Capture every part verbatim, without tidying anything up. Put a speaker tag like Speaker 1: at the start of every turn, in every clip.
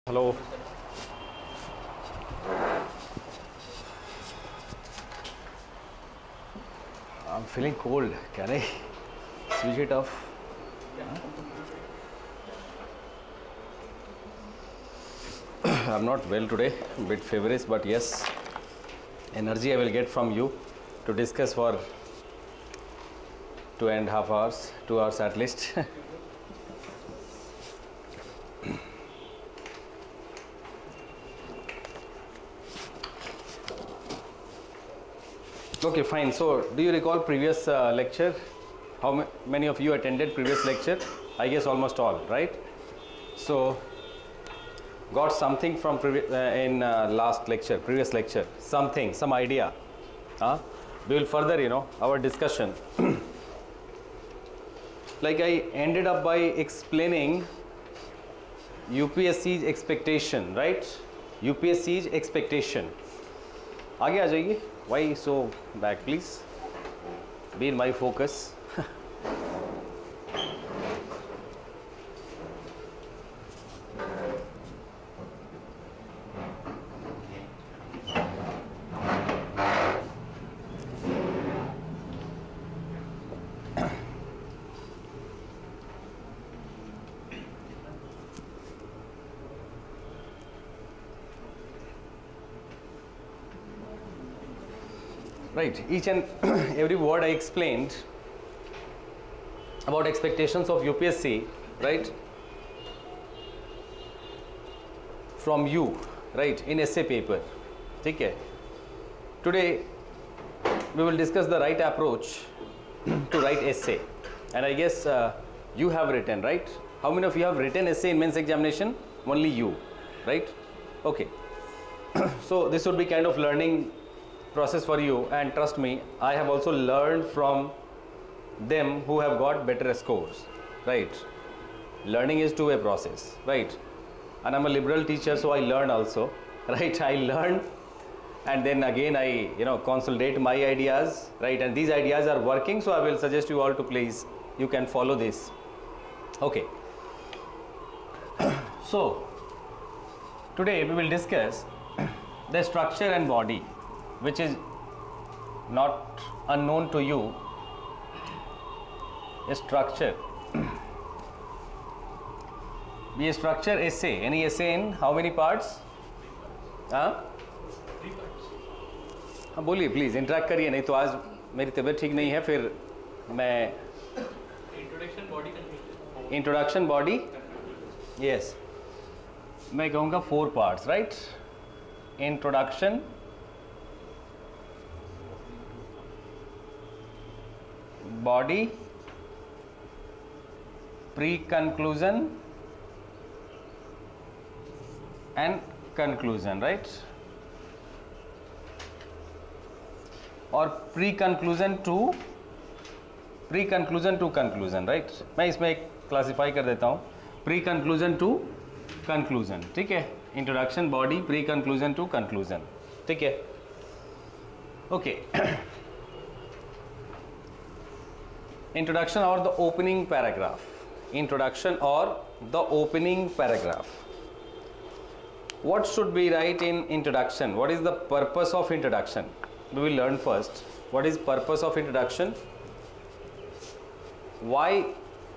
Speaker 1: Hello. I'm feeling cold. Can I switch it off? Huh? I'm not well today, a bit feverish, but yes, energy I will get from you to discuss for two and a half hours, two hours at least. Okay, fine. So, do you recall previous uh, lecture? How ma many of you attended previous lecture? I guess almost all, right? So, got something from previ uh, in uh, last lecture, previous lecture, something, some idea. Huh? We will further, you know, our discussion. Like I ended up by explaining U P S C's expectation, right? U P S C's expectation. आगे आ जाइए. Why so back, please? Be in my focus. Right, each and every word I explained about expectations of U P S C, right, from you, right, in essay paper. Okay. Today we will discuss the right approach to write essay, and I guess uh, you have written, right? How many of you have written essay in men's examination? Only you, right? Okay. So this would be kind of learning process for you, and trust me, I have also learned from them who have got better scores, right? Learning is two-way process, right? And I'm a liberal teacher, so I learn also, right? I learn, and then again I, you know, consolidate my ideas, right? And these ideas are working, so I will suggest you all to please, you can follow this. Okay. So today we will discuss the structure and body, which is not unknown to you. A structure. Be a structure essay. Any essay in how many parts? हाँ?
Speaker 2: Three parts.
Speaker 1: हाँ बोलिए please interact करिए, नहीं तो आज मेरी तबीयत ठीक नहीं है, फिर मैं
Speaker 2: introduction body conclusion
Speaker 1: introduction body yes मैं कहूँगा four parts, right? Introduction, body, pre-conclusion and conclusion, right? और pre-conclusion to pre-conclusion to conclusion, right? मैं इसमें एक क्लासीफाई कर देता हूँ, pre-conclusion to conclusion, ठीक है? Introduction, body, pre-conclusion to conclusion, ठीक है? Okay. Introduction or the opening paragraph. Introduction or the opening paragraph. What should be right in introduction? What is the purpose of introduction? We will learn first. What is purpose of introduction? Why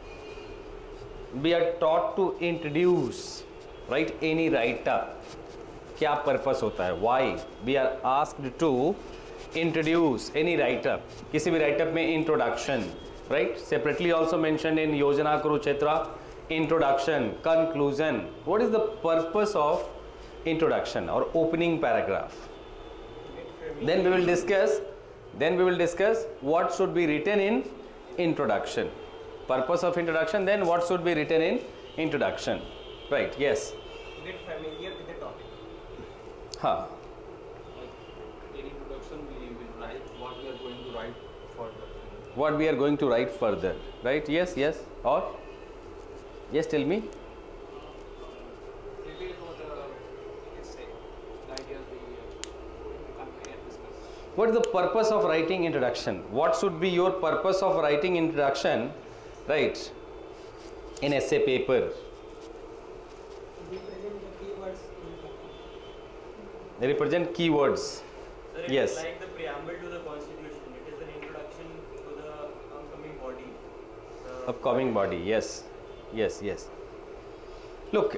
Speaker 1: we are taught to introduce, right, any writer? क्या purpose होता है? Why we are asked to introduce any writer? किसी भी writer में introduction, right? Separately also mentioned in Yojana Kurukshetra, introduction, conclusion. What is the purpose of introduction or opening paragraph? Then we will discuss, then we will discuss what should be written in introduction. Purpose of introduction, then what should be written in introduction. Right, yes.
Speaker 2: Get familiar with the topic.
Speaker 1: Huh.
Speaker 2: Like in introduction we will write what we are going to write further.
Speaker 1: What we are going to write further, right? Yes, yes. Or yes, tell me.
Speaker 2: Reveal about the essay, the ideas we going to convey and discuss.
Speaker 1: What is the purpose of writing introduction? What should be your purpose of writing introduction, right, in essay paper?
Speaker 3: Represent the keyword
Speaker 1: represent keywords.
Speaker 3: Sir, it
Speaker 1: Yes.
Speaker 3: is like the preamble to the constitution. It is an introduction to the upcoming body. The
Speaker 1: Upcoming body. Yes, yes, yes. Look,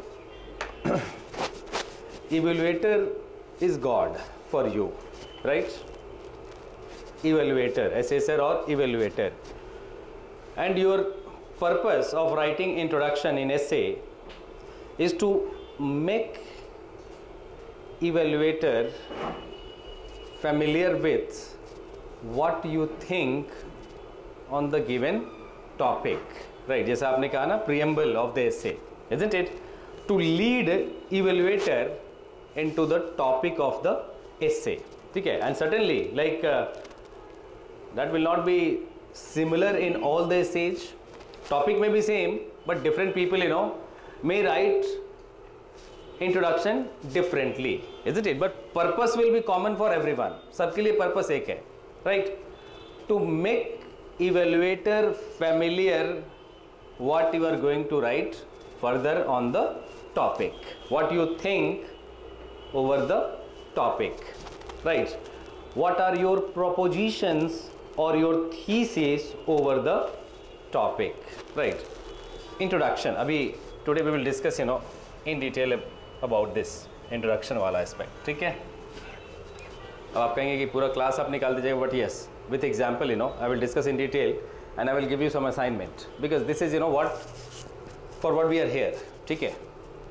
Speaker 1: evaluator is God for you, right? Evaluator, assessor or evaluator. And your purpose of writing introduction in essay is to make evaluator familiar with what you think on the given topic, right? जैसा आपने कहा ना, preamble of the essay, isn't it? To lead evaluator into the topic of the essay, ठीक है? And certainly, like uh, that will not be similar in all the essays. Topic may be same, but different people, you know, may write introduction differently, isn't it? But purpose will be common for everyone. सबके लिए purpose एक है, right? To make evaluator familiar what you are going to write further on the topic, what you think over the topic, right? What are your propositions or your thesis over the topic, right? Introduction. अभी today we will discuss, you know, in detail about this introduction वाला aspect, ठीक है? अब आप कहेंगे कि पूरा class आप निकाल दीजिएगा, but yes, with example, you know, I will discuss in detail and I will give you some assignment because this is, you know, what for what we are here, ठीक है?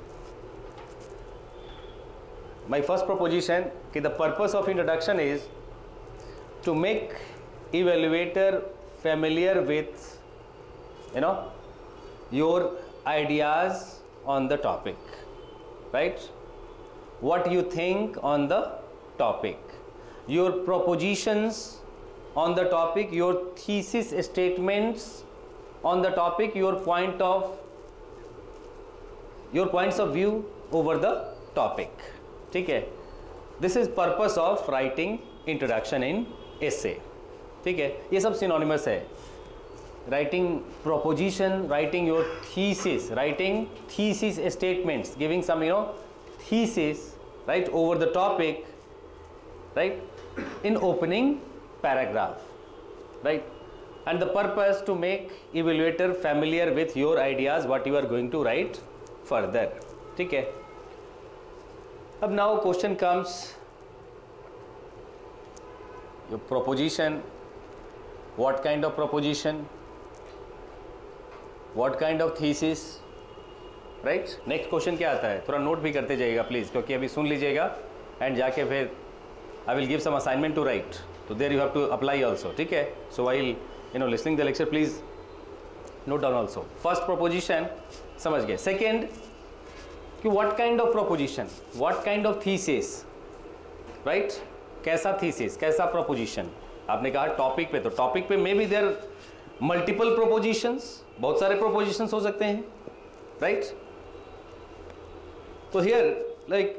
Speaker 1: My first proposition कि the purpose of introduction is to make evaluator familiar with, you know, your ideas on the topic, right? What you think on the topic, your propositions on the topic, your thesis statements on the topic, your point of your points of view over the topic, ठीक है? This is purpose of writing introduction in essay, ठीक है? ये सब synonymous है. Writing proposition, writing your thesis, writing thesis statements, giving some, you know, thesis, right, over the topic, right, in opening paragraph, right? And the purpose to make evaluator familiar with your ideas, what you are going to write further, ठीक है? अब now question comes, your proposition, what kind of proposition, what kind of thesis, right? Next question क्या आता है, थोड़ा note भी करते जाइएगा प्लीज़, क्योंकि अभी सुन लीजिएगा एंड जाके फिर I will give some assignment to right, तो there you have to apply also, ठीक है? So while you know listening the lecture please note down also. First proposition समझ गए. सेकेंड कि what kind of proposition, what kind of thesis, right? कैसा thesis, कैसा proposition. आपने कहा topic पे, तो टॉपिक पे may be there multiple propositions, बहुत सारे प्रोपोजिशंस हो सकते हैं, राइट? तो here like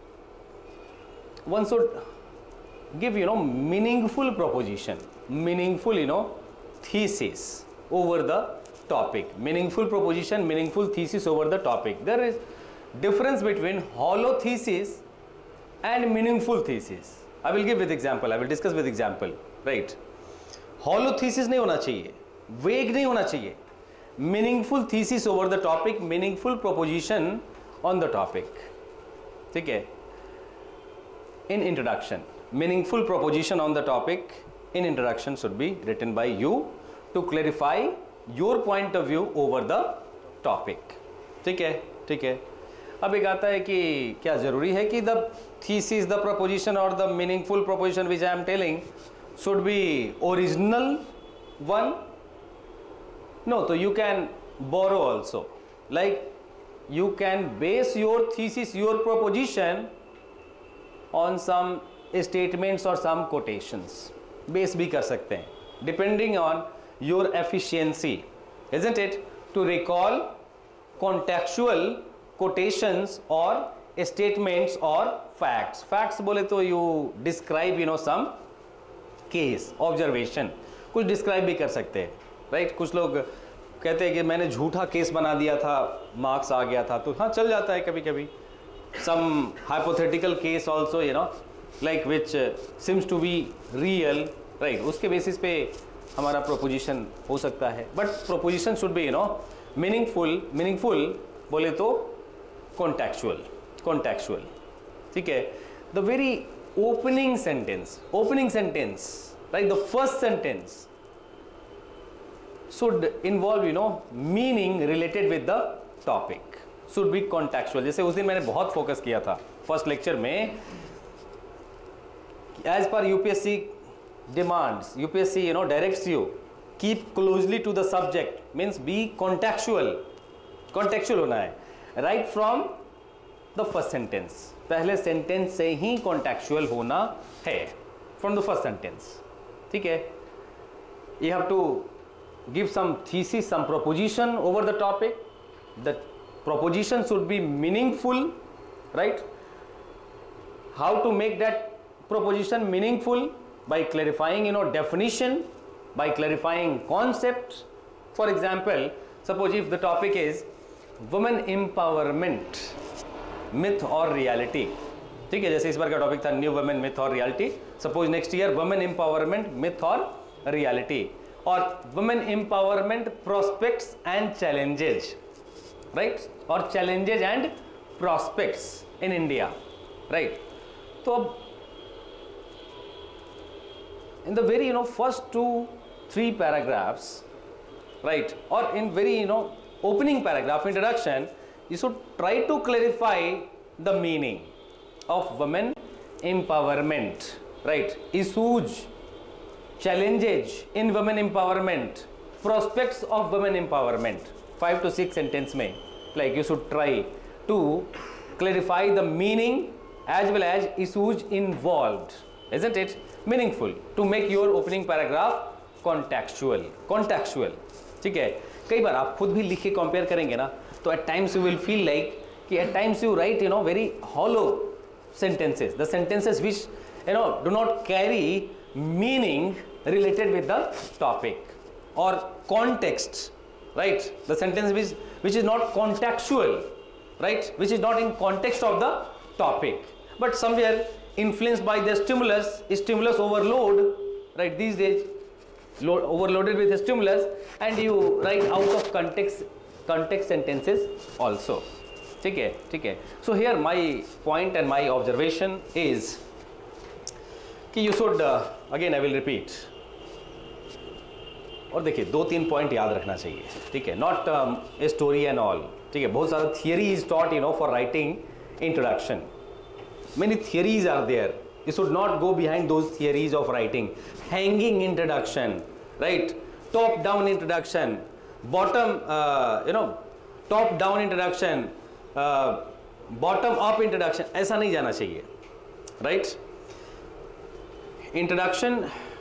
Speaker 1: one should give, you know, meaningful proposition, meaningful, you know, thesis over the topic, meaningful proposition, meaningful thesis over the topic. There is difference between hollow thesis and meaningful thesis. I will give with example, I will discuss with example, right? hollow thesis नहीं होना चाहिए, vague नहीं होना चाहिए, meaningful thesis over the topic, meaningful proposition on the topic, ठीक है? In introduction, meaningful proposition on the topic in introduction should be written by you to clarify your point of view over the topic, ठीक है? ठीक है. अब एक आता है कि क्या ज़रूरी है कि the thesis, the proposition or the meaningful proposition which I am telling should be original one? No, so you can borrow also, like you can base your thesis, your proposition on some statements or some quotations. Base भी कर सकते हैं, depending on your efficiency, isn't it? To recall contextual quotations or statements or facts. Facts बोले तो you describe, you know, some case, observation. कुछ describe भी कर सकते हैं, right? कुछ लोग कहते हैं कि मैंने झूठा केस बना दिया था, मार्क्स आ गया था, तो हाँ चल जाता है कभी कभी. some hypothetical case also, you know, like which uh, seems to be real, right? उसके basis पे हमारा proposition हो सकता है, but proposition should be, you know, meaningful. meaningful बोले तो contextual, contextual, ठीक है? The very opening sentence, opening sentence, right? The first sentence should involve, you know, meaning related with the topic. Should be contextual. जैसे उस दिन मैंने बहुत focus किया था फर्स्ट लेक्चर में, as per UPSC demands, UPSC you know directs you keep closely to the subject, means be contextual. Contextual होना है right from the first sentence. पहले सेंटेंस से ही कॉन्टेक्चुअल होना है फ्रॉम द फर्स्ट सेंटेंस, ठीक है? You have to give some thesis, some proposition over the topic. The proposition should be meaningful, right? How to make that proposition meaningful? By clarifying, you know, definition, by clarifying concept. For example, suppose if the topic is women empowerment, myth or reality, ठीक है? जैसे इस बार का topic था new women myth और reality. Suppose next year women empowerment myth और reality, और women empowerment prospects and challenges, right? और challenges and prospects in India, right? तो अब in the very, you know, first two three paragraphs, right, और in very, you know, opening paragraph introduction, you should try to clarify the meaning of women empowerment, right? Issues, challenges in women empowerment, prospects of women empowerment. Five to six sentence में, like you should try to clarify the meaning as well as issues involved, isn't it? Meaningful to make your opening paragraph contextual, contextual, ठीक है? कई बार आप खुद भी लिख के compare करेंगे ना, तो at times you will feel like कि at times you write, you know, very hollow sentences, the sentences which, you know, do not carry meaning related with the topic or context, right? The sentence which which is not contextual, right? Which is not in context of the topic, but somewhere influenced by the stimulus, stimulus overload, right? These days, load, overloaded with the stimulus, and you write out of context, context sentences also. ठीक है, ठीक है. So here my point and my observation is कि you should uh, again I will repeat. और देखिए दो तीन point याद रखना चाहिए, ठीक है? Not a story and all, ठीक है? बहुत सारा theory is taught, you know, for writing introduction. Many theories are there. You should not go behind those theories of writing. Hanging introduction, right? Top down introduction, bottom, you know, top down introduction, bottom up introduction, ऐसा नहीं जाना चाहिए, right? Introduction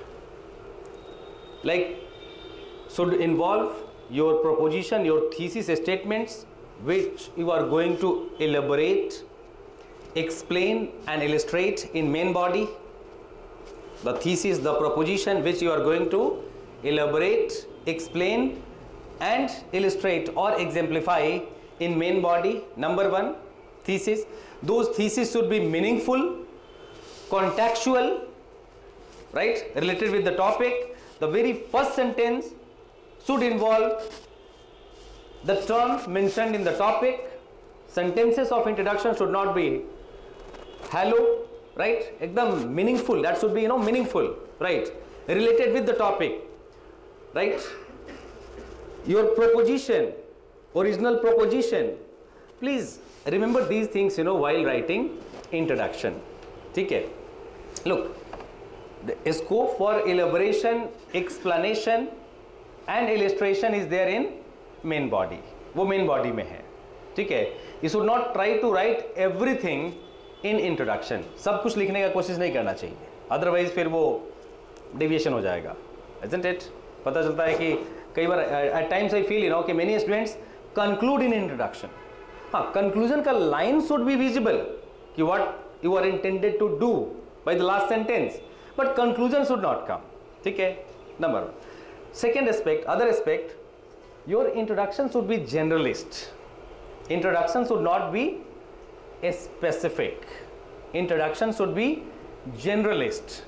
Speaker 1: like should involve your proposition, your thesis statements, which you are going to elaborate, explain and illustrate in main body. The thesis, the proposition which you are going to elaborate, explain and illustrate or exemplify in main body. Number one, thesis. Those theses should be meaningful, contextual, right, related with the topic. The very first sentence should involve the terms mentioned in the topic. Sentences of introduction should not be hello, right? Ekdam meaningful. That should be, you know, meaningful, right? Related with the topic, right? Your proposition, original proposition. Please remember these things, you know, while writing introduction. ठीक है? Look, the scope for elaboration, explanation and illustration is there in main body. वो main body में है, ठीक है? You should not try to write everything in introduction. सब कुछ लिखने का कोशिश नहीं करना चाहिए, otherwise फिर वो deviation हो जाएगा, isn't it? पता चलता है कि कई बार at times I feel, you know, कि many students conclude in introduction. हाँ, conclusion का line should be visible कि what you are intended to do by the last sentence, but conclusion should not come, ठीक है? Number one. Second aspect, other aspect, your introduction should be generalist. Introduction should not be specific. Introduction should be generalist.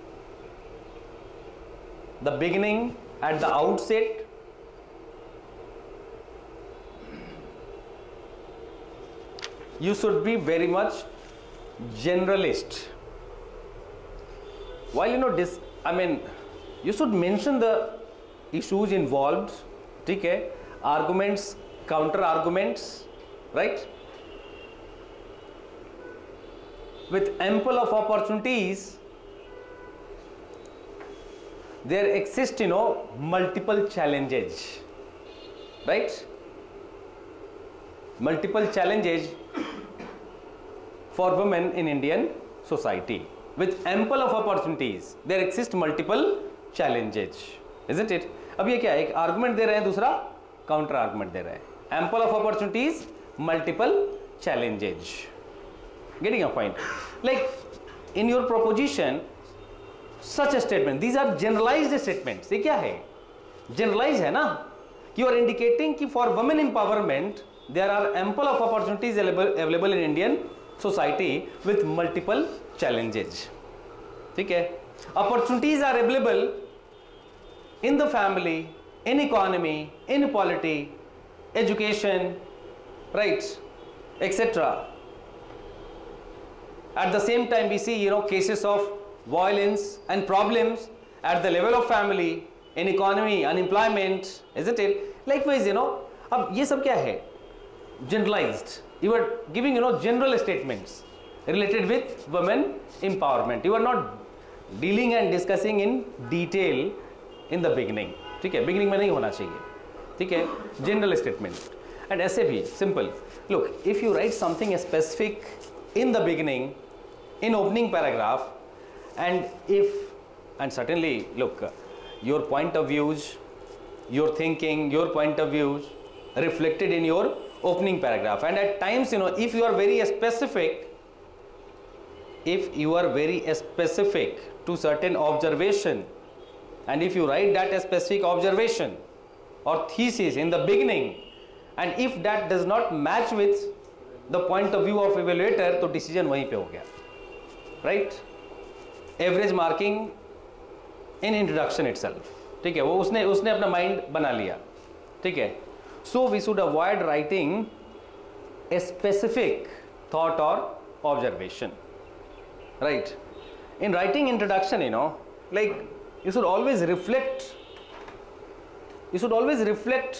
Speaker 1: The beginning, at the outset, you should be very much generalist. While you know this, I mean, you should mention the issues involved, ठीक है, arguments, counter arguments, right? With ample of opportunities, there exist, you know, multiple challenges, right? Multiple challenges for women in Indian society. With ample of opportunities, there exist multiple challenges, isn't it? अब ये क्या है, एक argument दे रहे हैं, दूसरा counter argument दे रहे हैं. Ample of opportunities, multiple challenges. Getting a point? Like in your proposition, such a statement, these are generalized statements. ये क्या है? Generalized है ना? You are indicating कि for women empowerment, there are ample of opportunities available in Indian society with multiple challenges. ठीक है? Opportunities are available in the family, in economy, in polity, education, right, et cetera. At the same time, we see, you know, cases of violence and problems at the level of family, in economy, unemployment, isn't it? Likewise, you know, अब ये सब क्या है? Generalized. You are giving, you know, general statements related with women empowerment. You are not dealing and discussing in detail in the beginning. ठीक है? Beginning में नहीं होना चाहिए. ठीक है? General statement. And ऐसे भी simple. Look, if you write something specific in the beginning, in opening paragraph, and if, and certainly, look, your point of views, your thinking, your point of views reflected in your opening paragraph, and at times, you know, if you are very specific, if you are very specific to certain observation, and if you write that specific observation or thesis in the beginning, and if that does not match with the point of view of evaluator, तो decision वहीं पे हो गया, right? Average marking in introduction itself, ठीक है? वो उसने उसने अपना mind बना लिया, ठीक है? So we should avoid writing a specific thought or observation, right? In writing introduction, you know, like you should always reflect, you should always reflect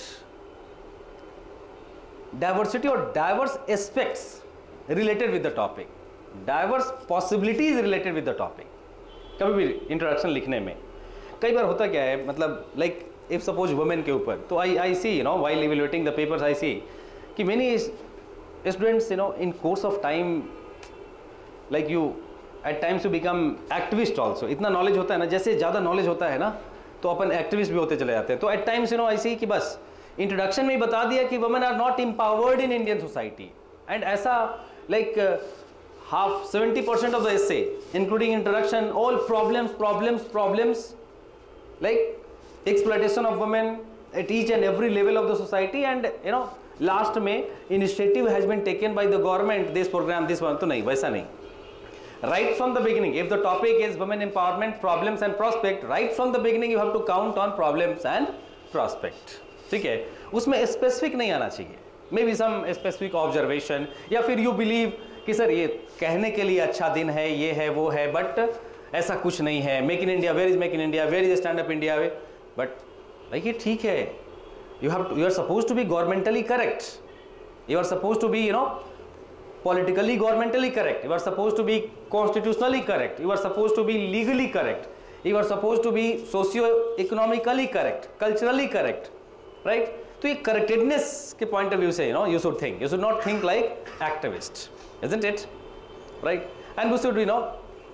Speaker 1: diversity or diverse aspects related with the topic, diverse possibilities related with the topic. कभी भी introduction लिखने में कई बार होता क्या है, मतलब लाइक इफ सपोज वुमेन के ऊपर, तो I I see, you know, while evaluating the papers, I see कि many students, you know, in course of time, like you at times you become activist also. इतना knowledge होता है ना, जैसे ज़्यादा नॉलेज होता है ना, तो अपन एक्टिविस्ट भी होते चले जाते हैं. तो at times, you know, I see कि बस इंट्रोडक्शन में ही बता दिया कि women are not empowered in Indian society, and ऐसा like half seventy percent of the essay, including introduction, all problems, problems, problems, like exploitation of women at each and every level of the society, and you know, last में initiative has been taken by the government, this program, this one. तो नहीं, वैसा नहीं. Right from the beginning, if the topic is women empowerment, problems and prospect, right from the beginning you have to count on problems and prospect. ठीक है? उसमें specific नहीं आना चाहिए. Maybe some specific observation, या फिर you believe कि sir ये कहने के लिए अच्छा दिन है, ये है, वो है, बट ऐसा कुछ नहीं है. Make in India, where is make in India, where is stand up India, but like ये ठीक है. You have to, you are suppose to be governmentally correct, you are suppose to be, you know, politically governmentally correct, you are supposed to be constitutionally correct, you are supposed to be legally correct, you are supposed to be socio-economically correct, culturally correct, right? तो ये correctedness के point of view से, you know, you should think, you should not think like activist, isn't it? Right? And we should, you know,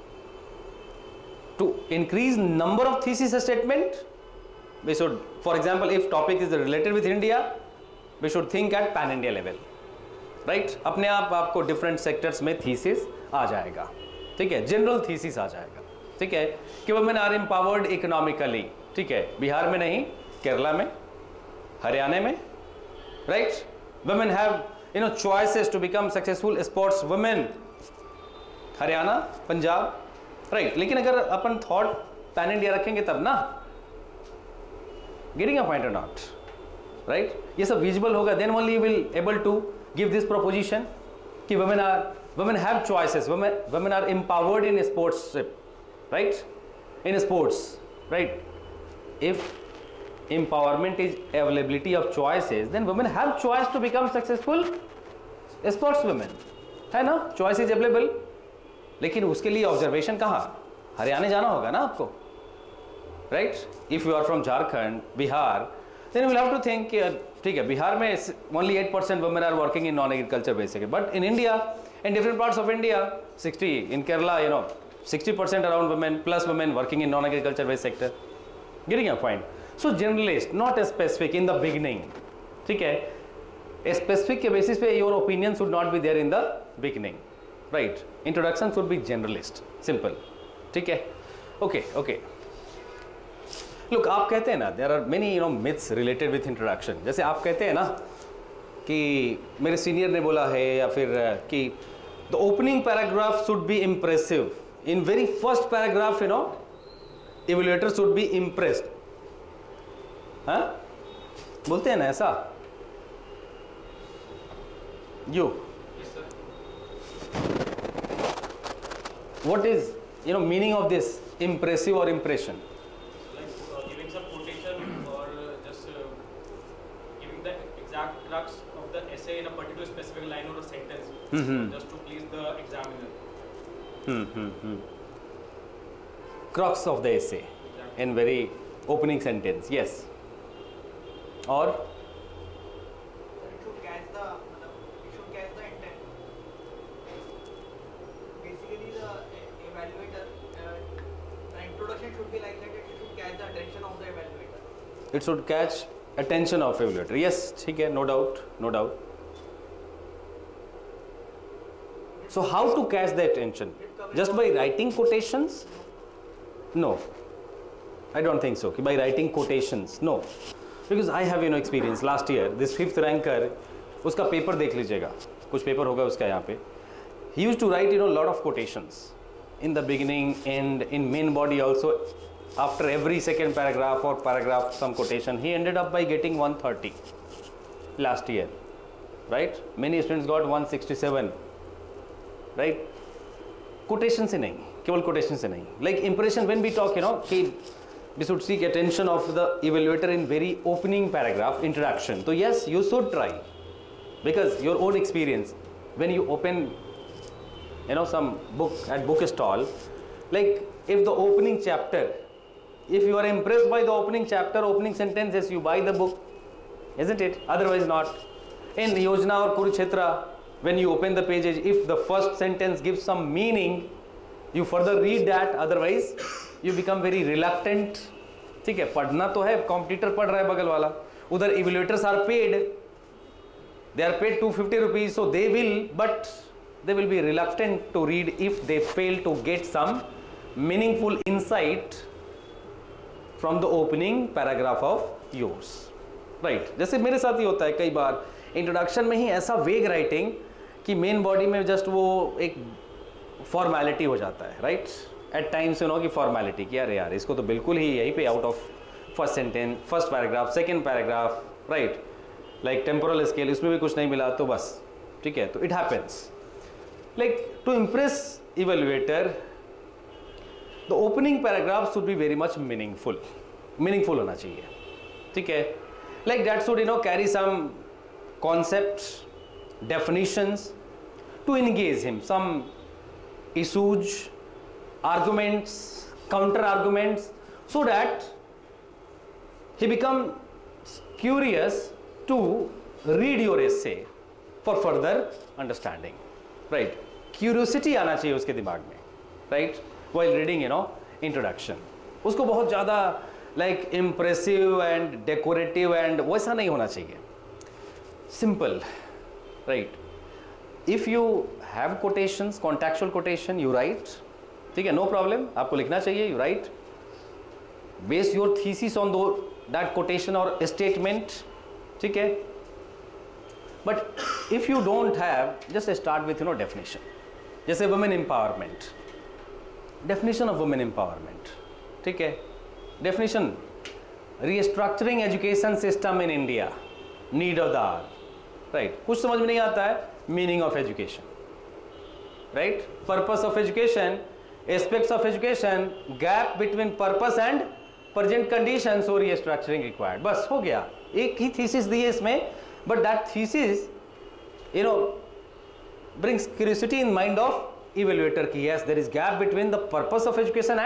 Speaker 1: to increase number of thesis statement, we should, for example, if topic is related with India, we should think at pan India level, right? अपने आप आपको different sectors में thesis आ जाएगा, ठीक है? General thesis आ जाएगा, ठीक है? कि women are empowered economically, ठीक है? बिहार में नहीं, केरला में, हरियाणा में, right? Women have you know choices to become successful sports women. Haryana, Punjab, right. लेकिन अगर अपन थॉट पैन इंडिया रखेंगे तब ना, गेटिंग अ पॉइंट और नॉट, राइट. ये सब विजिबल होगा, then only you will able to give this proposition कि women are women have choices, women women are empowered in sportsship, right, in sports, right. If empowerment is availability of choices, then women have choice to become successful sportswomen, है ना. choice is available. लेकिन उसके लिए observation कहाँ, हरियाणा जाना होगा ना आपको, right. If you are from Jharkhand, Bihar, then you will have to think, ठीक है, बिहार में only eight percent women are working in non agriculture basically, but in India, in different parts of India, sixty, in Kerala, you know sixty percent around women plus women working in non agriculture based sector. Getting a point. So generalist, not specific in the beginning, ठीक है. Specific के basis पे your opinion should not be there in the beginning, right. Introduction should be generalist, simple, ठीक है. Okay okay. Look, आप कहते हैं ना, there are many you know myths related with introduction. जैसे आप कहते हैं ना कि मेरे सीनियर ने बोला है, या फिर कि the opening paragraph should be impressive. In very first paragraph, you know, evaluator should be impressed. हाँ, बोलते हैं ना ऐसा. You, what is you know meaning of this impressive or impression?
Speaker 3: Like uh, giving some quotation or uh, just uh, giving the exact crux of the essay in a particular specific line or a sentence,
Speaker 1: Mm-hmm.
Speaker 3: just to please the examiner.
Speaker 1: Hmm, hmm, hmm. Crux of the essay in very opening sentence, yes. Or
Speaker 4: It should catch the, it should catch the intent. Basically, the e- evaluator, uh, the introduction should be like that. It should catch the attention of the evaluator.
Speaker 1: it should catch attention of evaluator. Yes, ठीक है, no doubt, no doubt. So how to catch the attention? Just by writing quotations? No, I don't think so. कि by writing quotations, no. Because I have you know experience. Last year, this fifth ranker, उसका paper देख लीजिएगा, कुछ paper होगा उसका यहाँ पे. He used to write you know lot of quotations in the beginning and in main body also. After every second paragraph or paragraph some quotation, he ended up by getting one thirty last year, right? Many students got one sixty-seven, right? Quotation से नहीं, केवल quotation से नहीं. Like impression, when we talk, you know, कि we should seek attention of the evaluator in very opening paragraph, introduction. So yes, you should try, because your own experience, when you open you know some book at book stall, like if the opening chapter, if you are impressed by the opening chapter, opening sentences, you buy the book, isn't it? Otherwise not. In Yojana or Kurukshetra, when you open the pages, if the first sentence gives some meaning, you further read that, otherwise you become very reluctant. ठीक है, पढ़ना तो है, competitor पढ़ रहा है बगल वाला, उधर evaluators are paid, they are paid two hundred fifty rupees, so they will, but they will be reluctant to read if they fail to get some meaningful insight from the opening paragraph of yours, right? जैसे मेरे साथ ही होता है कई बार, introduction में ही ऐसा वेग writing कि मेन बॉडी में जस्ट वो एक फॉर्मेलिटी हो जाता है, right? At times you know कि फॉर्मेलिटी कि अरे यार इसको तो बिल्कुल ही यहीं पे out of first sentence, first paragraph, second paragraph, right? Like temporal scale, उसमें भी कुछ नहीं मिला तो बस, ठीक है, तो it happens. Like to impress evaluator, the opening paragraph should be very much meaningful, meaningful होना चाहिए, ठीक है? Like that should you know carry some concepts, definitions to engage him, some issues, arguments, counter arguments, so that he becomes curious to read your essay for further understanding, right? Curiosity आना चाहिए उसके दिमाग में, right? While reading you know introduction, उसको बहुत ज़्यादा like impressive and decorative and वैसा नहीं होना चाहिए. Simple, right? If you have quotations, contextual quotation, you write, ठीक है, no problem, आपको लिखना चाहिए, you write, base your thesis on the, that quotation or statement, ठीक है? But if you don't have, just start with you know definition. जैसे women empowerment, definition of women empowerment, ठीक है. Definition, restructuring education system in India, need of the hour. Right, कुछ समझ में नहीं आता है, meaning of education, right, purpose of education, aspects of education, gap between purpose and present conditions और restructuring required. बस हो गया, एक ही थीसिस दी है इसमें, but that thesis you know brings curiosity in mind of evaluator ki yes, there is gap between the purpose of education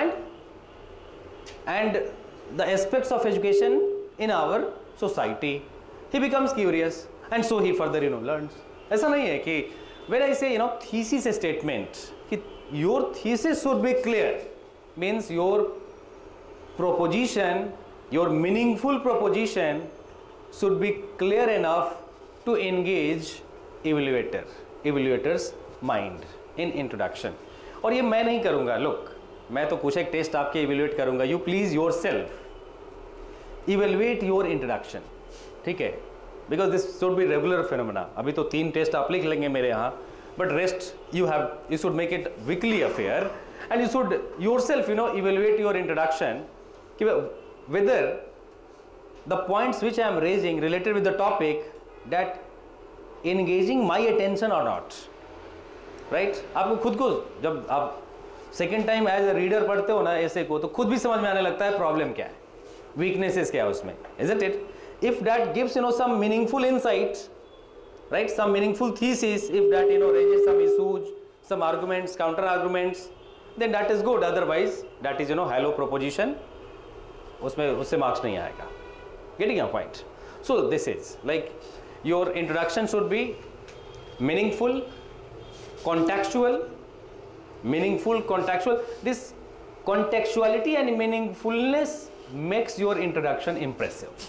Speaker 1: and and the aspects of education in our society. He becomes curious and so he further you know learns. ऐसा नहीं है कि when I say you know thesis statement कि your thesis should be clear, means your proposition, your meaningful proposition should be clear enough to engage evaluator, evaluator's mind in introduction. और ये मैं नहीं करूँगा, look, मैं तो कुछ एक टेस्ट आपके evaluate करूँगा. You please yourself evaluate your introduction, ठीक है, because this should be regular phenomena. अभी तो तीन टेस्ट आप लिख लेंगे मेरे यहाँ, but rest you have, you should make it weekly affair and you should yourself you know evaluate your introduction कि whether the points which I am raising related with the topic that engaging my attention or not. Right right? आपको खुद को जब आप second time as a reader पढ़ते हो ना ऐसे को, तो खुद भी समझ में आने लगता है प्रॉब्लम क्या है, वीकनेसेस क्या है उसमें, isn't it? If that gives you know some meaningful insight, right, some meaningful thesis, if that you know raises some issues, some arguments, counter arguments, then that is good. Otherwise that is you know hollow proposition, उसमें उससे marks नहीं आएगा. Getting your point? So this is like your introduction should be meaningful, contextual, meaningful, contextual. This contextuality and meaningfulness makes your introduction impressive.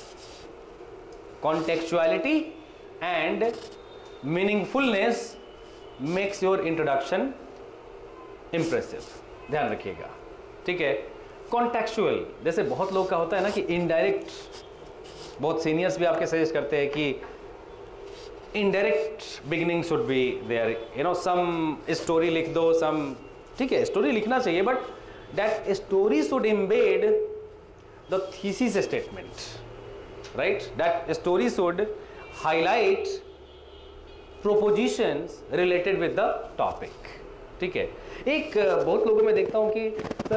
Speaker 1: Contextuality and meaningfulness makes your introduction impressive. ध्यान रखिएगा, ठीक है. Contextual, जैसे बहुत लोग का होता है ना कि indirect, बहुत सीनियर्स भी आपके सजेस्ट करते हैं कि indirect beginning should be there, you know, some story लिख दो, some, ठीक है, story लिखना चाहिए, but that story should embed the thesis statement, right? That story should highlight propositions related with the topic, ठीक है. एक बहुत लोगों में देखता हूँ कि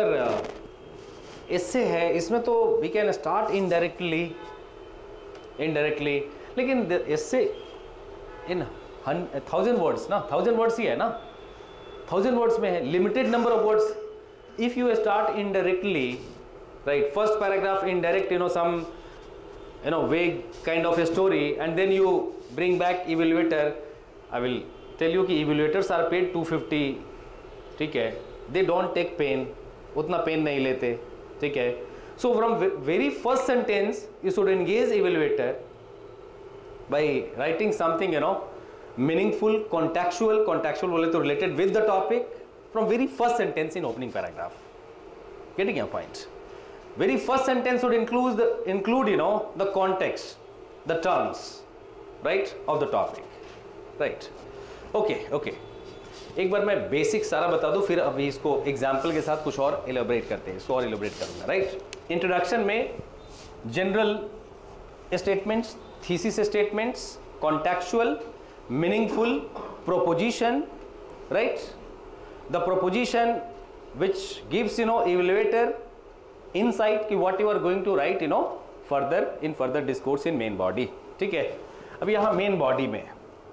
Speaker 1: सर इससे है, इसमें तो we can start indirectly, indirectly, लेकिन इससे इन थाउजेंड वर्ड्स ना, थाउजेंड वर्ड्स ही है ना, थाउजेंड वर्ड्स में है, limited number of words. If you start indirectly, right, first paragraph indirect, you know some you know vague kind of a story, and then you bring back evaluator. I will tell you कि evaluators are paid two fifty, ठीक है, they don't take pain, उतना pain नहीं लेते, ठीक है. So from very first sentence you should engage evaluator by writing something you know meaningful, contextual, contextual बोले तो related with the topic from very first sentence in opening paragraph. Getting your point? Very first sentence would include the include you know the context, the terms, right, of the topic, right? Okay, okay. एक बार मैं basic सारा बता दूं, फिर अभी इसको example के साथ कुछ और एलोबरेट करते हैं, इसको और एलोबरेट करूंगा, राइट. इंट्रोडक्शन में general statements, thesis statements, contextual, meaningful, proposition, right? The proposition which gives you know evaluator insight कि what you are going to write you know further in further discourse in main body, ठीक है. अब यहाँ main body में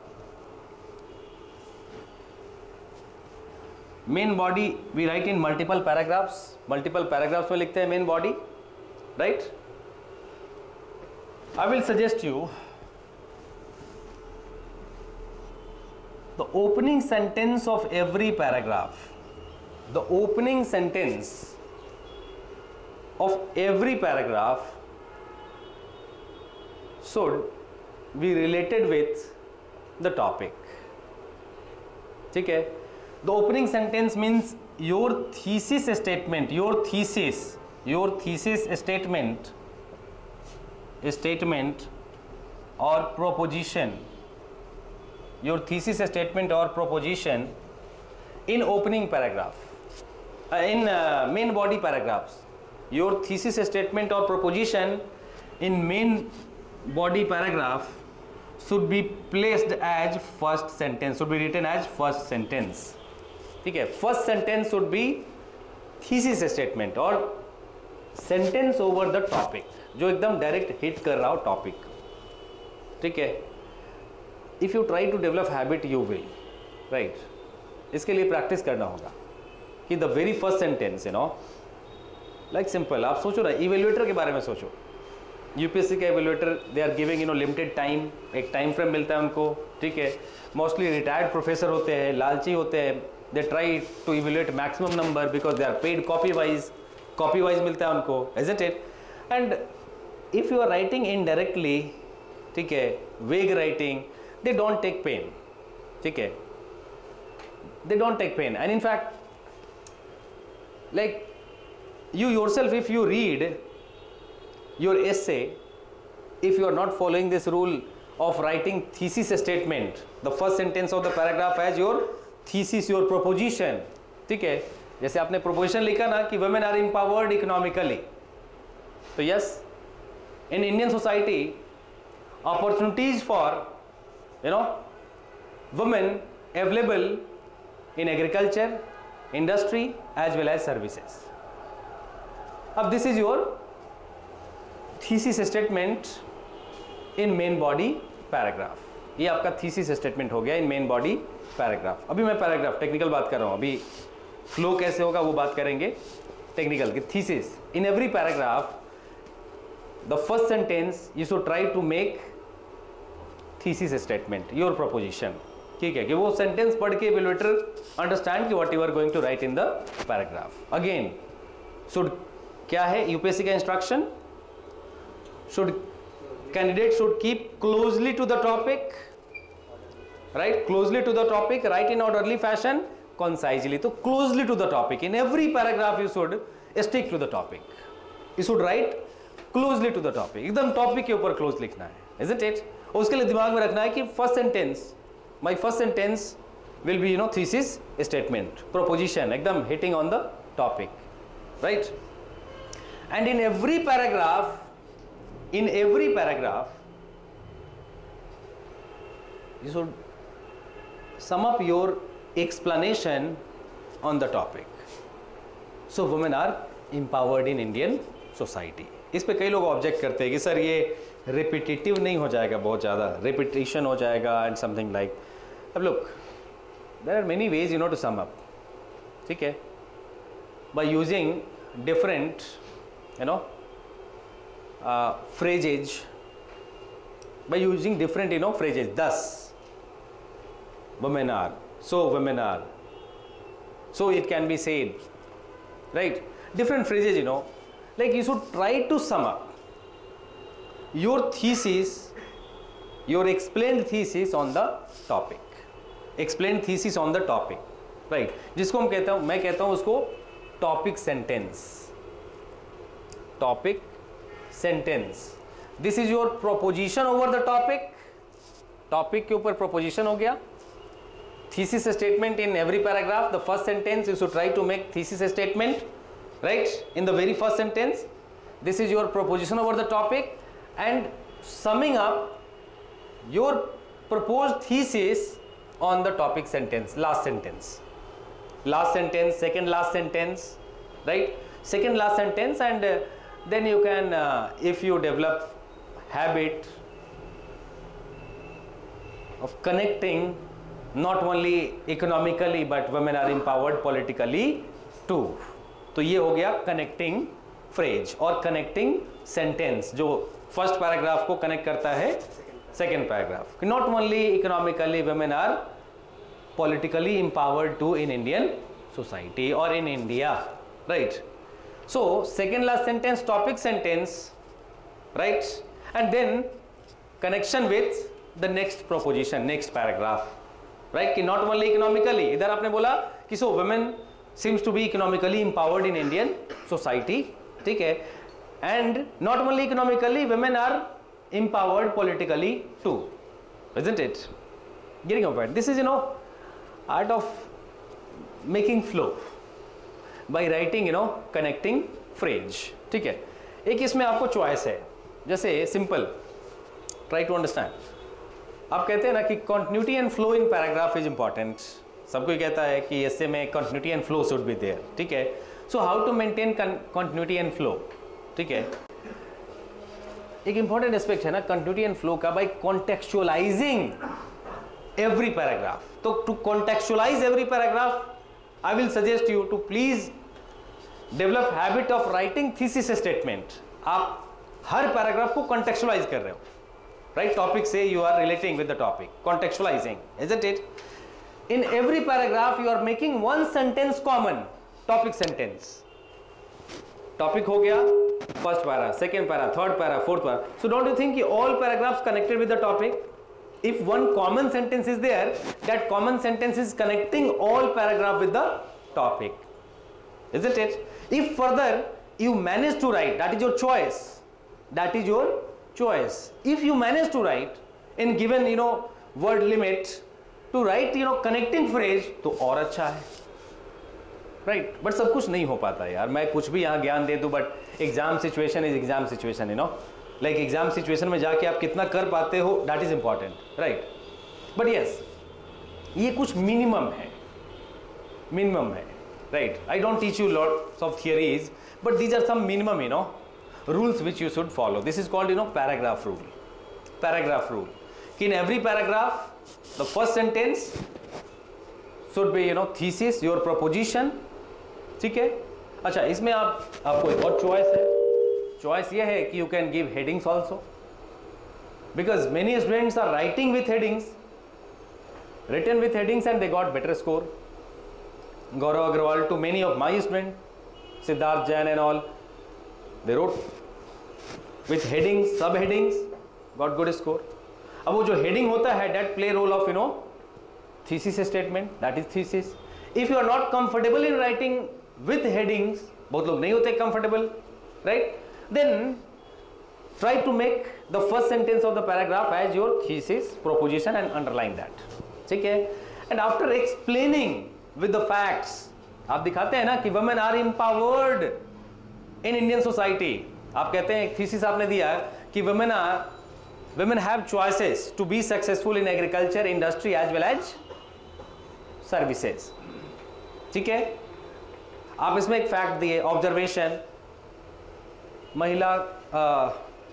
Speaker 1: main body we write in multiple paragraphs, multiple paragraphs में लिखते हैं main body, right? I will suggest you the opening sentence of every paragraph, the opening sentence of every paragraph should be related with the topic, ठीक है. The opening sentence means your thesis statement, your thesis, your thesis statement statement or proposition your thesis statement or proposition in opening paragraph, uh, in uh, main body paragraphs. Your thesis statement or proposition in main body paragraph should be placed as first sentence, should be written as first sentence. ठीक है, first sentence should be thesis statement और sentence over the topic, जो एकदम direct hit कर रहा हो topic. ठीक है, if you try to develop habit you will, right? इसके लिए practice करना होगा कि the very first sentence, you know, like simple, आप सोचो ना, evaluator के बारे में सोचो. यूपीएससी का evaluator they are giving you know limited time, एक टाइम फ्रेम मिलता है उनको. ठीक है, मोस्टली रिटायर्ड प्रोफेसर होते हैं, लालची होते हैं. They try to evaluate maximum number because they are paid copy wise, copy wise मिलता है उनको, isn't it? And if you are writing indirectly, ठीक है, vague writing, they don't take pain. ठीक है, they don't take pain. And in fact like you yourself, if you read your essay, if you are not following this rule of writing thesis statement, the first sentence of the paragraph as your thesis, your proposition. ठीक है, जैसे आपने proposition लिखा ना कि women are empowered economically, तो yes, in Indian society opportunities for you know women available in agriculture, industry as well as services. अब this is your thesis statement in main body paragraph. ये आपका thesis statement हो गया इन main body paragraph. अभी मैं paragraph technical बात कर रहा हूँ, अभी फ्लो कैसे होगा वो बात करेंगे टेक्निकल की. Thesis in every paragraph the first sentence you should try to make thesis statement, your proposition. ठीक है, कि वो सेंटेंस पढ़ के इवैल्यूएटर अंडरस्टैंड कि what you are going to write in the paragraph. Again should क्या है यूपीएससी का instruction? Should candidate should keep closely to the topic, right? Closely to the topic, write in orderly fashion, concisely. तो closely to the topic in every paragraph you should stick to the topic. You should write closely to the topic, एकदम topic के ऊपर close लिखना है, isn't it? उसके लिए दिमाग में रखना है कि first sentence, my first sentence will be you know thesis statement, proposition, एकदम hitting on the topic, right? And in every paragraph, in every paragraph, you should sum up your explanation on the topic. So women are empowered in Indian society. इस पे कई लोग object करते हैं कि sir ये repetitive नहीं हो जाएगा, बहुत ज़्यादा रिपीटेशन हो जाएगा एंड समथिंग लाइक. अब look, there are many ways you know to sum up. ठीक है, by using different you know uh, phrases, by using different you know phrases. Thus women are, so women are, so it can be said, right? Different phrases, you know, like you should try to sum up your thesis, your explained thesis on the topic, explained thesis on the topic, right? जिसको हम कहता हूँ, मैं कहता हूँ उसको topic sentence. Topic sentence, this is your proposition over the topic. Topic के ऊपर प्रोपोजिशन हो गया. Thesis statement in every paragraph, the first sentence you should try to make thesis statement, right, in the very first sentence. This is your proposition over the topic and summing up your proposed thesis on the topic sentence, last sentence, last sentence, second last sentence, right, second last sentence. And uh, then you can uh, if you develop habit of connecting not only economically but women are empowered politically too. तो ये हो गया connecting phrase और connecting sentence जो first paragraph को connect करता है second paragraph. Not only economically women are politically empowered too in Indian society or in India, right? So second last sentence topic sentence, right, and then connection with the next proposition, next paragraph, right, कि not only economically, इधर आपने बोला कि so women seems to be economically empowered in Indian society, ठीक है, and not only economically women are empowered politically too, isn't it? getting a point. This is, you know, art of making flow by writing, you know, connecting phrase. ठीक है, एक इसमें आपको choice है, जैसे simple, try to understand. आप कहते हैं ना कि continuity and flow in paragraph is important. सब कोई कहता है कि ऐसे में continuity and flow should be there. ठीक है, so how to maintain continuity and flow. ठीक है, एक इंपॉर्टेंट एस्पेक्ट है ना कंटिन्यूटी एंड फ्लो का, बाय कॉन्टेक्चुअलाइजिंग एवरी पैराग्राफ. तो to contextualise every paragraph I will suggest you to please develop habit of writing thesis statement. आप हर paragraph को कॉन्टेक्चुअलाइज कर रहे हो, राइट? टॉपिक से you are relating with the topic, contextualizing, isn't it? In every paragraph you are making one sentence common, topic sentence. Topic हो गया first para, second para, third para, fourth para. So don't you think all paragraphs connected with the topic? If one common sentence is there, that common sentence is connecting all paragraph with the topic, isn't it? If further you manage to write, that is your choice, that is your choice. If you manage to write in given, you know, word limit, to write, you know, connecting phrase, तो और अच्छा है, right? But सब कुछ नहीं हो पाता यार. मैं कुछ भी यहाँ ज्ञान दे दूँ, but exam situation is exam situation, you know. Like exam situation में जाके आप कितना कर पाते हो, that is important, right? But yes, ये कुछ मिनिमम है, मिनिमम है, right? I don't teach you lots of theories, but these are some minimum, you know, rules which you should follow. This is called, you know, paragraph rule. Paragraph rule कि in every paragraph the first sentence should be, you know, thesis, your proposition. ठीक है, अच्छा, इसमें आप आपको एक और choice है. चॉइस ये है कि you can give headings also, because many students are writing with headings, written with headings and they got better score. Gaurav Agarwal, to many of my student, Siddharth Jain and all, they wrote with headings, sub headings, got good score. अब वो जो heading होता है, that play role of, you know, thesis statement, that is thesis. If you are not comfortable in writing with headings, बहुत लोग नहीं होते comfortable, right? Then try to make the first sentence of the paragraph as your thesis, proposition, and underline that. ठीक है? And after explaining with the facts, आप दिखाते हैं ना कि women are empowered in Indian society. आप कहते हैं, एक thesis आपने दिया कि women are women have choices to be successful in agriculture, industry as well as services. ठीक है? आप इसमें एक फैक्ट दिए, ऑब्जर्वेशन, महिला, आ,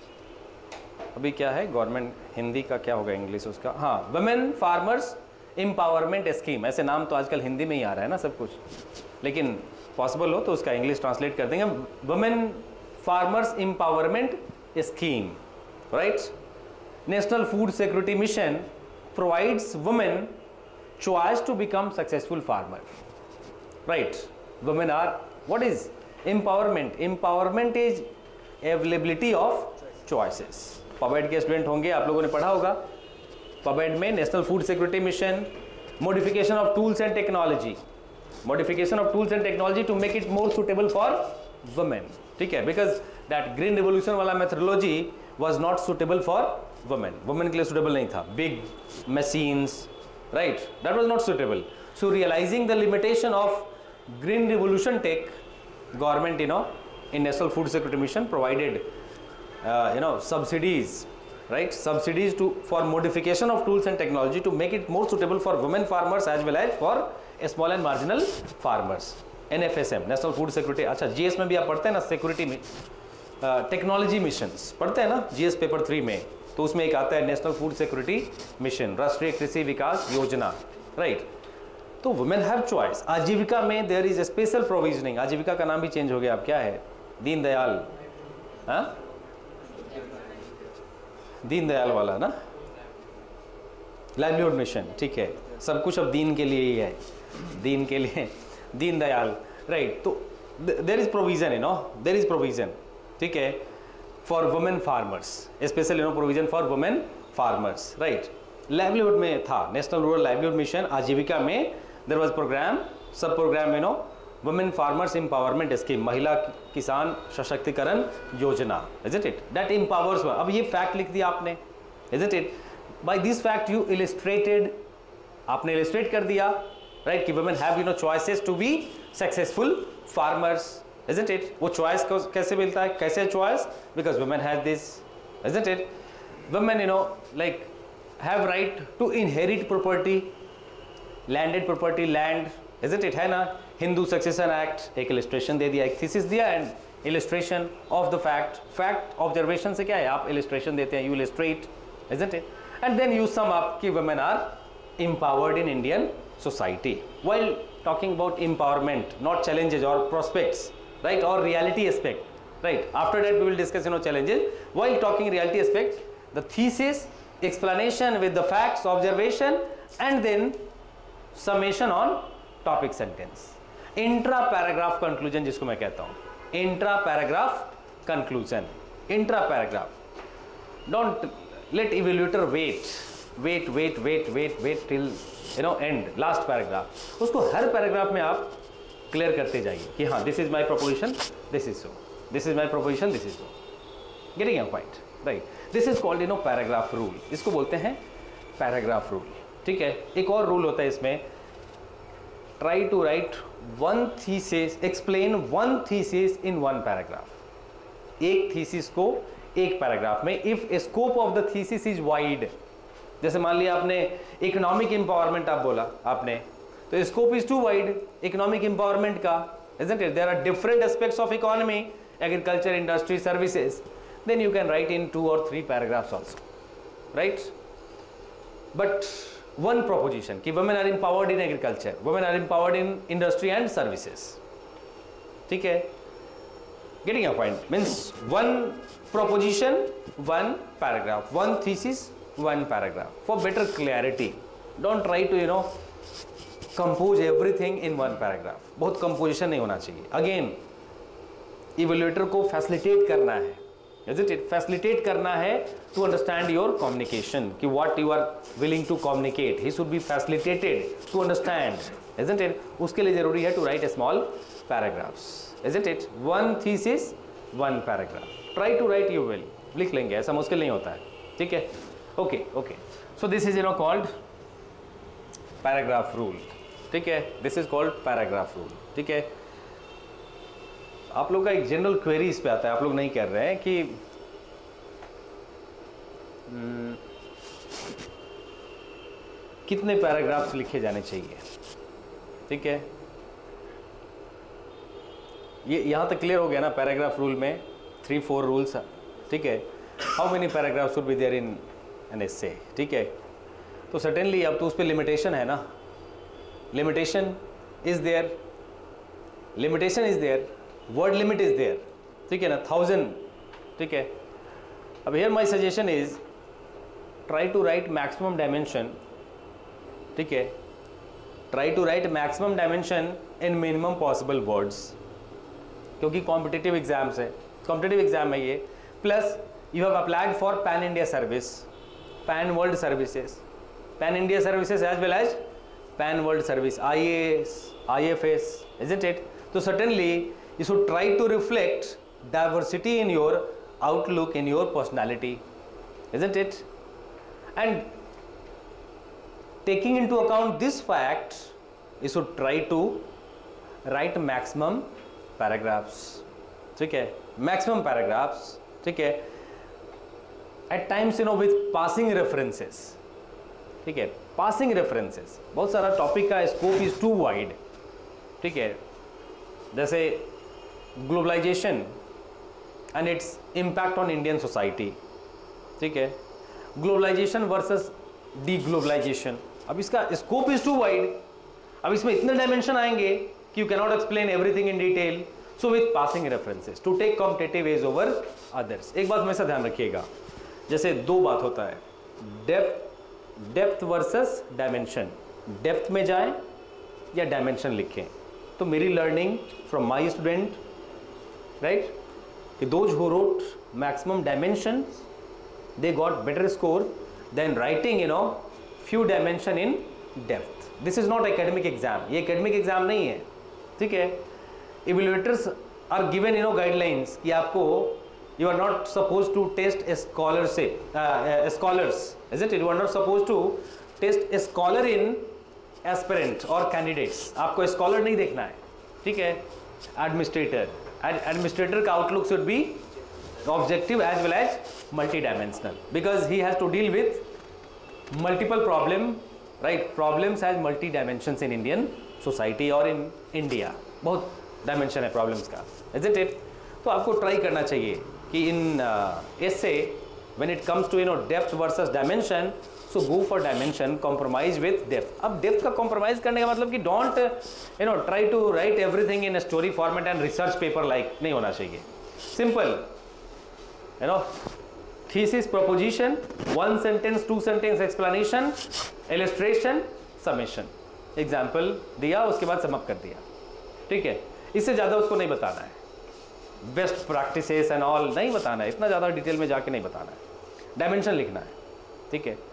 Speaker 1: अभी क्या है गवर्नमेंट, हिंदी का क्या होगा इंग्लिश उसका, हाँ, वुमेन फार्मर्स एम्पावरमेंट स्कीम. ऐसे नाम तो आजकल हिंदी में ही आ रहा है ना सब कुछ, लेकिन पॉसिबल हो तो उसका इंग्लिश ट्रांसलेट कर देंगे. Women farmers empowerment scheme, right? National food security mission provides women choice to become successful farmer, right? Women are, what is empowerment? Empowerment is availability of choices. Pub ad के student होंगे, आप लोगों ने पढ़ा होगा. Pub ad में national food security mission, modification of tools and technology, modification of tools and technology to make it more suitable for women. ठीक है, बिकॉज दैट ग्रीन रिवोल्यूशन वाला methodology was not suitable for women. Women के लिए suitable नहीं था. Big machines, right, that was not suitable. So realizing the limitation of green revolution tech, government, you know, in national food security mission provided uh, you know, subsidies, right? Subsidies to for modification of tools and technology to make it more suitable for women farmers as well as for small and marginal farmers. N F S M, national food security. अच्छा, G S में भी आप पढ़ते हैं ना, security में technology missions पढ़ते हैं ना G S पेपर थ्री में, तो उसमें एक आता है नेशनल फूड सिक्योरिटी मिशन, राष्ट्रीय कृषि विकास योजना, राइट? तो वुमेन हैव चॉइस. आजीविका में देयर इज स्पेशल प्रोविजनिंग. आजीविका का नाम भी चेंज हो गया, अब क्या है? दीनदयाल, हाँ, दीनदयाल वाला ना, लाइवलीहुड मिशन. ठीक है, सब कुछ अब दीन के लिए ही है, दीन के लिए, दीनदयाल, राइट? तो there is provision, you know, there is provision, ठीक है, for women farmers, special, you know, provision for women farmers, right? Livelihood में था national rural livelihood mission. Aajeevika में there was program, sub program, you know, women farmers empowerment scheme, Mahila Kisan सशक्तिकरण योजना, isn't it? That empowers. अब ये fact लिख दिया आपने, isn't it? By this fact you illustrated आपने इलिस्ट्रेट कर दिया, राइट, कि women have you know choices to be successful farmers, isn't it? वो चॉइस कैसे मिलता है, कैसे choice? Because women has this, isn't it? Women you know like have right to inherit property, landed property, land, isn't it? है ना? Hindu succession act, एक illustration दे दिया, एक थीसिस दिया and illustration of the fact, fact observation से क्या है, आप इलिस्ट्रेशन देते हैं, you illustrate, isn't it? And then you sum up कि women are empowered in Indian society. While talking about empowerment, not challenges or prospects, right, or reality aspect, right? After that we will discuss you know challenges. While talking reality aspect, the thesis, explanation with the facts, observation, and then summation on topic sentence. Intra paragraph conclusion जिसको मैं कहता हूँ, intra paragraph conclusion, intra paragraph. Don't let evaluator wait. Wait wait wait wait wait till you know end last paragraph. उसको हर paragraph में आप clear करते जाइए कि हाँ this is my proposition, this is so, this is my proposition, this is so. Getting your point, right? This is called you know paragraph rule. इसको बोलते हैं पैराग्राफ रूल. ठीक है, एक और रूल होता है इसमें, try to write one thesis, explain one thesis in one paragraph. एक थीसिस को एक पैराग्राफ में, if scope of the thesis is wide. जैसे मान लिया आपने इकोनॉमिक एम्पावरमेंट आप बोला आपने, तो scope is too wide economic empowerment का, isn't it? There are different aspects of economy, agriculture, industry, services. Then you can write in two or three paragraphs also, right? But one proposition कि women are empowered in agriculture, women are empowered in industry and services. ठीक है? Getting your point? Means one proposition, one paragraph, one thesis, one paragraph. For better clarity, don't try to you know compose everything in one paragraph. बहुत composition नहीं होना चाहिए. Again, evaluator को facilitate करना है, isn't it? Facilitate करना है to understand your communication, कि what you are willing to communicate. He should be facilitated to understand, isn't it? उसके लिए जरूरी है to write a small paragraphs, isn't it? One thesis, one paragraph. Try to write you will. लिख लेंगे, ऐसा मुश्किल नहीं होता है. ठीक है? Okay, okay. So this is you know called paragraph rule. ठीक है? This is called paragraph rule. ठीक है? आप लोग का एक जनरल क्वेरी इस पे आता है, आप लोग नहीं कर रहे हैं कि hmm, कितने पैराग्राफ्स लिखे जाने चाहिए. ठीक है? ये यहाँ तक क्लियर हो गया ना पैराग्राफ रूल में, थ्री फोर रूल्स. ठीक है? How many paragraphs would be there in an essay. ठीक है? तो सर्टेनली अब तो उस पर लिमिटेशन है ना, limitation is there, limitation is there, word limit is there. ठीक है ना, थाउजेंड. ठीक है? अब here my suggestion is try to write maximum dimension. ठीक है? Try to write maximum dimension in minimum possible words, क्योंकि कॉम्पिटिटिव एग्जाम्स है, कॉम्पिटिटिव एग्जाम है ये. Plus you have applied for pan India service, pan world services, pan India services as well as pan world service, I A S, I F S, isn't it? So certainly you should try to reflect diversity in your outlook, in your personality, isn't it? And taking into account this fact, you should try to write maximum paragraphs. ठीक है? Maximum paragraphs. ठीक है? At times you know with passing references. ठीक है? Passing references. बहुत सारा topic का scope is too wide. ठीक है? जैसे globalization and its impact on Indian society. ठीक है? Globalization versus deglobalization. अब इसका स्कोप इज टू वाइड. अब इसमें इतने डायमेंशन आएंगे कि you cannot explain everything in detail. So with passing references to take competitive edge over others. एक बात हमेशा ध्यान रखिएगा, जैसे दो बात होता है, depth depth versus dimension. Depth में जाएं या डायमेंशन लिखें. तो मेरी learning from my student, right, कि those who wrote maximum dimension they got better score than writing you know few dimension in depth. This is not academic exam, ये academic exam नहीं है. ठीक है? Evaluators are given you know guidelines कि आपको you are not supposed to test a scholarship, uh, uh, scholars, isn't it? You are not supposed to test a scholar in aspirant और candidates, आपको scholar नहीं देखना है, ठीक है, administrator, administrator का outlook should be objective as well as multi dimensional, because he has to deal with multiple problem, right, problems has multi dimensions in Indian society और in India, बहुत dimension है problems का, isn't it? तो आपको try करना चाहिए कि in essay when it comes to you know depth versus dimension, so go for dimension, compromise with depth. अब डेप्थ का कॉम्प्रोमाइज करने का मतलब कि don't you know try to write everything in story format and research paper like, नहीं होना चाहिए। Simple you know thesis, proposition, one sentence, two sentence explanation, illustration, summation, example दिया, उसके बाद समअप कर दिया, ठीक है। इससे ज़्यादा उसको नहीं बताना है, बेस्ट प्रैक्टिसेस एंड ऑल नहीं बताना है, इतना ज़्यादा डिटेल में जाके नहीं बताना है, डायमेंशन लिखना है, ठीक है।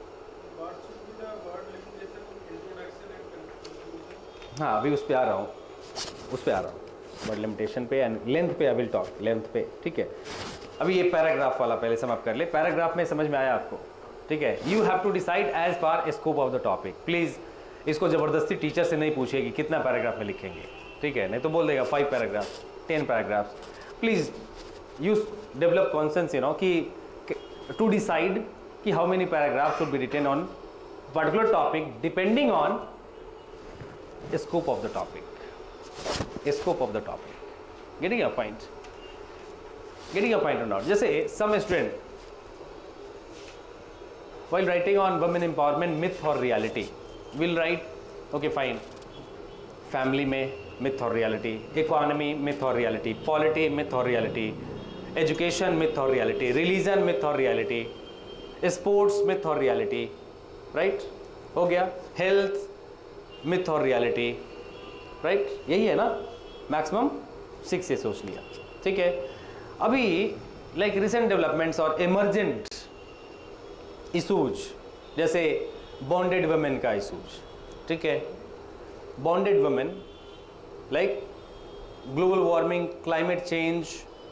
Speaker 1: हाँ, अभी उस पर आ रहा हूँ, उस पर आ रहा हूँ, वर्ड लिमिटेशन पे एंड लेंथ पे, आई विल टॉक लेंथ पे, ठीक है। अभी ये पैराग्राफ वाला पहले समअप कर ले, पैराग्राफ में समझ में आया आपको, ठीक है। You have to decide as per scope of the topic, please इसको ज़बरदस्ती टीचर से नहीं पूछिए कि कितना पैराग्राफ में लिखेंगे, ठीक है, नहीं तो बोल देगा five paragraph, ten paragraphs. Please use develop conscience, you know, कि टू डिसाइड कि how many paragraph should be written on particular topic depending on scope of the topic, scope of the topic. Getting your point, getting your point और not? जैसे some student while writing on women empowerment myth or reality will write okay fine, family में myth or reality, economy myth or reality, polity myth or reality, education myth or reality, religion myth or reality, sports myth or reality, right? हो गया, health myth or reality, right? यही है ना, maximum six ये सोच लिया, ठीक है। अभी like recent developments और emergent इशूज, जैसे बॉन्डेड वुमेन का इशूज, ठीक है, bonded women like global warming, climate change,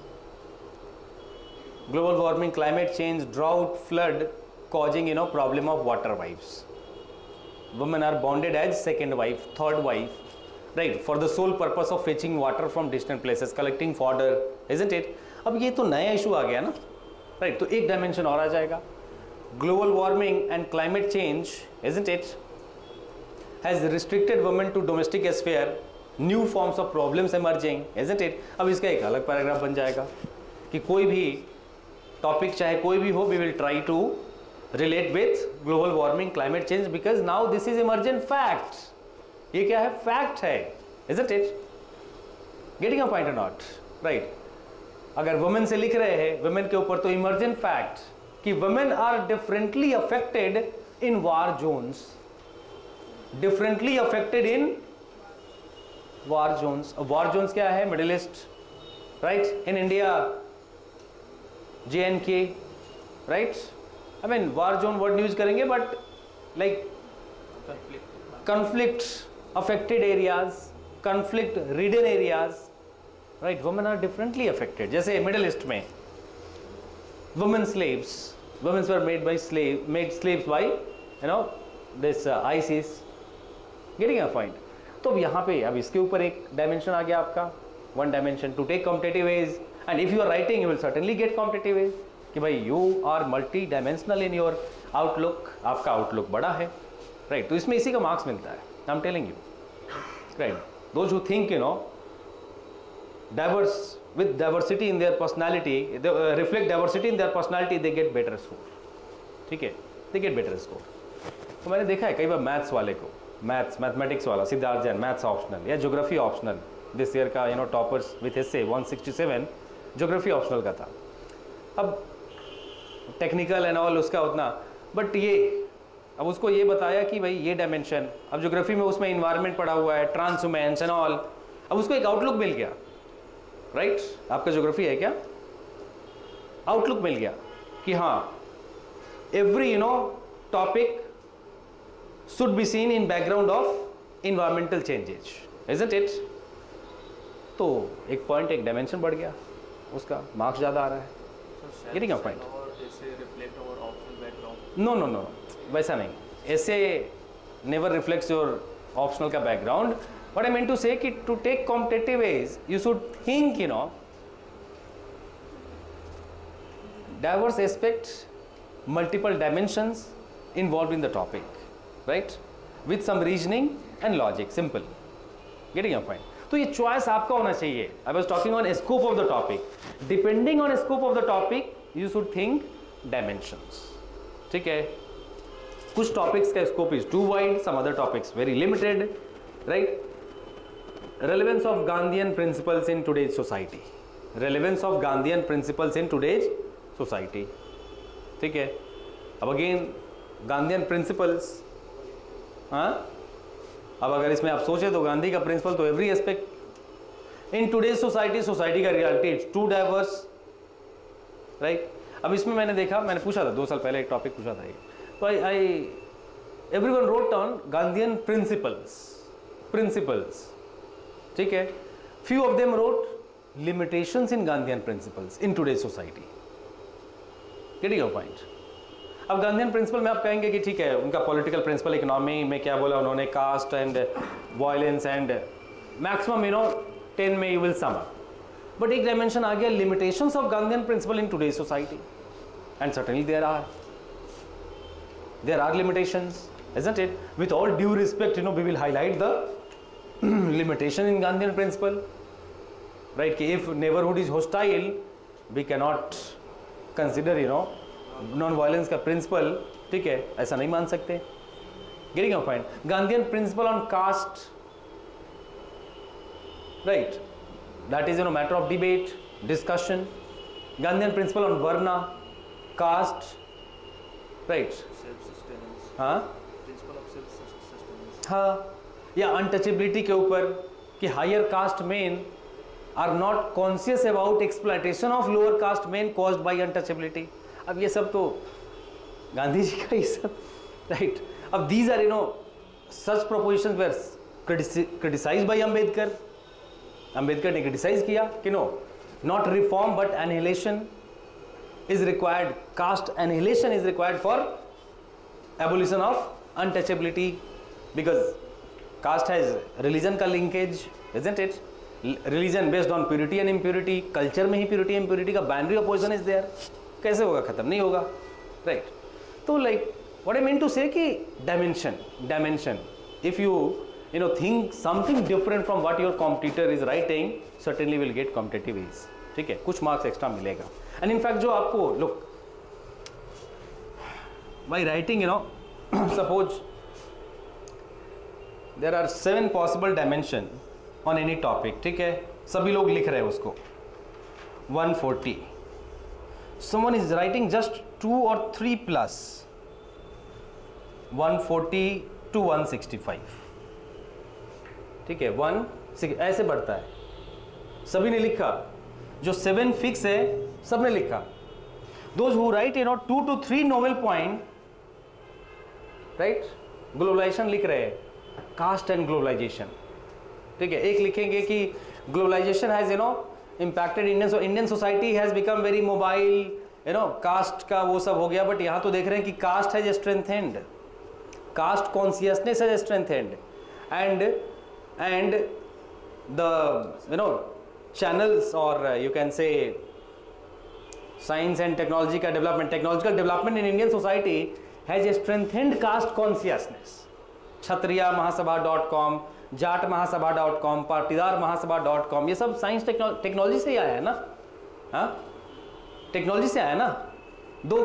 Speaker 1: global warming, climate change, drought, flood causing you know problem of water wives. Women are bonded as second wife, third wife, right, for the sole purpose of fetching water from distant places, collecting fodder, isn't it? अब ये तो नया issue आ गया ना, right, तो एक dimension और आ जाएगा। Global warming and climate change, isn't it, has restricted women to domestic sphere, new forms of problems emerging, isn't it? अब इसका एक अलग पैराग्राफ बन जाएगा कि कोई भी टॉपिक चाहे कोई भी हो, we will try to relate with global warming, climate change, because now this is emergent fact. ये क्या है? फैक्ट है, isn't it? Getting a point or not? Right? अगर वुमेन से लिख रहे हैं, वुमेन के ऊपर, तो इमर्जेंट फैक्ट कि women are differently affected in war zones, differently affected in war zones. war zones क्या है? Middle East, right? In India, J and K, right? I mean war zone word use करेंगे, but like conflict affected areas, conflict ridden areas, right? Women are differently affected. जैसे Middle East में women slaves, women were made by slave, made slaves by you know this uh, ISIS. Getting a point? तो अब यहाँ पे अब इसके ऊपर एक डायमेंशन आ गया आपका, one dimension to take competitive edge, and if you are writing you will certainly get competitive edge कि भाई you are multi dimensional in your outlook, आपका आउटलुक बड़ा है, राइट right? तो इसमें इसी का मार्क्स मिलता है, I am telling you, right. Those who think you know diverse with diversity in their personality, they uh, reflect diversity in their personality, they get better score, ठीक है, they get better score। तो मैंने देखा है कई बार maths वाले को, maths mathematics वाला सिद्धार्थ जैन, मैथ्स ऑप्शनल या ज्योग्राफी ऑप्शनल, दिस ईयर का you know toppers with essay one sixty seven geography optional का था। अब टेक्निकल एंड ऑल उसका उतना, बट ये अब उसको ये बताया कि भाई ये डायमेंशन, अब ज्योग्राफी में उसमें इन्वायरमेंट पड़ा हुआ है, ट्रांसह्यूमेंस एंड ऑल, अब उसको एक आउटलुक मिल गया, राइट right? आपका ज्योग्राफी है क्या, आउटलुक मिल गया कि हाँ every you know topic should be seen in background of environmental changes, isn't it? तो एक पॉइंट, एक डायमेंशन बढ़ गया, उसका मार्क्स ज़्यादा आ रहा है। Getting a point? No no no वैसा नहीं, ऐसे never reflects your optional का background. What I meant to say कि to take competitive is you should think, you know, diverse aspects, multiple dimensions involved in the topic, right? With some reasoning and logic, simple. Getting your point? तो ये choice आपका होना चाहिए. I was talking on scope of the topic. Depending on scope of the topic, you should think dimensions. ठीक है? कुछ topics का scope is too wide, some other topics very limited, right? Relevance of Gandhian principles in today's society. Relevance of Gandhian principles in today's society. ठीक है? अब again Gandhian principles, हाँ? अब अगर इसमें आप सोचे तो गांधी का प्रिंसिपल तो every aspect in today's society, society का reality it's too diverse, right? अब इसमें मैंने देखा, मैंने पूछा था दो साल पहले एक टॉपिक पूछा था ये, तो I I everyone wrote on Gandhian principles principles ठीक है. Few of them wrote limitations in Gandhian principles in today's society. Getting your point? अब गांधीयन प्रिंसिपल में आप कहेंगे कि ठीक है, उनका पॉलिटिकल प्रिंसिपल इकोनॉमी में क्या बोला उन्होंने, caste and violence and maximum you know ten में you will sum up. But एक डायमेंशन आ गया limitations of Gandhian principle in today's society, and certainly there are there are limitations, isn't it? With all due respect, you know, we will highlight the limitation in Gandhian principle, right? कि if neighborhood is hostile, we cannot consider, you know, non-violence का principle, ठीक है, ऐसा नहीं मान सकते. Getting your point? Gandhian principle on caste, right? That is, you know, matter of debate, discussion. Gandhian principle on varna, caste, right?
Speaker 2: Self-sustenance.
Speaker 1: हाँ
Speaker 2: Principle of self-sustenance.
Speaker 1: हाँ, या अनटचेबिलिटी के ऊपर कि higher caste men are not conscious about exploitation of lower caste men caused by untouchability. अब ये सब तो गांधी जी का ही सब, राइट? अब these are you know such propositions were criticised by Ambedkar. Ambedkar ने क्रिटिसाइज किया कि no, not reform but annihilation is required. Caste annihilation is required for abolition of untouchability because caste has religion का linkage, isn't it? Religion based on purity and impurity, culture में ही purity and impurity का boundary opposition is there. कैसे होगा? खत्म नहीं होगा, right? तो like what I mean to say कि dimension, dimension. If you you know think something different from what your competitor is writing, certainly will get competitive ease. ठीक है, कुछ marks extra मिलेगा. And in fact जो आपको look by writing, you know, suppose there are seven possible dimension on any topic, ठीक है, सभी लोग लिख रहे हैं उसको one forty. Someone is writing just two or three plus one forty to one sixty-five, ठीक है, one ऐसे बढ़ता है. सभी ने लिखा, जो seven fix है सबने लिखा. Those who write, you know, two to three novel point, right, globalisation लिख रहे हैं, कास्ट एंड ग्लोबलाइजेशन, ठीक है. एक लिखेंगे कि globalisation has you know impacted Indian Indian society has become very mobile, you know, caste का वो सब हो गया. बट यहाँ तो देख रहे हैं कि caste has strengthened, caste consciousness has strengthened, and and the you know channels और you can say science and technology का development, technological development in Indian society has strengthened caste consciousness. Kshatriya Mahasabha dot com, Jat Mahasabha dot com, Patidar Mahasabha dot com, ये सब science technology से ही आया है ना. हाँ, technology से आया ना. Though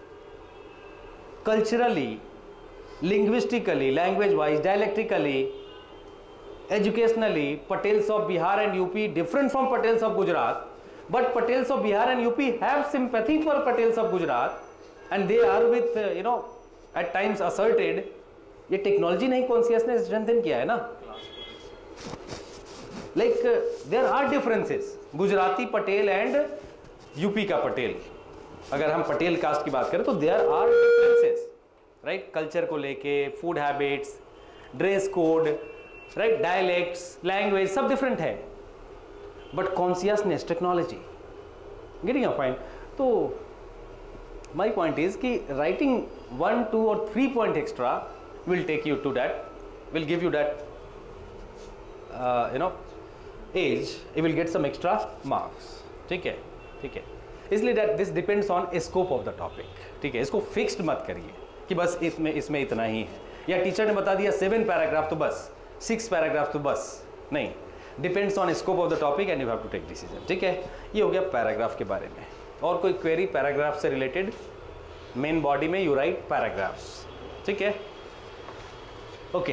Speaker 1: culturally, linguistically, language wise, dialectically, educationally Patels of Bihar and UP different from Patels of Gujarat, but Patels of Bihar and UP have sympathy for Patels of Gujarat, and they are with uh, you know at times asserted. ये technology नहीं consciousness strengthen किया है ना. Like there are differences, Gujarati Patel and UP का पटेल, अगर हम Patel cast की बात करें तो there are differences, right? Culture को लेके, food habits, dress code, right, dialects, language सब डिफरेंट है, but consciousness, technology. Getting your point? तो my point is कि writing one, two or three point extra will take you to that, will give you that uh, you know age, you will get some extra marks. ठीक है, ठीक है, इसलिए that this depends on scope of the topic. ठीक है, इसको fixed मत करिए कि बस इसमें इसमें इतना ही है, या टीचर ने बता दिया सेवन पैराग्राफ तो बस, सिक्स पैराग्राफ तो बस, नहीं, depends on scope of the topic and you have to take decision. ठीक है, ये हो गया पैराग्राफ के बारे में. और कोई क्वेरी पैराग्राफ से रिलेटेड? मेन बॉडी में यू राइट पैराग्राफ्स. ठीक है, ओके.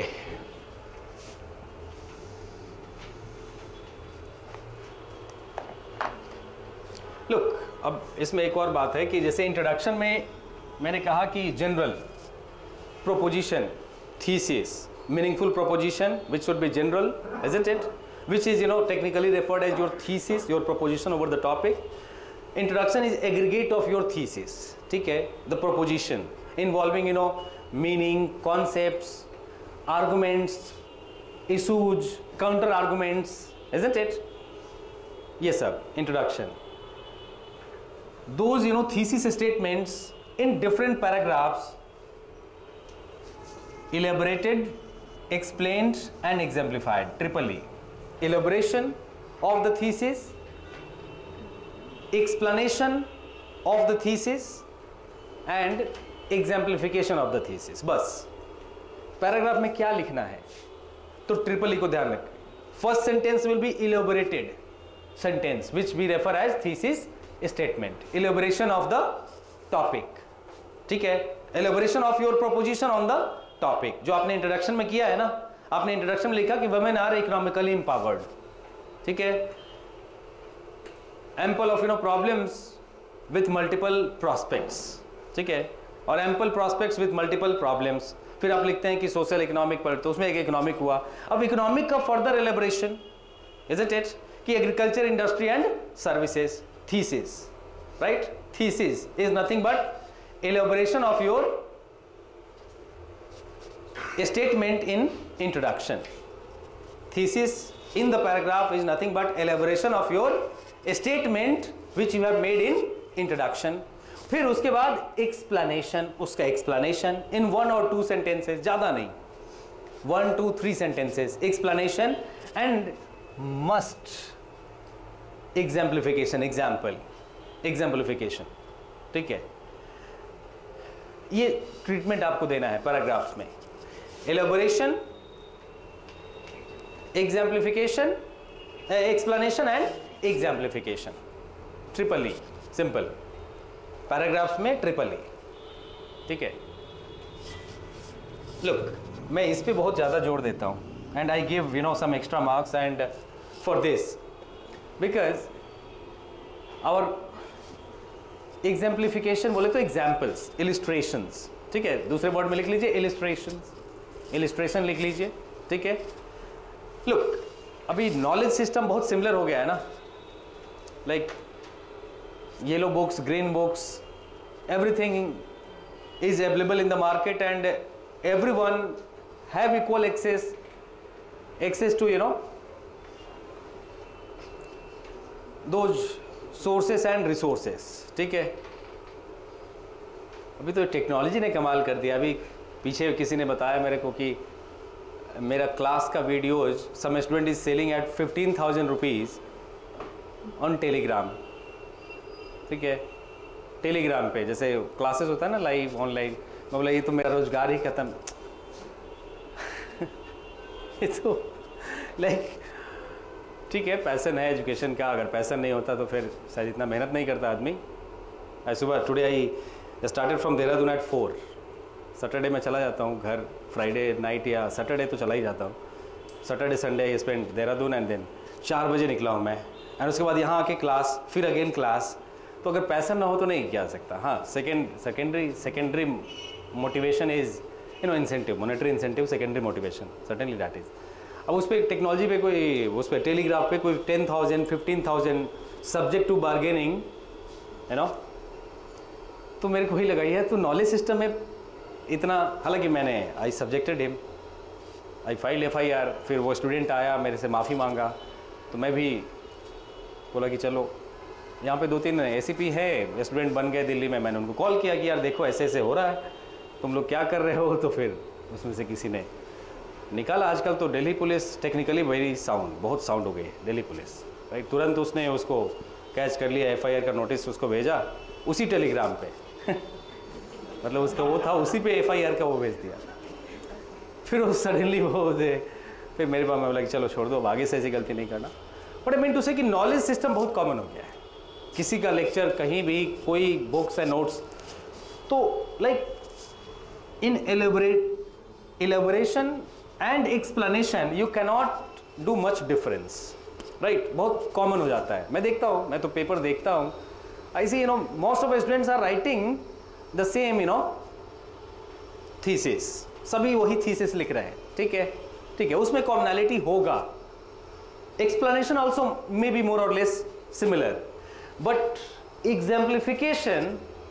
Speaker 1: लुक, अब इसमें एक और बात है कि जैसे इंट्रोडक्शन में मैंने कहा कि general proposition, thesis, meaningful proposition which should be general, isn't it, which is you know technically referred as your thesis, your proposition over the topic. Introduction is aggregate of your thesis. ठीक है, the proposition involving you know meaning, concepts, arguments, issues, counter arguments, isn't it? Yes sir, introduction. Those you know thesis statements in different paragraphs, elaborated, explained and exemplified. Triple E. Elaboration of the thesis, explanation of the thesis and exemplification of the thesis. बस paragraph में क्या लिखना है तो triple E को ध्यान रखें. First sentence will be elaborated sentence which we refer as thesis statement. Elaboration of the topic. ठीक है, elaboration of your proposition on the topic. जो आपने इंट्रोडक्शन में किया है ना, आपने इंट्रोडक्शन में लिखा कि वुमेन आर इकोनॉमिकली एम्पावर्ड. ठीक है, ample of you know problems with multiple prospects. ठीक है, और ample prospects with multiple problems. फिर आप लिखते हैं कि सोशल इकोनॉमिक पर, तो उसमें एक इकोनॉमिक हुआ. अब इकोनॉमिक का फर्दर एलेबोरेशन, इजंट इट, कि agriculture, industry and services. Thesis, right, thesis is nothing but elaboration of your a statement in introduction. Thesis in the paragraph is nothing but elaboration of your statement which you have made in introduction. फिर उसके बाद explanation, उसका explanation in one or two sentences, ज़्यादा नहीं, one, two, three sentences, explanation and must exemplification, example, exemplification. ठीक है, ये treatment आपको देना है पैराग्राफ्स में. Elaboration, exemplification, uh, explanation and exemplification. Triple E, simple. Paragraphs में triple E. ठीक है. Look, मैं इस पे बहुत ज़्यादा जोर देता हूँ and I give you know some extra marks and uh, for this because our exemplification बोले तो examples, illustrations. ठीक है, दूसरे वर्ड में लिख लीजिए illustrations. इलिस्ट्रेशन लिख लीजिए. ठीक है, लुक, अभी नॉलेज सिस्टम बहुत सिमिलर हो गया है ना, like yellow books, green books, everything is available in the market and everyone have equal access access to you know those sources and resources. ठीक है, अभी तो टेक्नोलॉजी ने कमाल कर दिया. अभी पीछे किसी ने बताया मेरे को कि मेरा क्लास का videos some student is selling at fifteen thousand rupees on Telegram. ठीक है, टेलीग्राम पे जैसे क्लासेस होता है ना लाइव ऑनलाइन. मैं बोला ये तो मेरा रोजगार ही खत्म. ये तो लाइक ठीक है, पैसन है एजुकेशन का, अगर पैसन नहीं होता तो फिर शायद इतना मेहनत नहीं करता आदमी. आई सुबह today I started from Dehradun at four. Saturday में चला जाता हूँ घर, फ्राइडे नाइट या सैटरडे तो चला ही जाता हूँ. Saturday Sunday I spend Dehradun and then चार बजे निकला हूँ मैं एंड उसके बाद यहाँ आके क्लास, फिर अगेन क्लास. तो अगर पैसन ना हो तो नहीं किया सकता. हाँ, second secondary secondary motivation is you know incentive, monetary incentive, secondary motivation certainly that is. अब उस पर टेक्नोलॉजी पे कोई, उस पर टेलीग्राफ पे कोई ten thousand fifteen thousand subject to bargaining है ना. तो मेरे को ही लगा है तो नॉलेज सिस्टम में इतना. हालांकि मैंने I subjected him, I file F I R. फिर वो स्टूडेंट आया मेरे से माफ़ी मांगा तो मैं भी बोला कि चलो, यहाँ पे दो तीन ए सी पी है स्टूडेंट बन गए दिल्ली में. मैंने उनको कॉल किया कि यार देखो ऐसे ऐसे हो रहा है, तुम लोग क्या कर रहे हो. तो फिर उसमें से किसी ने निकाला। आजकल तो Delhi police technically very sound, बहुत साउंड हो गई है दिल्ली पुलिस, राइट। तुरंत उसने उसको कैच कर लिया, एफआईआर का नोटिस उसको भेजा उसी टेलीग्राम पे मतलब उसका वो था, उसी पे एफआईआर का वो भेज दिया। फिर वो सडनली वो दे फिर मेरे पास, मैं बोला कि चलो छोड़ दो, आगे से ऐसी गलती नहीं करना। बट आई मीन टू से कि नॉलेज सिस्टम बहुत कॉमन हो गया है। किसी का लेक्चर कहीं भी, कोई बुक्स एंड नोट्स, तो like in elaborate elaboration and explanation you cannot do much difference, right. बहुत कॉमन हो जाता है। मैं देखता हूँ, मैं तो पेपर देखता हूँ, I see you know most of students are writing the same you know thesis, सभी वही थीसिस लिख रहे हैं, ठीक है ठीक है, उसमें कॉमनैलिटी होगा। explanation also may be more or less similar, but exemplification,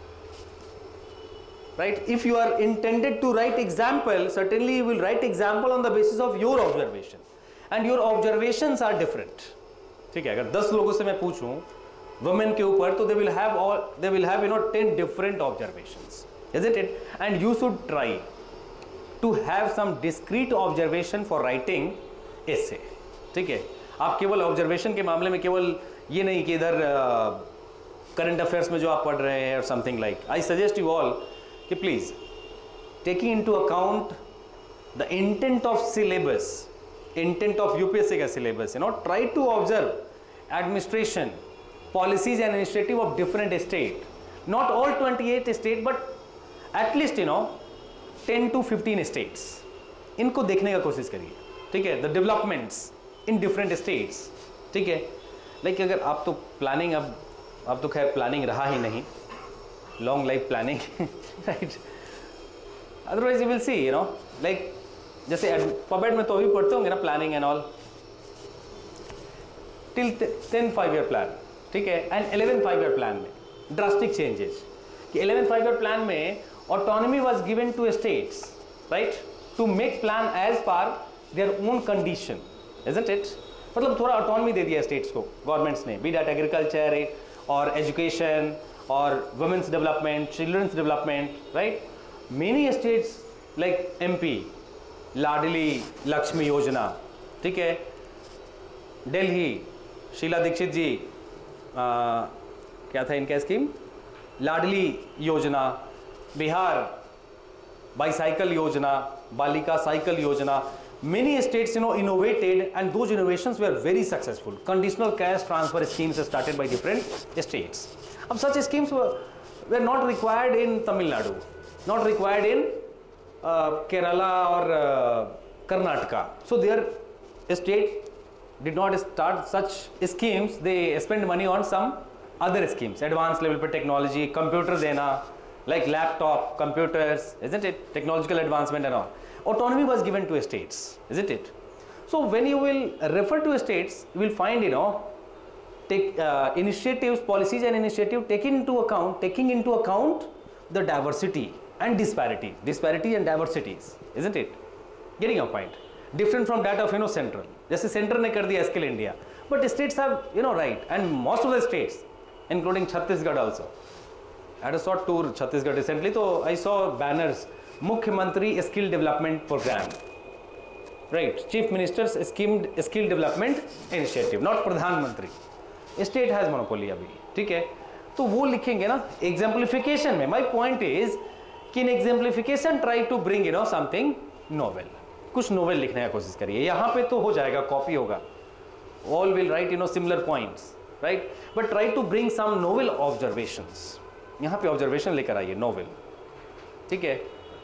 Speaker 1: right, if you are intended to write example, certainly you will write example on the basis of your observation, and your observations are different, ठीक है। अगर दस लोगों से मैं पूछूं women के ऊपर, तो they will have all they will have you know ten different observations, isn't it? And you should try to have some discrete observation for writing essay, ठीक है। आप केवल ऑब्जर्वेशन के मामले में केवल ये नहीं कि इधर करंट अफेयर्स में जो आप पढ़ रहे हैं और something like, I suggest you all कि please taking into account the intent of syllabus, intent of UPSC का syllabus, you know try to observe administration policies and initiative of different state, not all twenty eight state but at least you know ten to fifteen states, इनको देखने का कोशिश करिए, ठीक है। The developments in different states, ठीक है। Like अगर आप तो प्लानिंग, अब अब तो खैर प्लानिंग रहा ही नहीं, long life planning, right. Otherwise you will see you know like जैसे पबेट में तो भी पढ़ते होंगे ना planning and all, till ten five year plan, ठीक है, and eleven five year plan में ड्रास्टिक चेंजेस कि इलेवन फाइव ईयर प्लान में autonomy was given to states, right, to make plan as per their own condition, isn't it? मतलब थोड़ा autonomy दे दिया states को, governments ने, बी डैट एग्रीकल्चर और education और women's development, children's development, right. Many states like MP Ladli Laxmi Yojana, ठीक है, दिल्ली शीला दीक्षित जी आ, क्या था इनका स्कीम, लाडली योजना, बिहार बाईसाइकिल योजना, बालिका साइकिल योजना, many states you know innovated and those innovations were very successful. Conditional cash transfer schemes started by different states. अब such schemes were, were not required in Tamil Nadu, not required in uh, Kerala or uh, Karnataka. So their state did not start such schemes. They spend money on some other schemes, advanced level per technology, computer देना, like laptop, computers, isn't it? Technological advancement and all. Autonomy was given to states, isn't it? So when you will refer to states, you will find you know take uh, initiatives, policies and initiative taking into account taking into account the diversity and disparity, disparity and diversities, isn't it? Getting a point. Different from that of you know central. जैसे center ने कर दिया Skill India, but states have you know right, and most of the states, including Chhattisgarh also. I had a short tour Chhattisgarh recently, so I saw banners. Mukhyamantri skill development programme, right, chief minister's scheme skill development initiative, not Pradhanmantri. State has monopoly अभी, ठीक है, तो वो लिखेंगे ना एग्जाम्पलिफिकेशन में। My point is कि in exemplification try to bring you know something novel, कुछ नोवेल लिखने का कोशिश करिए। यहाँ पे तो हो जाएगा, कॉपी होगा, all will write you know similar points, right, but try to bring some novel observations. यहाँ पे ऑब्जर्वेशन लेकर आइए, नोवेल, ठीक है।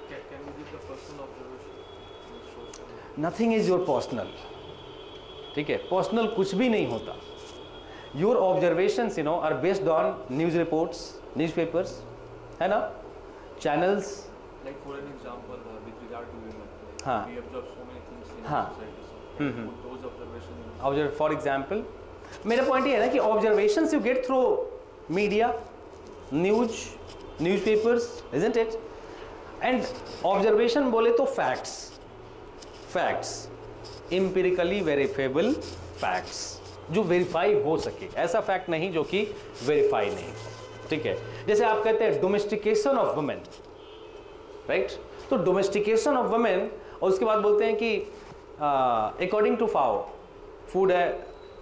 Speaker 1: नथिंग इज योर पर्सनल, ठीक है, पर्सनल कुछ भी नहीं होता। Your observations you know are based on news reports, newspapers, है ना, channels,
Speaker 2: like for an example uh, with regard to women, like
Speaker 1: हाँ,
Speaker 2: we observe so many things in
Speaker 1: हाँ,
Speaker 2: society, so
Speaker 1: hmm hmm,
Speaker 2: those observations.
Speaker 1: Observe for example, मेरा point ये है ना कि observations you get through media, news, newspapers, isn't it? And observation बोले तो facts, facts empirically verifiable facts जो verify हो सके, ऐसा फैक्ट नहीं जो कि वेरीफाई नहीं, ठीक है। जैसे आप कहते हैं डोमेस्टिकेशन ऑफ वुमेन, राइट। तो डोमेस्टिकेशन ऑफ वुमेन, और उसके बाद बोलते हैं कि अकॉर्डिंग टू फाओ फूड है,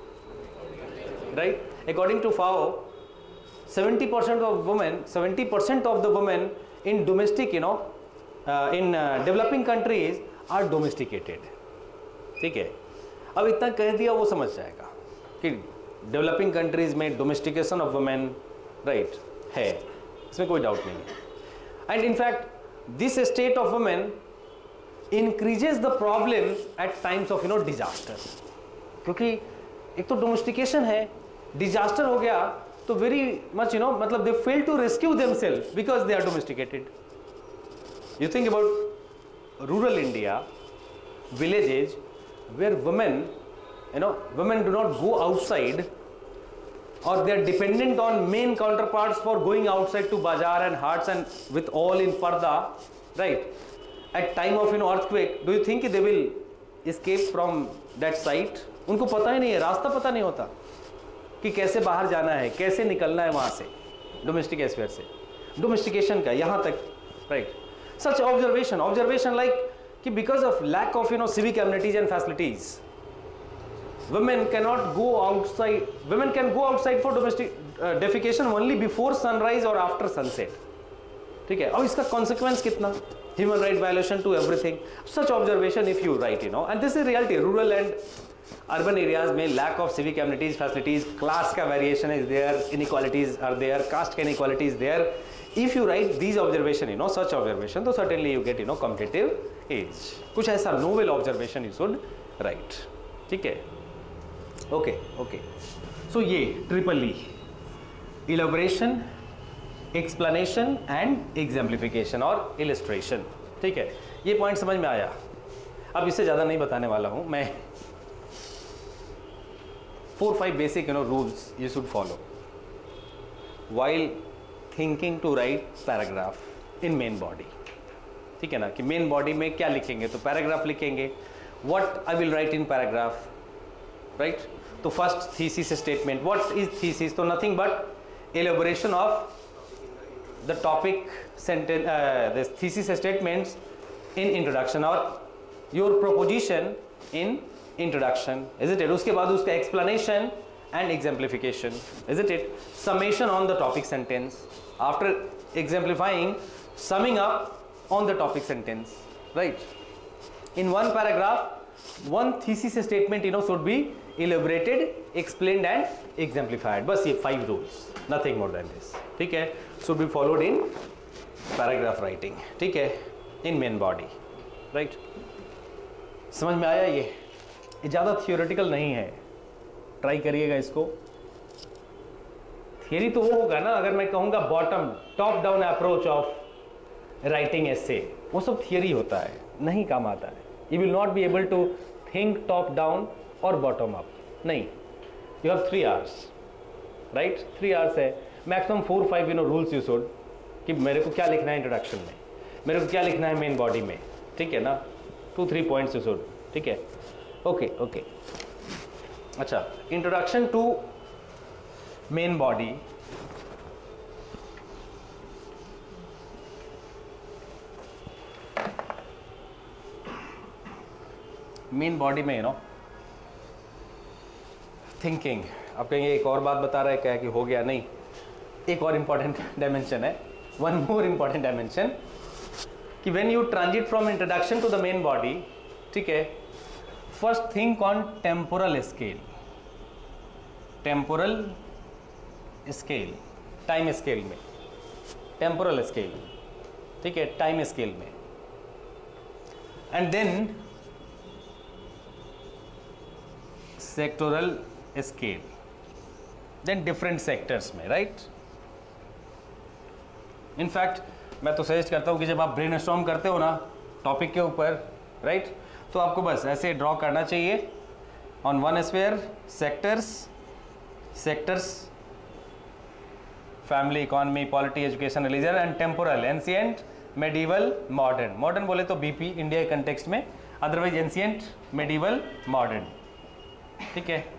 Speaker 1: right, according to FAO seventy percent of women, seventy percent of the women in domestic, you know, uh, in uh, developing countries are domesticated. ठीक है, अब इतना कह दिया वो समझ जाएगा कि डेवलपिंग कंट्रीज में डोमेस्टिकेशन ऑफ वुमेन राइट है, इसमें कोई डाउट नहीं है। And in fact this state of women increases the problem at times of you know disaster, क्योंकि एक तो डोमेस्टिकेशन है, डिजास्टर हो गया तो वेरी मच यू नो मतलब they fail to rescue themselves because they are domesticated. You think about rural India, villages where women, you know, women do not go outside, or they are dependent on male counterparts for going outside to bazaar and haats and with all in parda, right? At time of you know earthquake, do you think they will escape from that site? उनको पता ही नहीं है, रास्ता पता नहीं होता कि कैसे बाहर जाना है, कैसे निकलना है वहाँ से, डोमेस्टिक एस्फेयर से, डोमेस्टिकेशन का यहाँ तक, right. Such observation observation like कि because of lack of you know civic amenities and facilities, women cannot go outside, women can go outside for domestic uh, defecation only before sunrise or after sunset, ठीक है। अब इसका consequence कितना, human right violation to everything, such observation if you write, you know, and this is reality, rural and urban areas में lack of civic amenities, facilities, class का variation is there, inequalities are there, caste का inequality is there. If you write these observation, you know, such observation, तो certainly you get, you know, competitive edge. कुछ ऐसा novel observation you should write, ठीक है। Okay, okay. So ये triple E, elaboration, explanation and exemplification और illustration, ठीक है। ये point समझ में आया। अब इससे ज़्यादा नहीं बताने वाला हूँ मैं। Four five basic, you know, rules you should follow while thinking to write paragraph in main body, ठीक है ना, कि मेन बॉडी में क्या लिखेंगे, तो पैराग्राफ लिखेंगे, what I will write in paragraph, right. तो first thesis statement, what is thesis, तो nothing but elaboration of the topic sentence, the thesis statements in introduction और your proposition in introduction, is it it. उसके बाद उसका explanation and exemplification, isn't it? Summation on the topic sentence. After exemplifying, summing up on the topic sentence, right? In one paragraph, one thesis statement, you know, should be elaborated, explained and exemplified. बस ये five rules, nothing more than this, ठीक है? Should be followed in paragraph writing, ठीक है? In main body, right? समझ में आया ये? ये ज़्यादा theoretical नहीं है, ट्राई करिएगा इसको। थियरी तो वो होगा ना, अगर मैं कहूँगा bottom top down approach of writing essay, वो सब थियरी होता है, नहीं काम आता है। You will not be able to think top down और बॉटम अप, नहीं। You have three hours, right, three hours है, maximum four five you know rules you should, कि मेरे को क्या लिखना है इंट्रोडक्शन में, मेरे को क्या लिखना है मेन बॉडी में, ठीक है ना, two three points you should, ठीक है। ओके ओके, अच्छा, introduction to main body. Main body में यू नो थिंकिंग, आप कहेंगे एक और बात बता रहे क्या कि हो गया, नहीं, एक और इंपॉर्टेंट डायमेंशन है, वन मोर इंपॉर्टेंट डायमेंशन, कि when you transit from introduction to the main body, ठीक है, first think on temporal scale, temporal scale, time scale में, टेम्पोरल स्केल, ठीक है, टाइम स्केल में, and then sectoral scale, then different sectors में, right. In fact मैं तो suggest करता हूँ कि जब आप ब्रेनस्टॉर्म करते हो ना टॉपिक के ऊपर, राइट, तो आपको बस ऐसे ड्रॉ करना चाहिए on one sphere, sectors, sectors, family, economy, polity, education, religion and temporal, ancient, medieval, modern. Modern बोले तो बीपी इंडिया के कंटेक्स्ट में, अदरवाइज एंशिएंट, मेडिवल, मॉडर्न, ठीक है,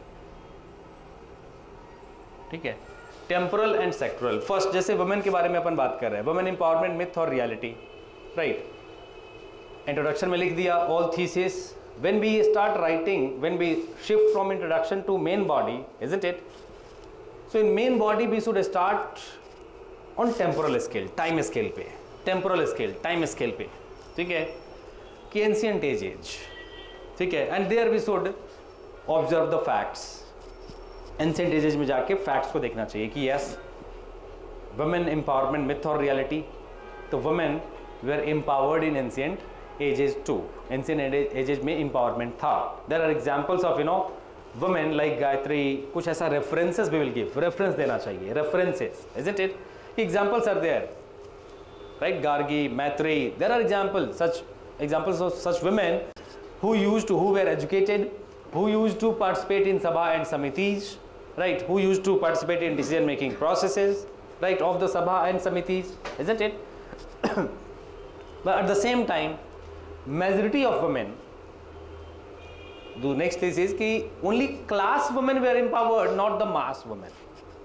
Speaker 1: ठीक है। टेम्पोरल एंड सेक्टोरल, फर्स्ट जैसे वुमेन के बारे में अपन बात कर रहे हैं, वुमेन एम्पावरमेंट, मिथ और रियलिटी, राइट, इंट्रोडक्शन में लिख दिया all thesis. When we start writing, when we shift from introduction to main body, isn't it? So in main body we should start on temporal scale, time scale पे, temporal scale, time scale पे, ठीक है, कि ancient age age, ठीक है, and there we should observe the facts. Ancient ages में जाके facts को देखना चाहिए कि यस, वुमेन एम्पावरमेंट मिथ और रियलिटी. तो women were empowered in ancient ages too. Ancient ages में एम्पावरमेंट था. There are examples of you know women like Gayatri. कुछ ऐसा references we will give, reference देना चाहिए, references, isn't it? Examples are there, right? Gargi, Maitreyi, there are examples, such examples of such women who used to, who were educated, who used to participate in sabha and samitis, right, who used to participate in decision making processes, right, of the sabha and samitis, isn't it? But at the same time, majority of women, the next thing is ki only class women were empowered, not the mass women.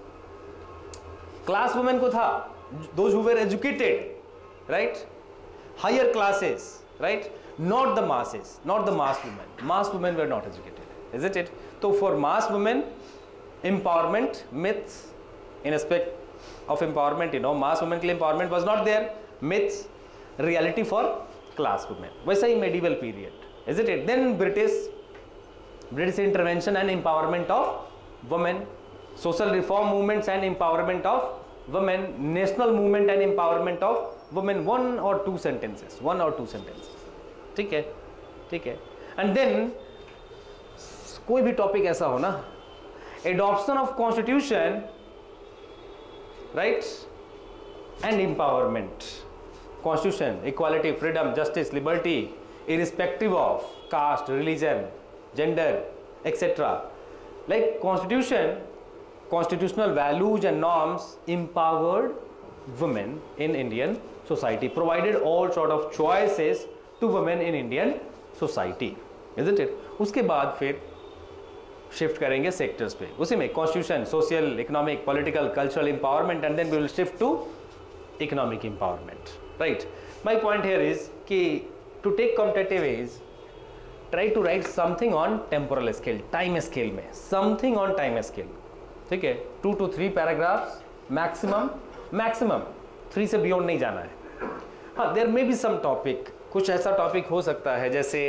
Speaker 1: Class women ko tha, those who were educated, right, higher classes, right, not the masses, not the mass women. Mass women were not educated, isn't it? So for mass women, empowerment myths in aspect of empowerment, you know, mass women के लिए empowerment was not there. Myths, reality for class women. वैसा ही medieval period, isn't it? Then British, British intervention and empowerment of women, social reform movements and empowerment of women, national movement and empowerment of women. One or two sentences, one or two sentences. ठीक है, ठीक है. And then कोई भी topic ऐसा हो ना, adoption of constitution, right, and empowerment. Constitution, equality, freedom, justice, liberty, irrespective of caste, religion, gender, etcetera. Like constitution, constitutional values and norms empowered women in Indian society, provided all sort of choices to women in Indian society, isn't it? उसके बाद फिर shift करेंगे sectors पे, उसी में constitution, social, economic, political, cultural empowerment, and then we will shift to economic empowerment, right? My point here is कि to take competitive is try to write something on temporal scale, time scale में, something on time scale, ठीक है? Two to three paragraphs maximum, maximum three से beyond नहीं जाना है. हाँ, there may be some topic, कुछ ऐसा टॉपिक हो सकता है जैसे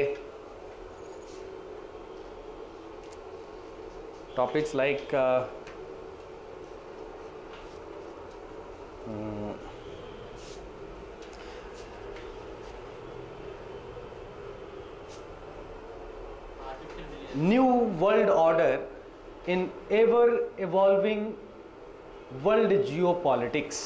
Speaker 1: topics like new world order in ever evolving world geopolitics.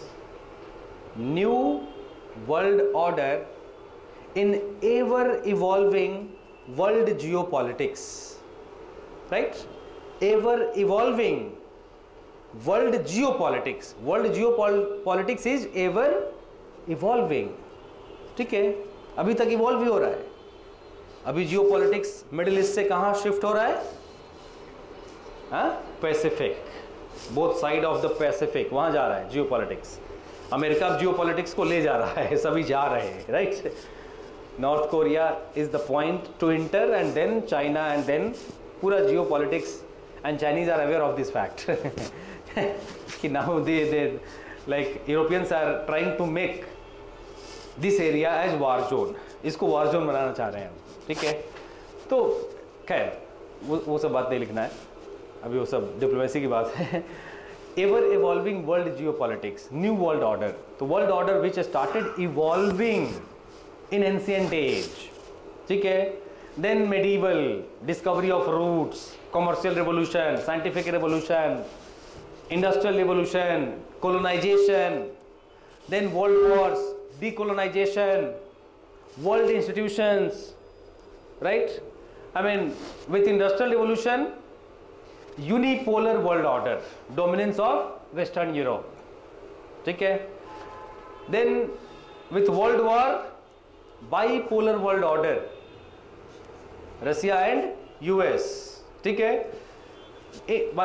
Speaker 1: New world order in ever evolving world geopolitics, right? Ever evolving world geopolitics. World geopolitics is ever evolving, ठीक है? अभी तक इवॉल्व ही हो रहा है. अभी जियोपॉलिटिक्स मिडिल ईस्ट से कहाँ शिफ्ट हो रहा है? हाँ, Pacific, both side of the Pacific, वहां जा रहा है जियोपॉलिटिक्स. अमेरिका अब जियोपॉलिटिक्स को ले जा रहा है, सभी जा रहे हैं, right? North Korea is the point to enter, and then China, and then पूरा geopolitics, and Chinese are aware of this fact कि now they they like Europeans are trying to make this area as war zone. इसको war zone बनाना चाह रहे हैं, ठीक है? तो खैर वो वो सब बात नहीं लिखना है अभी, वो सब डिप्लोमेसी की बात है. Ever evolving world geopolitics, new world order. तो world order which started evolving in ancient age, ठीक है? Then medieval, discovery of routes, commercial revolution, scientific revolution, industrial revolution, colonization, then world wars, decolonization, world institutions, right? I mean, with industrial revolution, unipolar world order, dominance of Western Europe, ठीक है? Then with World War, bipolar world order, Russia and U S, ठीक है? By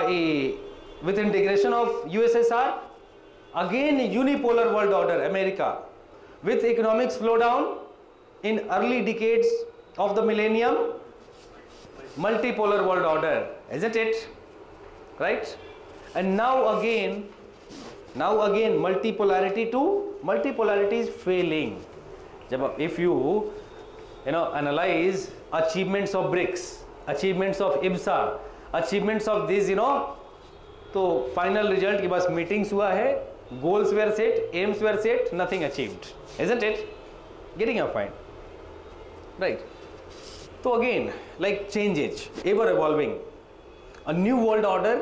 Speaker 1: with integration of U S S R, again unipolar world order, America. with economic slowdown in early decades of the millennium, multipolar world order, isn't it? Right? And now again, now again multipolarity to multipolarity is failing. जब if you you know analyze achievements of BRICS, achievements of IBSA, achievements of these you know, तो final result कि बस meetings हुआ है, goals were set, aims were set, nothing achieved, isn't it? Getting a point, right? So again, like changes, ever evolving, a new world order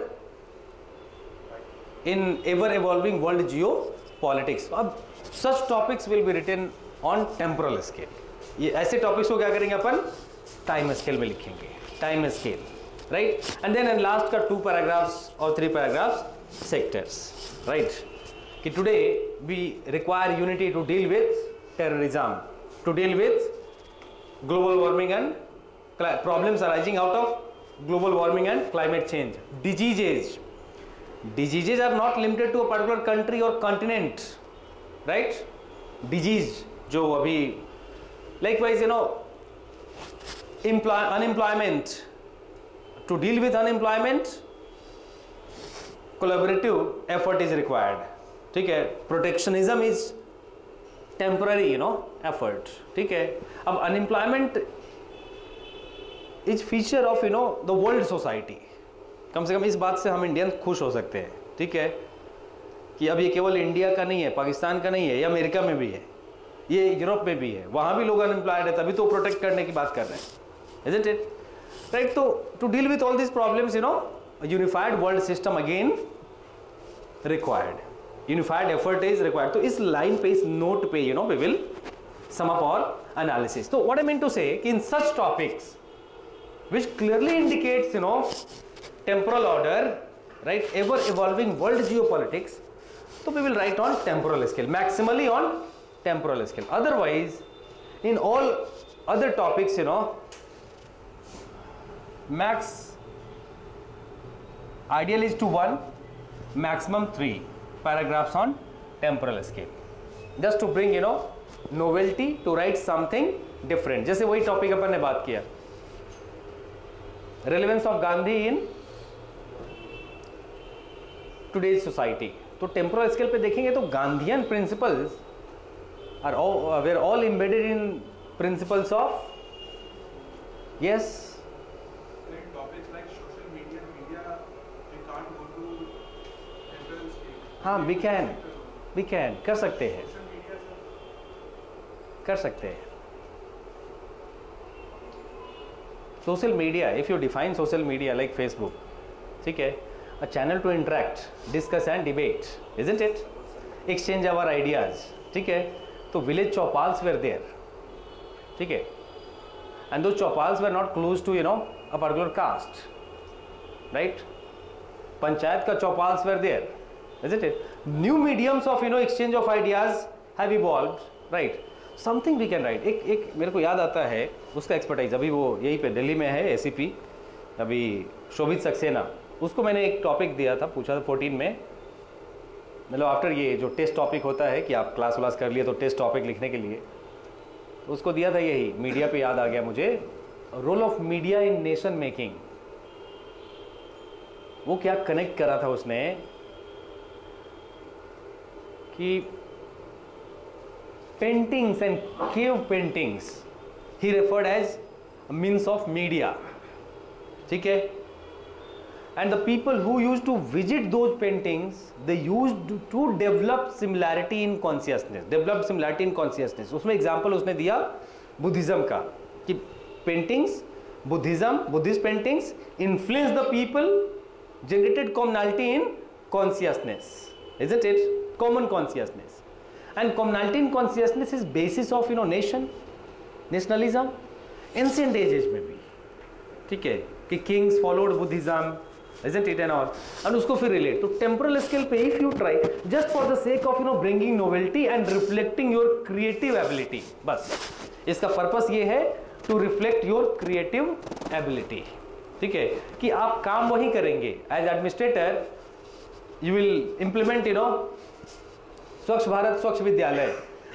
Speaker 1: in ever evolving world geopolitics. अब such topics will be written on temporal scale. ये ऐसे topics को क्या करेंगे अपन time scale में लिखेंगे, time scale, right? And then and last का two paragraphs or three paragraphs sectors, right? कि today we require unity to deal with terrorism, to deal with global warming and problems arising out of global warming and climate change. Diseases, diseases are not limited to a particular country or continent, right? Disease जो अभी likewise you know employ unemployment, to deal with unemployment collaborative effort is required, ठीक है? Protectionism is temporary you know effort, ठीक है? अब unemployment is feature of you know the world society. कम से कम इस बात से हम इंडियन खुश हो सकते हैं, ठीक है, कि अब ये केवल इंडिया का नहीं है, पाकिस्तान का नहीं है, ये अमेरिका में भी है, ये यूरोप में भी है, वहाँ भी लोग अनएम्प्लॉयड है, तभी तो प्रोटेक्ट करने की बात कर रहे हैं, isn't it? Right? तो to deal with all these problems, you know, a unified world system again required. Unified effort is required. तो इस लाइन पे, इस नोट पे, you know, we will sum up our analysis. So what I mean to say, कि in such topics which clearly indicates, you know, temporal order, right, ever evolving world geopolitics, so we will write on temporal scale, maximally on temporal scale. Otherwise, in all other topics, you know, max ideal is to one, maximum three paragraphs on temporal scale, just to bring you know novelty, to write something different. जैसे वही topic अपन ने बात किया, relevance of Gandhi in today's society. तो temporal scale पे देखेंगे तो Gandhian principles are were all embedded in principles of yes. हाँ, वी कैन वी कैन कर सकते हैं, कर सकते हैं. Social media, if you define social media like Facebook, ठीक है, a channel to interact, discuss and debate, isn't it? Exchange our ideas, ठीक है? तो village chowpals were there, ठीक है? And those chowpals were not close to you know a particular caste, right? Panchayat का chowpals were there, isn't it? New mediums of you know exchange of ideas have evolved, right? Something we can write. एक एक मेरे को याद आता है उसका expertise, अभी वो यहीं पे दिल्ली में है, एसीपी अभी शोभित सक्सेना, उसको मैंने एक टॉपिक दिया था, पूछा था फोर्टीन में, मतलब आफ्टर ये जो टेस्ट टॉपिक होता है कि आप क्लास व्लास कर लिए तो टेस्ट टॉपिक लिखने के लिए, तो उसको दिया था यही, मीडिया पे याद आ गया मुझे, role of media in nation making. वो क्या कनेक्ट करा था उसने कि पेंटिंग्स एंड केव पेंटिंग्स ही referred as means of media, ठीक है? And the people who used to visit those paintings, they used to develop similarity in consciousness, develop similarity in consciousness. उसमें example उसने दिया बुद्धिज्म का, कि paintings, Buddhism, Buddhist paintings influence the people, generated commonality in consciousness, isn't it? Common consciousness. And commonality in consciousness is basis of you know nation, nationalism, ancient ages में भी, ठीक है, कि kings followed Buddhism, isn't it, and all, and उसको फिर relate to temporal scale पे, if you try just for the sake of you know bringing novelty and reflecting your creative ability, बस इसका पर्पस ये है to reflect your creative ability, ठीक है, कि आप काम वही करेंगे as administrator, you will implement you know स्वच्छ भारत स्वच्छ विद्यालय,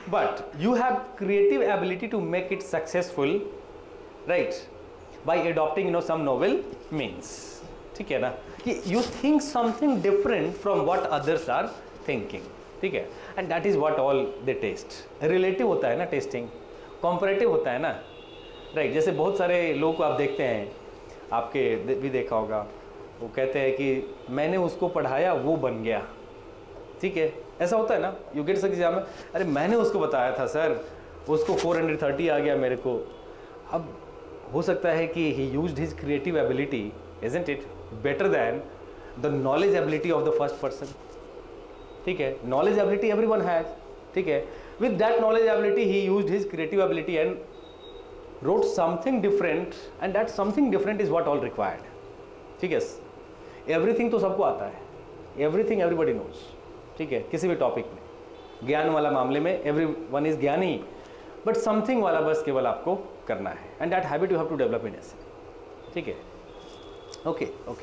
Speaker 1: but you have creative ability to make it successful, right, by adopting you know some novel means. ठीक है ना, कि you think something different from what others are thinking. ठीक है, and that is what all they test. Relative होता है ना testing, comparative होता है ना, राइट. जैसे बहुत सारे लोगों को आप देखते हैं, आपके भी देखा होगा, वो कहते हैं कि मैंने उसको पढ़ाया वो बन गया. ठीक है, ऐसा होता है ना. यू गेट सक एग्जाम में, अरे मैंने उसको बताया था सर, उसको फोर हंड्रेड थर्टी आ गया मेरे को. अब हो सकता है कि he used his creative ability, isn't it, better than the knowledge ability of the first person. ठीक है, नॉलेज एबिलिटी एवरीवन हैज. ठीक है, with that knowledge ability he used his creative ability and wrote something different, and that something different is what all required. ठीक है, everything तो सबको आता है, everything everybody knows. ठीक है, किसी भी टॉपिक में, ज्ञान वाला मामले में everyone is ज्ञानी, but something वाला बस केवल आपको करना है, and that habit you have to develop in essay. ठीक है, ओके ओके.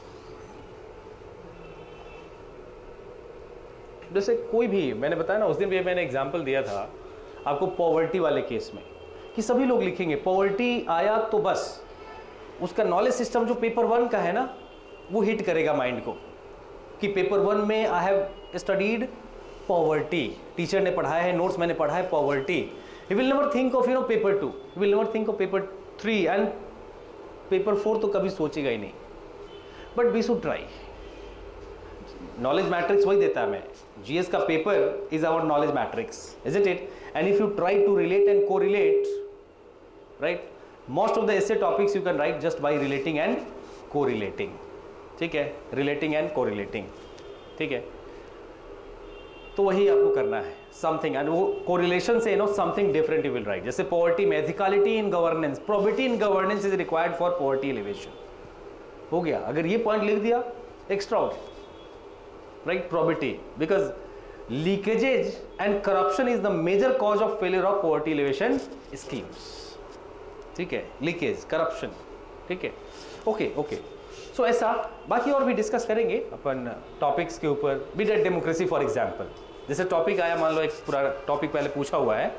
Speaker 1: जैसे कोई भी, मैंने बताया ना उस दिन भी मैंने एग्जाम्पल दिया था आपको पॉवर्टी वाले केस में, कि सभी लोग लिखेंगे पॉवर्टी आया तो बस उसका नॉलेज सिस्टम जो पेपर वन का है ना वो हिट करेगा माइंड को, कि पेपर वन में I have studied poverty, teacher ने पढ़ाया है, नोट्स मैंने पढ़ा है poverty. He will never think of you know paper two, he will never think of paper three, and paper four तो कभी सोचेगा ही नहीं. But we should try. Knowledge matrix वही देता है. मैं जीएस का paper is our knowledge matrix, isn't it, and if you try to relate and को relate, right, most of the essay topics you can write just by relating and correlating. ठीक है, relating and correlating. ठीक है, तो वही आपको करना है, something, and वो correlation से you know something different you will write. जैसे poverty में ethicality in governance, probity in governance is required for poverty elevation. हो गया, अगर ये point लिख दिया extra हो गया, right, probity, because leakages and corruption is the major cause of failure of poverty elevation schemes. ठीक है, लीकेज, करप्शन. ठीक है, ओके ओके. सो ऐसा बाकी और भी डिस्कस करेंगे अपन टॉपिक्स के ऊपर. बी डेट डेमोक्रेसी फॉर एग्जांपल, जैसे टॉपिक आया, मान लो एक पूरा टॉपिक पहले पूछा हुआ है,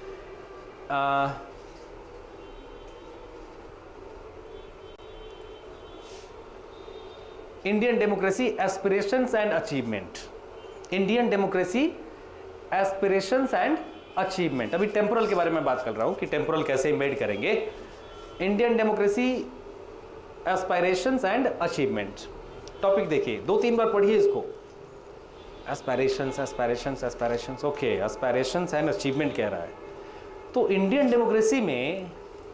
Speaker 1: Indian democracy aspirations and achievement. Indian democracy aspirations and achievement. अभी टेम्पोरल के बारे में बात कर रहा हूं कि टेम्पोरल कैसे इम्बेड करेंगे. Indian democracy aspirations and achievement. Topic देखिए, दो तीन बार पढ़िए इसको. Aspirations aspirations aspirations okay, aspirations and achievement कह रहा है. तो इंडियन डेमोक्रेसी में,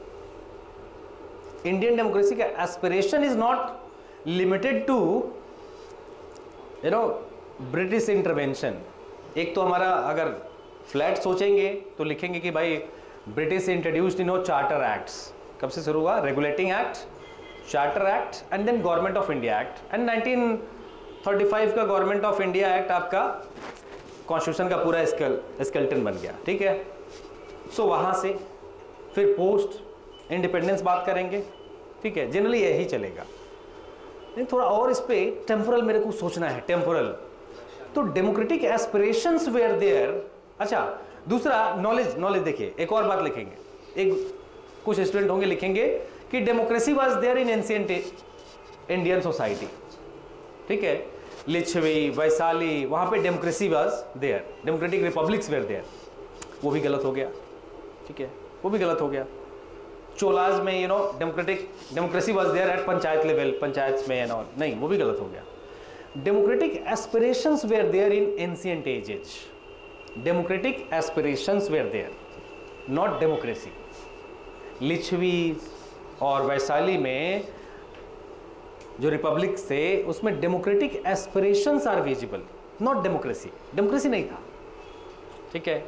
Speaker 1: इंडियन डेमोक्रेसी का aspiration is not limited to you know British intervention. एक तो हमारा अगर फ्लैट सोचेंगे तो लिखेंगे कि भाई British introduced in charter acts. कब से शुरू हुआ? Regulating act, charter act, and then government of India act, and nineteen thirty five का गवर्नमेंट ऑफ इंडिया एक्ट आपका कॉन्स्टिट्यूशन का पूरा स्केल स्केल्टन बन गया. ठीक है, सो वहाँ से फिर पोस्ट इंडिपेंडेंस बात करेंगे. ठीक है, जनरली यही चलेगा. नहीं, थोड़ा और इस पर टेम्पोरल मेरे को सोचना है. टेम्पोरल तो डेमोक्रेटिक एस्पिरेशंस वेयर देयर. अच्छा, दूसरा नॉलेज. नॉलेज देखिए, एक और बात लिखेंगे, एक कुछ स्टूडेंट होंगे लिखेंगे कि democracy was there in ancient Indian society. ठीक है, लिच्छवी, वैशाली, वहाँ पे democracy was there, democratic republics were there. वो भी गलत हो गया. ठीक है, वो भी गलत हो गया. चोलाज में you know democratic democracy was there at panchayat level, panchayat में एंड ऑल, नहीं, वो भी गलत हो गया. Democratic aspirations were there in ancient ages. Democratic aspirations were there, not democracy. Licchavi और वैशाली में जो रिपब्लिक से, उसमें democratic aspirations are visible, not democracy. Democracy नहीं था. ठीक है,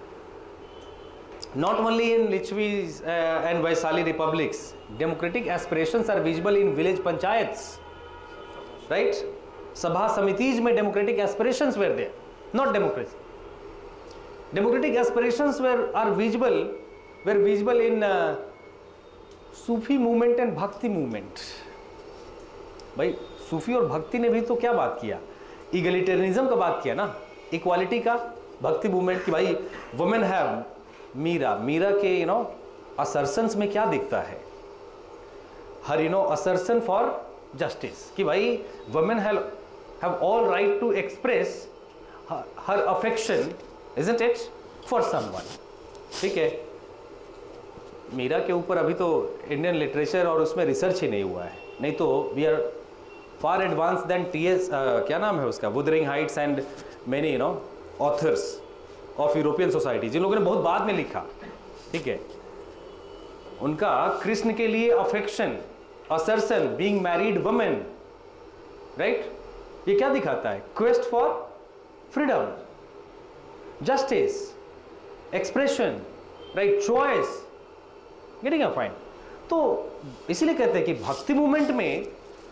Speaker 1: not only in Lichvis uh, and Vaisali republics, democratic aspirations are visible in village panchayats, right? Sabha samitis mein democratic aspirations were there, not democracy. Democratic aspirations were are visible were visible in uh, Sufi movement and Bhakti movement. भाई सूफी और भक्ति ने भी तो क्या बात किया? इगलिटेरियनिज्म का बात किया ना, इक्वालिटी का, भक्ति मूवमेंट की भाई वुमेन हैव मीरा, मीरा के यू नो असर्शंस में क्या दिखता है, her you know assertion for justice कि भाई women have have all right to express her affection isn't it for someone. ठीक है, मीरा के ऊपर अभी तो इंडियन लिटरेचर और उसमें रिसर्च ही नहीं हुआ है, नहीं तो we are far advance than T S क्या नाम है उसका, Wuthering Heights and many you know authors of European society, जिन लोगों ने बहुत बाद में लिखा। ठीक है, उनका कृष्ण के लिए affection, assertion, being married women, right, ये क्या दिखाता है, quest for freedom, justice, expression, right, choice, getting a point. तो इसीलिए कहते हैं कि भक्ति मूवमेंट में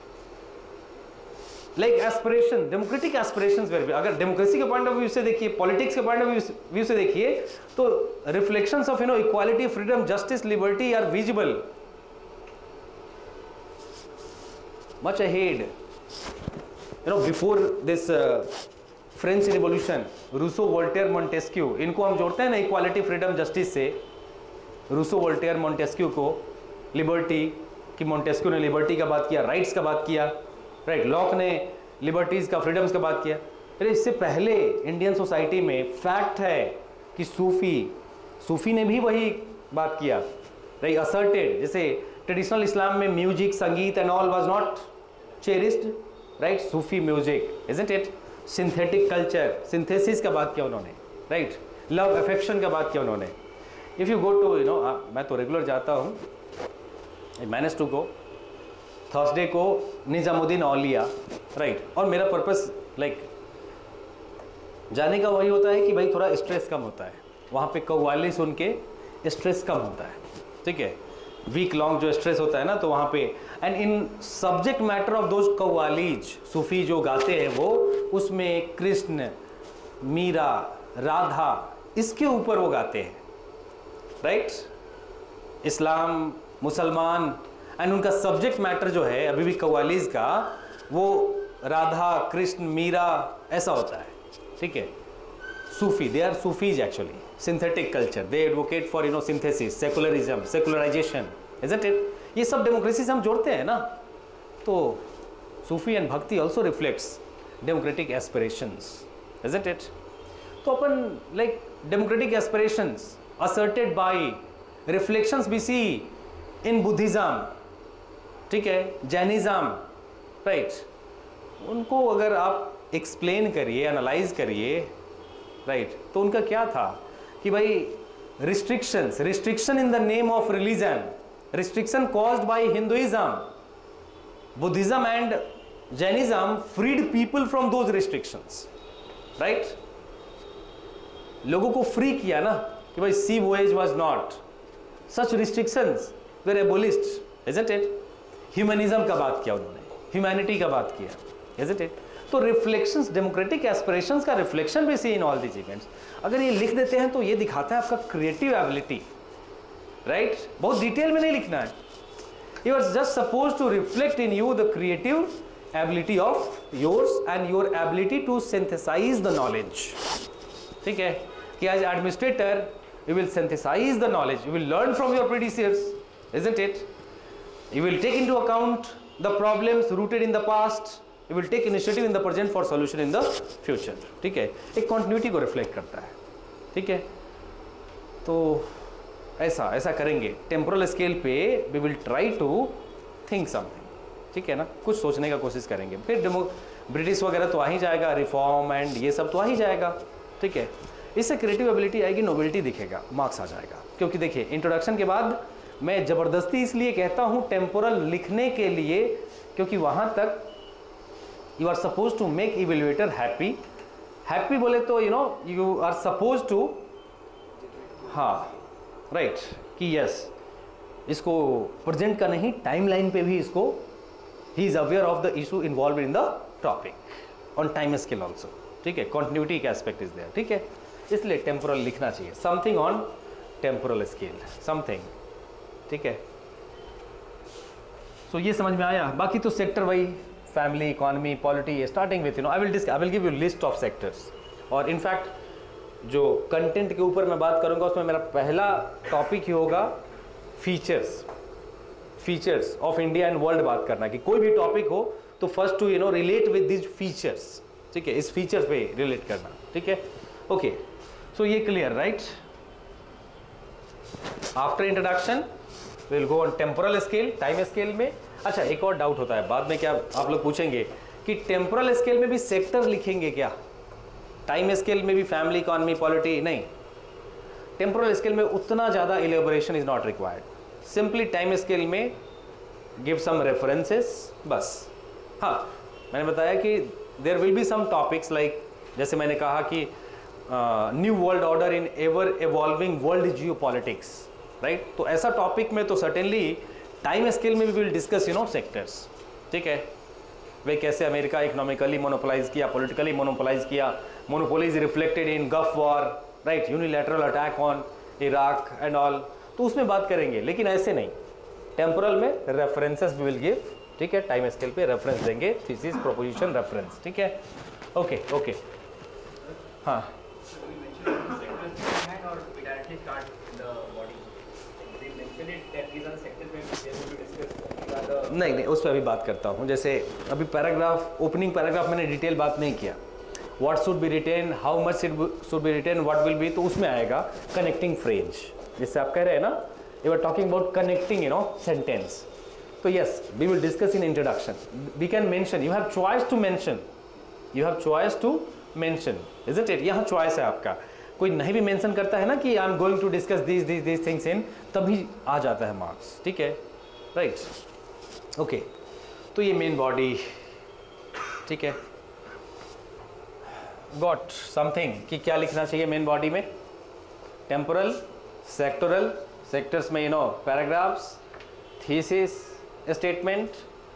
Speaker 1: like aspiration, democratic aspirations were, अगर डेमोक्रेसी के पॉइंट ऑफ व्यू से देखिए, पॉलिटिक्स के पॉइंट ऑफ व्यू से देखिए, तो reflections of you know equality, freedom, justice, liberty are visible much ahead you know before this French revolution. Rousseau, Voltaire, Montesquieu, इनको हम जोड़ते हैं ना इक्वालिटी, फ्रीडम, जस्टिस से। रूसो, वोल्टेयर, मॉन्टेस्क्यू को लिबर्टी कि मॉन्टेस्क्यू ने लिबर्टी का बात किया, राइट्स का बात किया, राइट, लॉक ने लिबर्टीज का, फ्रीडम्स का बात किया। अरे इससे पहले इंडियन सोसाइटी में फैक्ट है कि सूफी सूफी ने भी वही बात किया, राइट, असर्टेड, जैसे ट्रेडिशनल इस्लाम में म्यूजिक, संगीत and all was not cherished, right, सूफी music, isn't it, synthetic culture, synthesis का बात किया उन्होंने, राइट, लव, अफेक्शन का बात किया उन्होंने। If you go to you know, मैं तो रेगुलर जाता हूँ, मैनेज टू गो थर्सडे को निजामुद्दीन औलिया, राइट, और मेरा पर्पस लाइक जाने का वही होता है कि भाई थोड़ा स्ट्रेस कम होता है वहाँ पे, कव्वाली सुन के स्ट्रेस कम होता है। ठीक है, वीक लॉन्ग जो स्ट्रेस होता है ना, तो वहाँ पे and in subject matter of those कव्वालीज, सूफी जो गाते हैं वो, उसमें कृष्ण, मीरा, राधा, इसके ऊपर वो गाते हैं, राइट, इस्लाम, मुसलमान, एंड उनका सब्जेक्ट मैटर जो है अभी भी कव्वालीज का, वो राधा, कृष्ण, मीरा, ऐसा होता है। ठीक है, सूफी, दे आर सूफीज actually, synthetic culture, they advocate for you know synthesis, secularism, secularization, isn't it, ये सब डेमोक्रेसी से हम जोड़ते हैं ना। तो सूफी and bhakti also reflects democratic aspirations, isn't it. तो अपन like democratic aspirations asserted by reflections we see in Buddhism, ठीक है, जैनिज्म, राइट, उनको अगर आप एक्सप्लेन करिए, एनालाइज करिए, राइट, तो उनका क्या था कि भाई restrictions, restriction in the name of religion, restriction caused by Hinduism, Buddhism and Jainism freed people from those restrictions, right, लोगों को फ्री किया ना कि भाई sea voyage was not, such restrictions were abolished, isn't it. Humanism का बात किया उन्होंने, ह्यूमैनिटी का बात किया, इजंट इट। तो रिफ्लेक्शंस, डेमोक्रेटिक एस्पिरेशंस का रिफ्लेक्शन भी see in all these events. अगर ये लिख देते हैं तो ये दिखाता है आपका क्रिएटिव एबिलिटी, राइट, बहुत डिटेल में नहीं लिखना है, you are just suppose to reflect in you the creative ability of yours and your ability to synthesize the knowledge. ठीक है, कि as administrator you will synthesize the knowledge, you will learn from your predecessors, isn't it? You will take into account the problems rooted in the past, you will take initiative in the present for solution in the future. ठीक है, एक continuity को reflect करता है। ठीक है, तो ऐसा ऐसा करेंगे टेम्पोरल स्केल पे, we will try to think something, ठीक है ना, कुछ सोचने का कोशिश करेंगे। फिर डेमो ब्रिटिश वगैरह तो आ ही जाएगा, रिफॉर्म एंड ये सब तो आ ही जाएगा। ठीक है, इससे क्रिएटिव एबिलिटी आएगी, नोबिलिटी दिखेगा, मार्क्स आ जाएगा। क्योंकि देखिए इंट्रोडक्शन के बाद मैं ज़बरदस्ती इसलिए कहता हूँ टेम्पोरल लिखने के लिए, क्योंकि वहाँ तक you are suppose to make evaluator happy. Happy बोले तो you know you are suppose to, हाँ राइट, कि यस इसको प्रेजेंट का नहीं, टाइमलाइन पे भी इसको, he is aware of the issue involve in the topic on time scale also. ठीक है, कॉन्टिन्यूटी का एस्पेक्ट इज देयर। ठीक है, इसलिए टेम्पोरल लिखना चाहिए, something on temporal scale, something. ठीक है, सो so, ये समझ में आया। बाकी तो sector Y, family, economy, polity, starting with you know I will disc I will give you list of sectors, और इनफैक्ट जो कंटेंट के ऊपर मैं बात करूंगा उसमें मेरा पहला टॉपिक ही होगा features features of India and world बात करना, कि कोई भी टॉपिक हो तो first to you know relate with this features, ठीक है, इस फीचर्स पे रिलेट करना, ठीक है, ओके। सो ये clear, right? After introduction will go on temporal scale, time scale में। अच्छा, एक और डाउट होता है बाद में, क्या आप लोग पूछेंगे कि टेम्पोरल स्केल में भी सेक्टर लिखेंगे क्या? टाइम स्केल में भी फैमिली, इकोनॉमी, पॉलिटी? नहीं, टेम्पोरल स्केल में उतना ज़्यादा elaboration is not required. Simply time scale में गिव सम रेफरेंसेस, बस। हाँ, मैंने बताया कि there will be some topics like, जैसे मैंने कहा कि new world order in ever evolving world geopolitics, right? तो ऐसा टॉपिक में तो सर्टेनली टाइम स्केल में भी will discuss you know sectors, ठीक है, वे कैसे अमेरिका इकोनॉमिकली मोनोपोलाइज किया, पॉलिटिकली मोनोपोलाइज किया, monopolies reflected in Gulf war, right, unilateral attack on Iraq and all, तो उसमें बात करेंगे। लेकिन ऐसे नहीं, टेम्पोरल में रेफरेंसेस भी विल गिव, ठीक है, टाइम स्केल पे रेफरेंस देंगे, थीसिस, प्रोपोजिशन, रेफरेंस, ठीक है, ओके ओके। हाँ, नहीं नहीं उस पर अभी बात करता हूँ। जैसे अभी पैराग्राफ, ओपनिंग पैराग्राफ मैंने डिटेल बात नहीं किया, what should be written, how much should be written, what will be, तो उसमें आएगा कनेक्टिंग फ्रेज, जिससे आप कह रहे हैं ना, you are talking about connecting you know sentence. तो yes, we will discuss in introduction, we can mention, you have choice to mention, you have choice to mention, isn't it? यहाँ choice है आपका। कोई नहीं भी मेंशन करता है ना कि I am going to discuss this this this things in, तभी आ जाता है मार्क्स, ठीक है, राइट, ओके। तो ये मेन बॉडी, ठीक है, गॉट समथिंग कि क्या लिखना चाहिए मेन बॉडी में? टेम्पोरल, सेक्टोरल, सेक्टर्स में you know paragraphs, thesis, statement,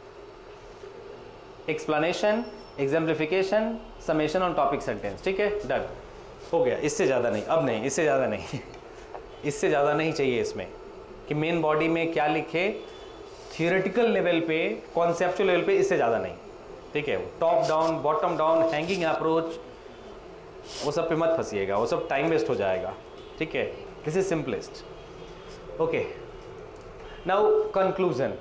Speaker 1: explanation, exemplification, summation on topic sentence, ठीक है, डन, हो गया। इससे ज़्यादा नहीं, अब नहीं, इससे ज़्यादा नहीं इससे ज़्यादा नहीं चाहिए इसमें कि मेन बॉडी में क्या लिखे, थियोरेटिकल लेवल पे, कॉन्सेप्चुअल लेवल पे, इससे ज़्यादा नहीं, ठीक है। Top down, bottom down, hanging approach, वो सब पे मत फंसिएगा, वो सब टाइम वेस्ट हो जाएगा, ठीक है, this is simplest, okay. Now conclusion,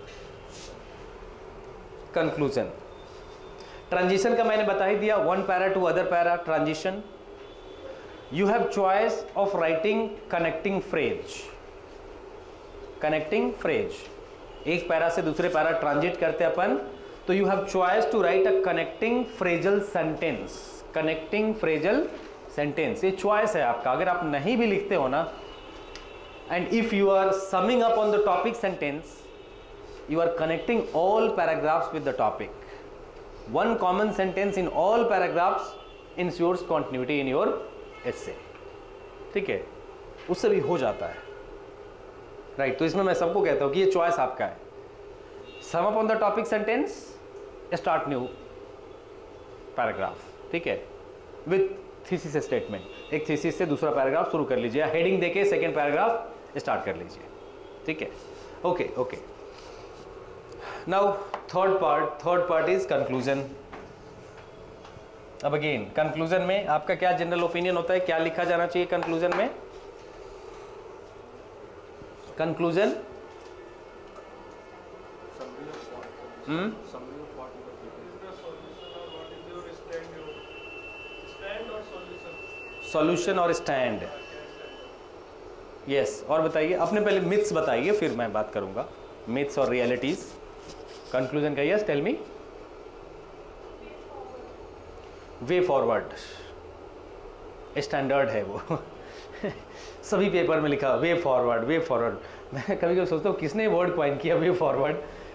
Speaker 1: conclusion transition का मैंने बता ही दिया, one para to other para, transition. You have choice of writing connecting phrase, connecting phrase, एक पैरा से दूसरे पैरा ट्रांजिट करते अपन, तो you have choice to write a connecting phrasal sentence, connecting phrasal sentence, ये चॉइस है आपका। अगर आप नहीं भी लिखते हो ना, and if you are summing up on the topic sentence, you are connecting all paragraphs with the topic, one common sentence in all paragraphs ensures continuity in your essay, ठीक है, उससे भी हो जाता है, राइट right? तो इसमें मैं सबको कहता हूँ कि ये चॉइस आपका है, sum up on the topic sentence, start new paragraph, ठीक है, विथ थीसिस स्टेटमेंट, एक थीसिस से दूसरा पैराग्राफ शुरू कर लीजिए, हेडिंग देके सेकेंड पैराग्राफ स्टार्ट कर लीजिए, ठीक है, okay okay. Now third part, third part is conclusion. अब अगेन कंक्लूजन में आपका क्या जनरल ओपिनियन होता है, क्या लिखा जाना चाहिए कंक्लूजन में? कंक्लूजन, हम्म, सॉल्यूशन और स्टैंड, यस। और बताइए, आपने पहले मिथ्स बताइए, फिर मैं बात करूंगा मिथ्स और रियलिटीज। कंक्लूजन का yes, tell me. Way forward standard है वो सभी पेपर में लिखा वे फॉरवर्ड, वे फॉरवर्ड। मैं कभी कभी सोचता हूँ किसने वर्ड कॉइन किया वे फॉरवर्ड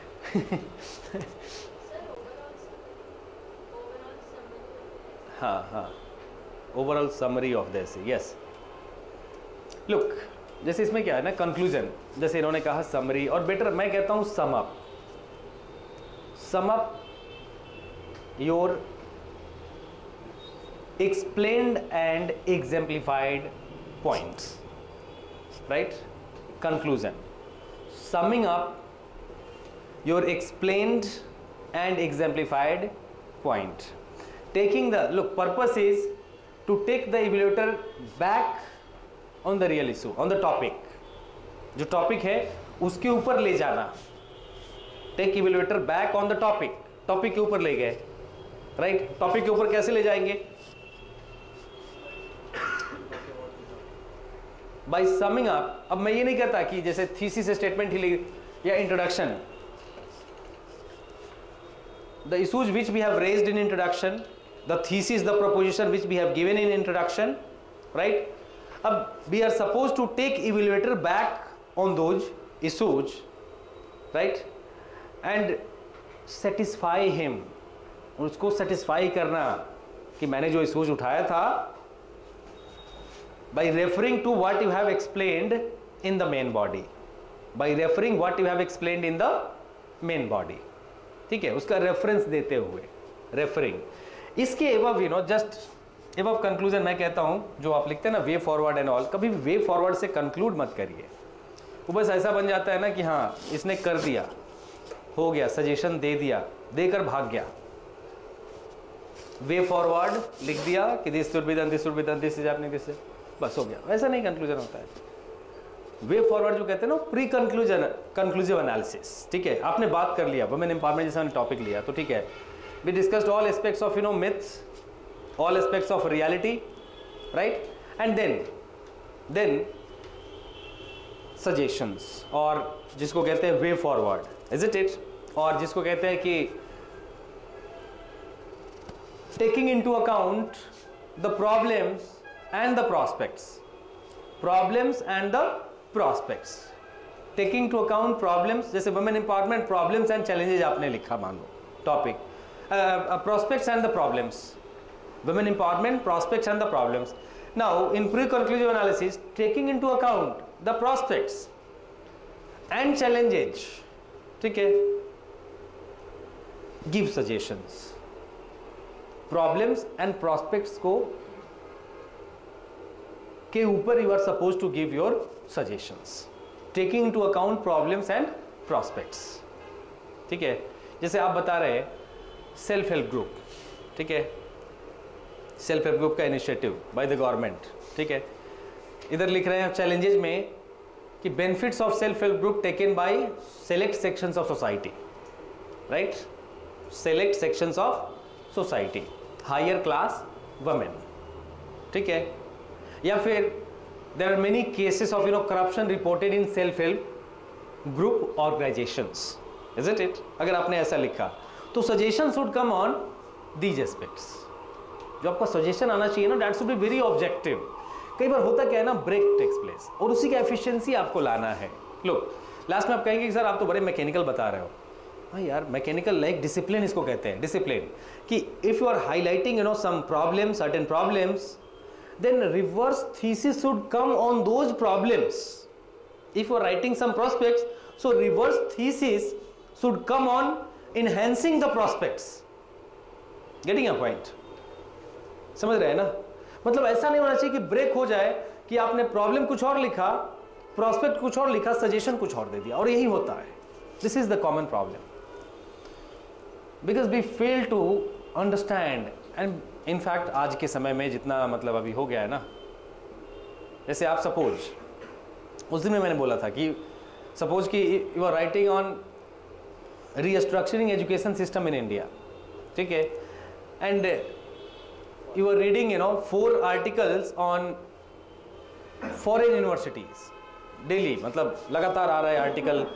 Speaker 1: हाँ हाँ, overall summary of this, yes. Look, जैसे इसमें क्या है ना, कंक्लूजन, जैसे इन्होंने कहा समरी, और बेटर मैं कहता हूँ sum up, sum up your explained and exemplified points, right? Conclusion, summing up your explained and exemplified point, taking the, look, purpose is to take the evaluator back on the real issue, on the topic, जो topic है उसके ऊपर ले जाना। Take evaluator back on the topic, topic के ऊपर ले गए, राइट। टॉपिक के ऊपर कैसे ले जाएंगे? By summing up. अब मैं ये नहीं कहता कि जैसे थीसिस स्टेटमेंट ही लिख या introduction, the issues which we have raised in introduction, the thesis, the proposition which we have given in introduction, right. अब we are suppose to take evaluator back on those issues, right, and satisfy him, उसको satisfy करना कि मैंने जो issues उठाया था, by referring to what you have explained in the main body, by referring what you have explained in the main body, ठीक है, उसका रेफरेंस देते हुए, रेफरिंग। इसके above you know just above conclusion मैं कहता हूँ, जो आप लिखते हैं ना वे फॉरवर्ड एंड ऑल, कभी भी वे फॉरवर्ड से कंक्लूड मत करिए। वो बस ऐसा बन जाता है ना कि हाँ इसने कर दिया, हो गया, सजेशन दे दिया, देकर भाग गया। वे फॉरवर्ड लिख दिया कि this should be done, this should be done, this is happening, this, बस हो गया। वैसा नहीं कंक्लूजन होता है। वे फॉरवर्ड जो कहते हैं ना, प्री कंक्लूजन, कंक्लूसिव एनालिसिस, ठीक है। आपने बात कर लिया वुमेन एम्पावरमेंट जैसा टॉपिक लिया, तो ठीक है, we discussed all aspects of you know myths, all aspects of reality, right, and then then suggestions, और जिसको कहते हैं way forward, is it it, और जिसको कहते हैं कि taking into account the problems and the prospects, problems and the prospects, taking to account problems, जैसे women empowerment, problems and challenges आपने लिखा, मान लो topic, uh, uh, prospects and the problems, women empowerment, prospects and the problems. Now in pre-conclusive analysis, taking into account the prospects and challenges, ठीक है, give suggestions, problems and prospects को के ऊपर you are suppose to give your suggestions, taking into account problems and prospects, ठीक है। जैसे आप बता रहे हैं सेल्फ हेल्प ग्रुप, ठीक है, सेल्फ हेल्प ग्रुप का इनिशिएटिव बाय द गवर्नमेंट, ठीक है। इधर लिख रहे हैं चैलेंजेस में कि benefits of self help group taken by select sections of society, right, select sections of society, higher class women, ठीक है। या फिर there are many cases of you know corruption reported in self help group organisations, is it it. अगर आपने ऐसा लिखा तो suggestion should come on these aspects. जो आपका सजेशन आना चाहिए ना, that should be very objective. कई बार होता क्या है ना, ब्रेक टेक्स प्लेस और उसी का एफिशिएंसी आपको लाना है। लो लास्ट में आप कहेंगे कि सर आप तो बड़े मैकेनिकल बता रहे हो। हाँ यार, मैकेनिकल लाइक डिसिप्लिन इसको कहते हैं, डिसिप्लिन, कि if you are highlighting you know some problems, certain problems, then reverse thesis should come on those problems. If you are writing some prospects, so reverse thesis should come on enhancing the prospects. Getting a point? समझ रहे हैं ना? मतलब ऐसा नहीं होना चाहिए कि ब्रेक हो जाए कि आपने प्रॉब्लम कुछ और लिखा, प्रोस्पेक्ट कुछ और लिखा, सजेशन कुछ और दे दिया, और यही होता है। This is the common problem, because we fail to understand. And in fact आज के समय में जितना मतलब अभी हो गया है ना, जैसे आप सपोज उस दिन में मैंने बोला था कि सपोज कि you are writing on restructuring education system in India, ठीक है, and you are reading you know four articles on foreign universities daily, मतलब लगातार आ रहा है article,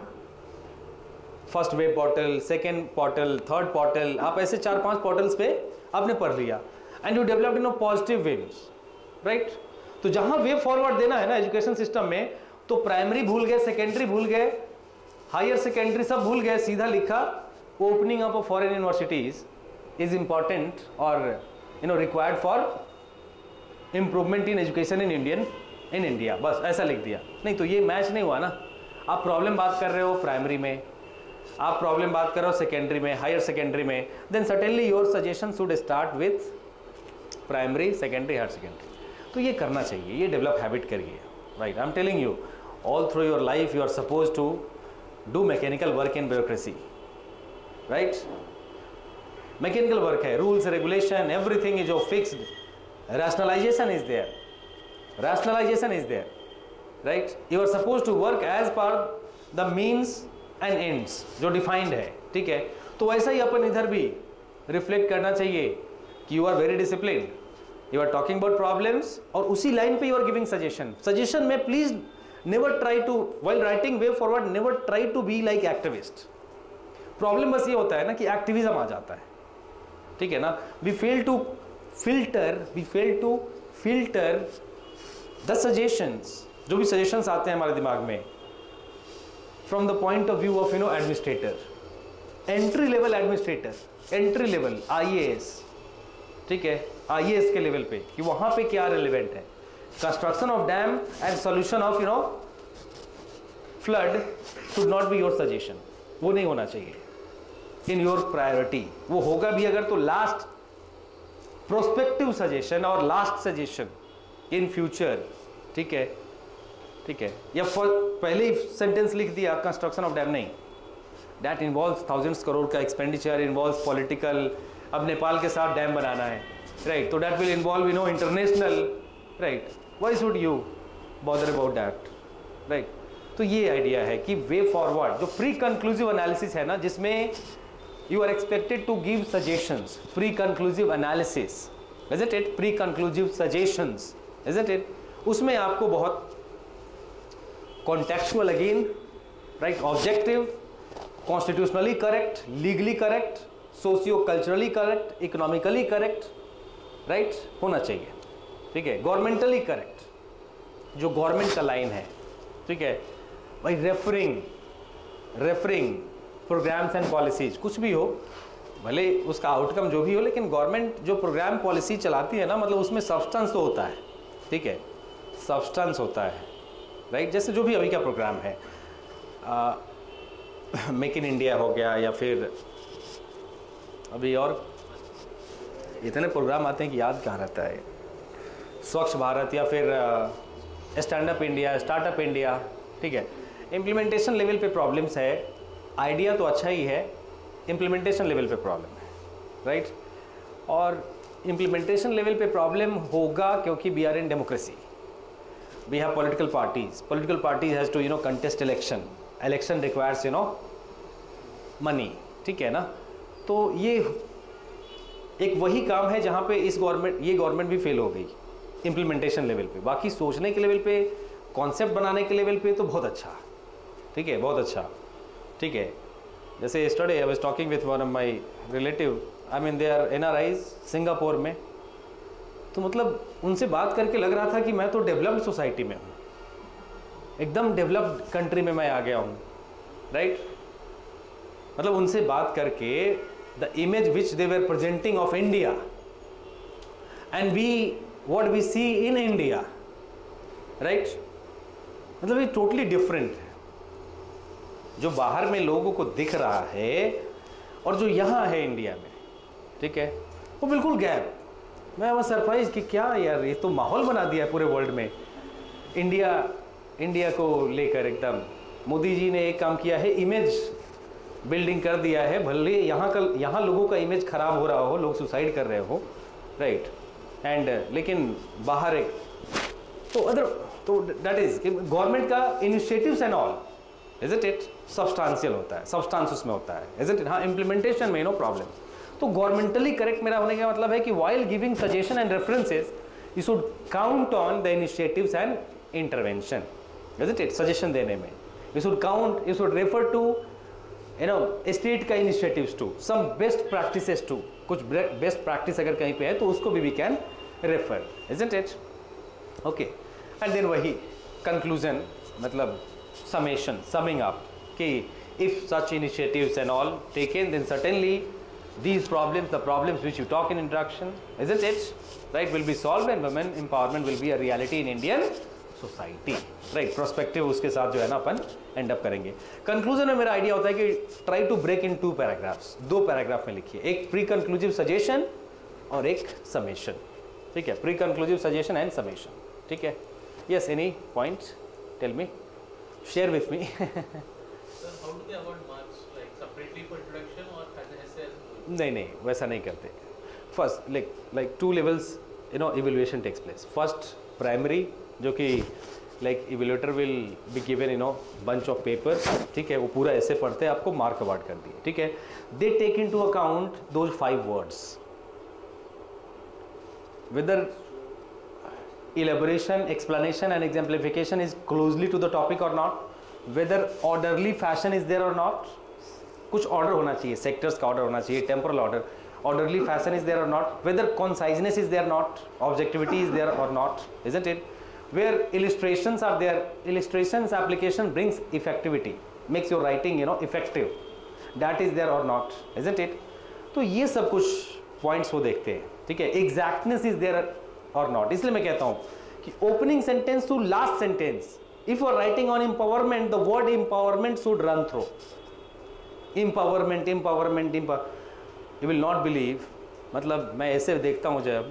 Speaker 1: first web portal, second portal, third portal, आप ऐसे चार पांच पोर्टल्स पे आपने पढ़ लिया, and you developed in positive waves, right. तो जहां वे फॉरवर्ड देना है ना एजुकेशन सिस्टम में, तो प्राइमरी भूल गए, सेकेंडरी भूल गए, हायर सेकेंडरी सब भूल गए, सीधा लिखा opening up of foreign universities is important और you know required for improvement in education in Indian in India, बस ऐसा लिख दिया। नहीं तो ये मैच नहीं हुआ ना। आप प्रॉब्लम बात कर रहे हो प्राइमरी में, आप प्रॉब्लम बात कर रहे हो सेकेंडरी में, हायर सेकेंडरी में, then certainly your suggestion should start with primary, secondary, higher secondary. तो ये करना चाहिए, ये डेवलप हैबिट करिए, right. I am telling you all through your life you are suppose to do mechanical work in bureaucracy, right. Mechanical work है, rules regulation everything is fixed, rationalization is there, rationalization is there, right? You are supposed to work as per the means and ends जो defined है, ठीक है? तो वैसा ही अपन इधर भी reflect करना चाहिए कि you are very discipline, you are talking about problems और उसी लाइन पे you are giving suggestion. Suggestion में please never try to while writing way forward never try to be like activist. Problem बस ये होता है ना कि एक्टिविज्म आ जाता है, ठीक है ना. We fail to filter we fail to filter the suggestions, जो भी सजेशंस आते हैं हमारे दिमाग में, from the point of view of you know administrator, entry level administrator, entry level IAS, ठीक है, आईएएस के लेवल पे कि वहां पे क्या रिलेवेंट है. Construction of dam and solution of you know flood should not be your suggestion. वो नहीं होना चाहिए इन योर प्रायोरिटी. वो होगा भी अगर तो लास्ट प्रोस्पेक्टिव सजेशन और लास्ट सजेशन इन फ्यूचर, ठीक है, ठीक है. या पहले ही सेंटेंस लिख दिया कंस्ट्रक्शन ऑफ डैम, नहीं, दैट इन्वॉल्व्स थाउजेंड्स करोड़ का एक्सपेंडिचर, इन्वॉल्व्स पॉलिटिकल. अब नेपाल के साथ डैम बनाना है, राइट, तो that will involve you know international, right. Why should you bother about that, right. तो ये आइडिया है कि वे फॉरवर्ड जो प्री कंक्लूसिव एनालिसिस है ना, जिसमें you are expected to give suggestions, pre conclusive analysis, is it it, pre conclusive suggestions, is it it, उसमें आपको बहुत contextual again, right, objective, constitutionally correct, legally correct, socio culturally correct, economically correct, right, होना चाहिए, ठीक है. Governmentally correct, जो government का line है, ठीक है भाई. Referring referring programmes and policies, कुछ भी हो, भले उसका आउटकम जो भी हो, लेकिन गवर्नमेंट जो प्रोग्राम पॉलिसी चलाती है ना, मतलब उसमें सब्सटेंस तो होता है, ठीक है, सब्सटेंस होता है, राइट. जैसे जो भी अभी का प्रोग्राम है, मेक इन इंडिया हो गया, या फिर अभी और इतने प्रोग्राम आते हैं कि याद कहाँ रहता है, स्वच्छ भारत, या फिर stand up India, startup India, ठीक है. इम्प्लीमेंटेशन लेवल पे प्रॉब्लम्स है. आइडिया तो अच्छा ही है, इम्प्लीमेंटेशन लेवल पे प्रॉब्लम है, राइट. और इम्प्लीमेंटेशन लेवल पे प्रॉब्लम होगा क्योंकि we are in democracy, we have political parties, political parties has to you know contest election, election requires you know money, ठीक है ना. तो ये एक वही काम है जहाँ पे इस गवर्नमेंट ये गवर्नमेंट भी फेल हो गई इम्प्लीमेंटेशन लेवल पे. बाकी सोचने के लेवल पे, कॉन्सेप्ट बनाने के लेवल पे तो बहुत अच्छा, ठीक है, बहुत अच्छा, ठीक है. जैसे yesterday I was talking with one of my relative, I mean they are NRIs Singapore में, तो मतलब उनसे बात करके लग रहा था कि मैं तो डेवलप्ड सोसाइटी में हूँ, एकदम डेवलप्ड कंट्री में मैं आ गया हूँ, राइट. मतलब उनसे बात करके the image which they were presenting of India and we what we see in India, right, मतलब ये totally different है. जो बाहर में लोगों को दिख रहा है और जो यहाँ है इंडिया में, ठीक है, वो बिल्कुल गैप. मैं वो सरप्राइज कि क्या यार, ये तो माहौल बना दिया है पूरे वर्ल्ड में इंडिया इंडिया को लेकर. एकदम मोदी जी ने एक काम किया है, इमेज बिल्डिंग कर दिया है. भले यहाँ का यहाँ लोगों का इमेज खराब हो रहा हो, लोग सुसाइड कर रहे हो, राइट, एंड लेकिन बाहर एक तो अदर, तो दैट इज गवर्नमेंट का initiatives and all, is it it, substantial होता है, सब्सटेंस उसमें होता है, इज इट इट. हाँ, इम्प्लीमेंटेशन में नो प्रॉब्लम. तो गवर्नमेंटली करेक्ट मेरा होने का मतलब है कि while giving suggestion and references you should count on the initiatives and intervention, is it it. Suggestion देने में you should count, you should refer to you know state का initiatives to, some best practices too, कुछ best practice अगर कहीं पे है तो उसको भी we can refer, isn't it. Okay, and then वही कंक्लूजन, मतलब समेशन, समिंग अप कि if such initiatives and all taken, then certainly these problems, the problems which you talk in introduction, isn't it, right, will be solved and women empowerment will be a reality in Indian society, right. Perspective उसके साथ जो है ना अपन end up करेंगे. Conclusion में मेरा idea होता है कि try to break in two paragraphs, दो पैराग्राफ में लिखिए, एक प्री कंक्लूसिव सजेशन और एक समेशन, ठीक है, pre conclusive suggestion and summation, ठीक है. Yes, any point? Tell me, share with me.
Speaker 5: Sir, how do they award marks, like separately for introduction or as an essay?
Speaker 1: नहीं नहीं, वैसा नहीं करते. First like like two levels you know evaluation takes place. First primary जो कि like evaluator will be given you know bunch of papers, ठीक है, वो पूरा ऐसे पढ़ते हैं, आपको मार्क अवार्ड कर दिए, ठीक है. They take into account those five words, whether elaboration, explanation and exemplification is closely to the topic or not, whether orderly fashion is there or not. कुछ ऑर्डर होना चाहिए, सेक्टर्स का ऑर्डर होना चाहिए, temporal order, orderly fashion is there और not, whether conciseness is there not, objectivity is there और not, isn't it, where illustrations are there, illustrations application brings effectivity, makes your writing you know effective, that is there or not, isn't it. तो ये सब कुछ points वो देखते हैं, ठीक है. एग्जैक्टनेस इज देयर और नॉट, इसलिए मैं कहता हूँ कि opening sentence to last sentence, if you are writing on empowerment, the word empowerment should run through. Empowerment, empowerment, empower. You will not believe, मतलब मैं ऐसे देखता हूँ जब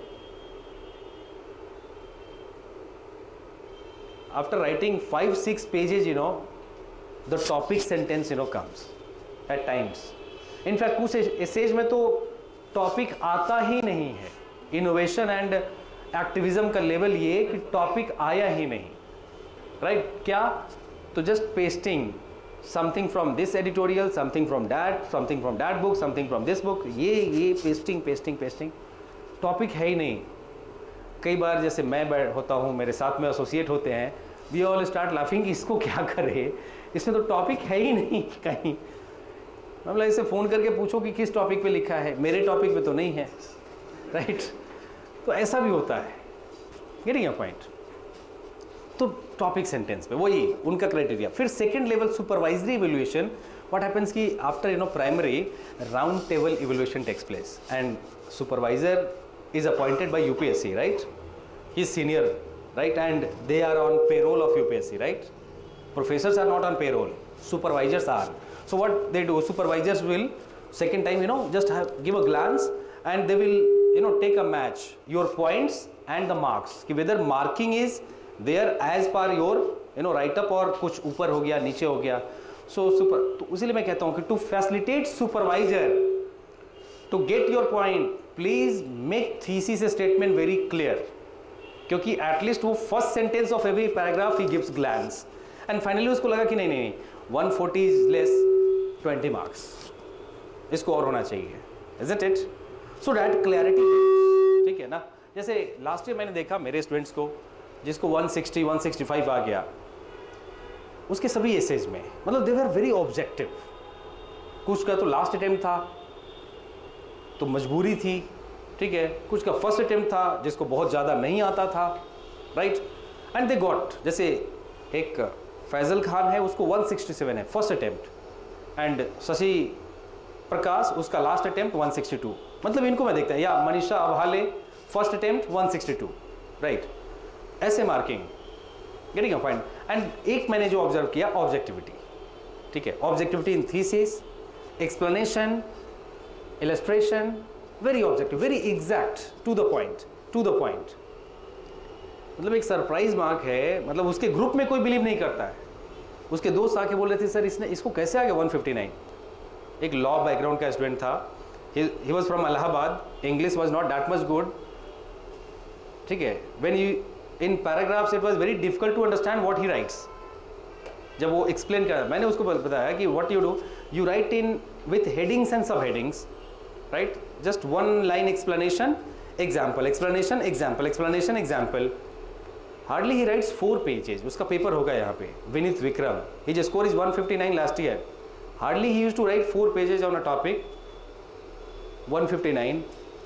Speaker 1: after writing five six pages you know the topic sentence you know comes at times. In fact कुछ essays में तो topic आता ही नहीं है. इनोवेशन एंड एक्टिविज्म का लेवल ये कि टॉपिक आया ही नहीं, राइट right? क्या तो just pasting something from this editorial, something from that, something from that book, something from this book, ये ये पेस्टिंग पेस्टिंग पेस्टिंग, टॉपिक है ही नहीं. कई बार जैसे मैं बैठ होता हूँ, मेरे साथ में एसोसिएट होते हैं, वी ऑल स्टार्ट लाफिंग, इसको क्या करे, इसमें तो टॉपिक है ही नहीं कहीं. मतलब इसे फ़ोन करके पूछो कि किस टॉपिक पे लिखा है, मेरे टॉपिक पे तो नहीं है, राइट right? तो ऐसा भी होता है. Getting your point. तो टॉपिक सेंटेंस पे वही उनका क्राइटेरिया. फिर second level supervisory evaluation, what happens कि after you know primary round table evaluation takes place and supervisor is appointed by UPSC, right. He is senior, right, and they are on payroll of UPSC, right. Professors are not on payroll, supervisors are. So what they do, supervisors will second time you know just have, give a glance and they will you know take a match your points and the marks कि whether marking is there as per your you know write up और कुछ ऊपर हो गया नीचे हो गया. So super तो उसीलिए मैं कहता हूँ कि to facilitate supervisor to get your point please make thesis statement very clear, क्योंकि at least वो first sentence of every paragraph he gives glance and finally उसको लगा कि नहीं नहीं one forty is less, twenty marks, इसको और होना चाहिए, isn't it? So that clarity, ठीक है ना. जैसे लास्ट ईयर मैंने देखा मेरे स्टूडेंट्स को जिसको one sixty, one sixty-five आ गया, उसके सभी एसेज में मतलब दे वर वेरी ऑब्जेक्टिव. कुछ का तो लास्ट अटेम्प्ट था तो मजबूरी थी, ठीक है, कुछ का फर्स्ट अटेम्प्ट था जिसको बहुत ज़्यादा नहीं आता था, राइट, एंड दे गॉट. जैसे एक फैजल खान है, उसको one sixty-seven है first attempt, and Shashi Prakash उसका लास्ट अटेम्प्ट one sixty-two. मतलब इनको मैं देखता है, या Manisha Abhale first attempt one sixty-two, right. ऐसे marking, getting a point. And एक मैंने जो ऑब्जर्व किया ऑब्जेक्टिविटी, ठीक है, objectivity in thesis, explanation, illustration, very objective, very exact, to the point, to the point. मतलब एक सरप्राइज मार्क है, मतलब उसके ग्रुप में कोई बिलीव नहीं करता है. उसके दोस्त आके बोल रहे थे सर इसने इसको कैसे आ गया one fifty-nine. एक लॉ बैकग्राउंड का स्टूडेंट था, he was from Allahabad, English was not that much good, ठीक है. When you in paragraphs it was very difficult to understand what he writes. जब वो एक्सप्लेन कर, मैंने उसको बताया कि what you do, you write in with headings and subheadings, right, just one line explanation, example, explanation, example, explanation, example. Hardly he writes four pages. उसका paper होगा यहाँ पे, Vineet Vikram, his score is one fifty-nine last year. Hardly he used to write four pages on a topic, one fifty-nine,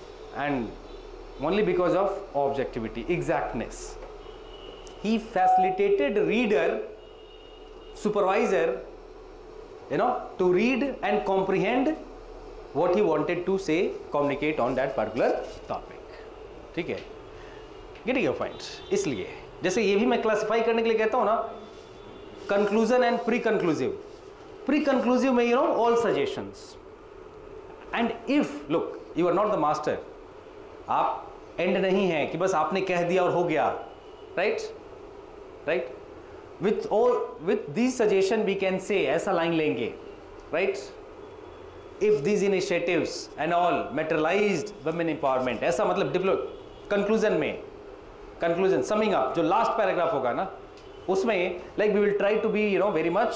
Speaker 1: and only because of objectivity, exactness. He facilitated reader, supervisor, you know, to read and comprehend what he wanted to say, communicate on that particular topic. ठीक है, getting your point. इसलिए जैसे ये भी मैं classify करने के लिए कहता हूँ ना, conclusion and pre conclusive. Pre conclusive में you know all suggestions, and if look you are not the master, आप एंड नहीं है कि बस आपने कह दिया और हो गया, right, right. With all with this suggestion we can say, ऐसा लाइन लेंगे, right, if this initiatives and all materialized women empowerment, ऐसा मतलब डेवलप कंक्लूजन में, कंक्लूजन समिंग अप जो लास्ट पैराग्राफ होगा ना, उसमें like we will try to be you know very much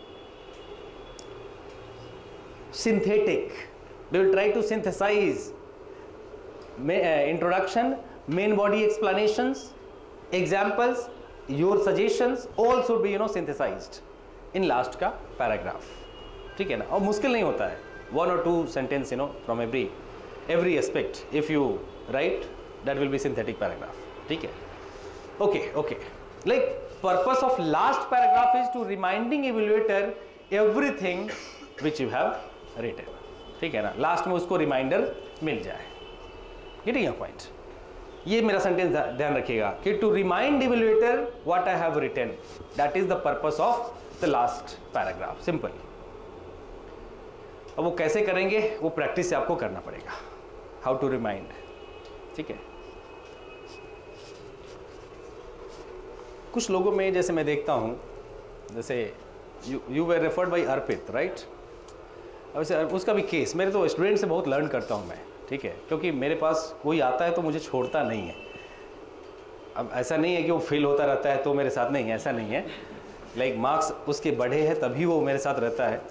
Speaker 1: synthetic, we will try to synthesize introduction, main body explanations, examples, your suggestions, all should be you know synthesized in last का paragraph, ठीक है ना। और मुश्किल नहीं होता है, one और two sentence you know from every every aspect if you write that will be synthetic paragraph, ठीक है। Okay okay, like purpose of last paragraph is to reminding evaluator everything which you have written, ठीक है ना। Last में उसको reminder मिल जाए, getting your point. ये मेरा सेंटेंस ध्यान रखिएगा कि to remind evaluator what I have written, that is the purpose of the last paragraph, simple. अब वो कैसे करेंगे, वो प्रैक्टिस से आपको करना पड़ेगा, हाउ टू रिमाइंड, ठीक है। कुछ लोगों में जैसे मैं देखता हूँ, जैसे you you were referred by Arpit, right. वैसे उसका भी केस, मेरे तो स्टूडेंट से बहुत लर्न करता हूँ मैं, ठीक है, क्योंकि मेरे पास कोई आता है तो मुझे छोड़ता नहीं है। अब ऐसा नहीं है कि वो फेल होता रहता है तो मेरे साथ नहीं है, ऐसा नहीं है। लाइक मार्क्स उसके बढ़े हैं तभी वो मेरे साथ रहता है।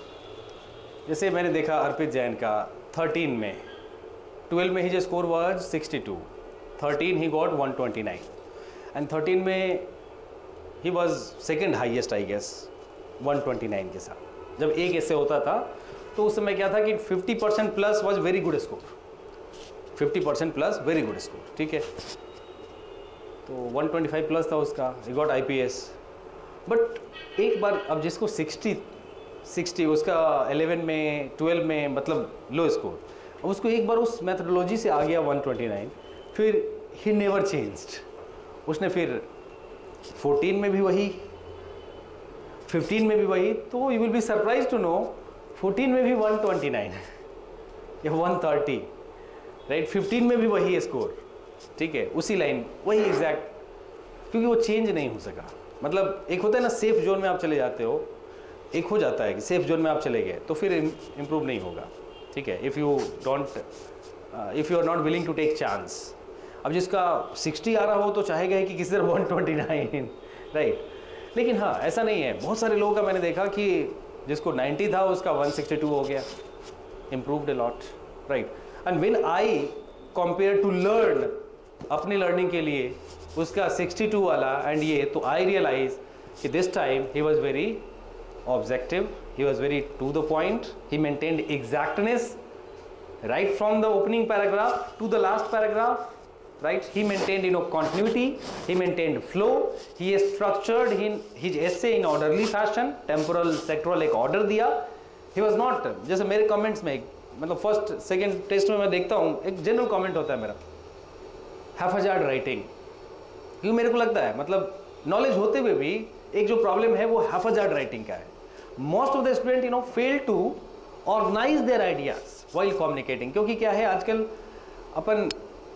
Speaker 1: जैसे मैंने देखा अर्पित जैन का थर्टीन में, ट्वेल्व में he score was sixty two, thirteen he got one twenty nine, and thirteen में he was second highest I guess one twenty nine के साथ। जब एक ऐसे होता था तो उस समय क्या था कि fifty percent plus was very good score, fifty percent plus very good score, ठीक है। तो वन ट्वेंटी फाइव प्लस था उसका, ही गॉट आईपीएस। बट एक बार अब जिसको सिक्सटी सिक्सटी उसका इलेवन में ट्वेल्व में मतलब लो स्कोर, अब उसको एक बार उस मेथडोलॉजी से आ गया वन ट्वेंटी नाइन, फिर ही नेवर चेंज्ड। उसने फिर फोर्टीन में भी वही, फिफ्टीन में भी वही, तो you will be surprise to know fourteen में भी वन ट्वेंटी नाइन या वन थर्टी, राइट। फिफ्टीन में भी वही स्कोर, ठीक है, उसी लाइन वही एग्जैक्ट, क्योंकि वो चेंज नहीं हो सका। मतलब एक होता है ना सेफ जोन में आप चले जाते हो, एक हो जाता है कि सेफ जोन में आप चले गए तो फिर इम्प्रूव नहीं होगा, ठीक है, if you don't if you are not willing to take chance. अब जिसका सिक्सटी आ रहा हो तो चाहेगा कि किसी तरह वन ट्वेंटी नाइन, राइट। लेकिन हाँ, ऐसा नहीं है, बहुत सारे लोगों का मैंने देखा कि जिसको नाइंटी था उसका वन सिक्सटी टू हो गया, improved a lot, right. And when I compare to learn, अपनी लर्निंग के लिए उसका सिक्सटी टू वाला एंड ये, तो आई रियलाइज कि this time he was very objective, he was very to the point, he maintained exactness right from the opening paragraph to the last paragraph, right. He maintained you know continuity, he maintained flow, he structured in his essay in orderly fashion, temporal sectoral एक order दिया। he was not, जैसे मेरे comments में मतलब first second test में मैं देखता हूँ एक जनरल कमेंट होता है मेरा, हैफजार्ड राइटिंग, क्योंकि मेरे को लगता है मतलब नॉलेज होते हुए भी एक जो प्रॉब्लम है वो हैफजार्ड राइटिंग का है। Most of the student you know fail to organise their ideas while communicating, क्योंकि क्या है आजकल अपन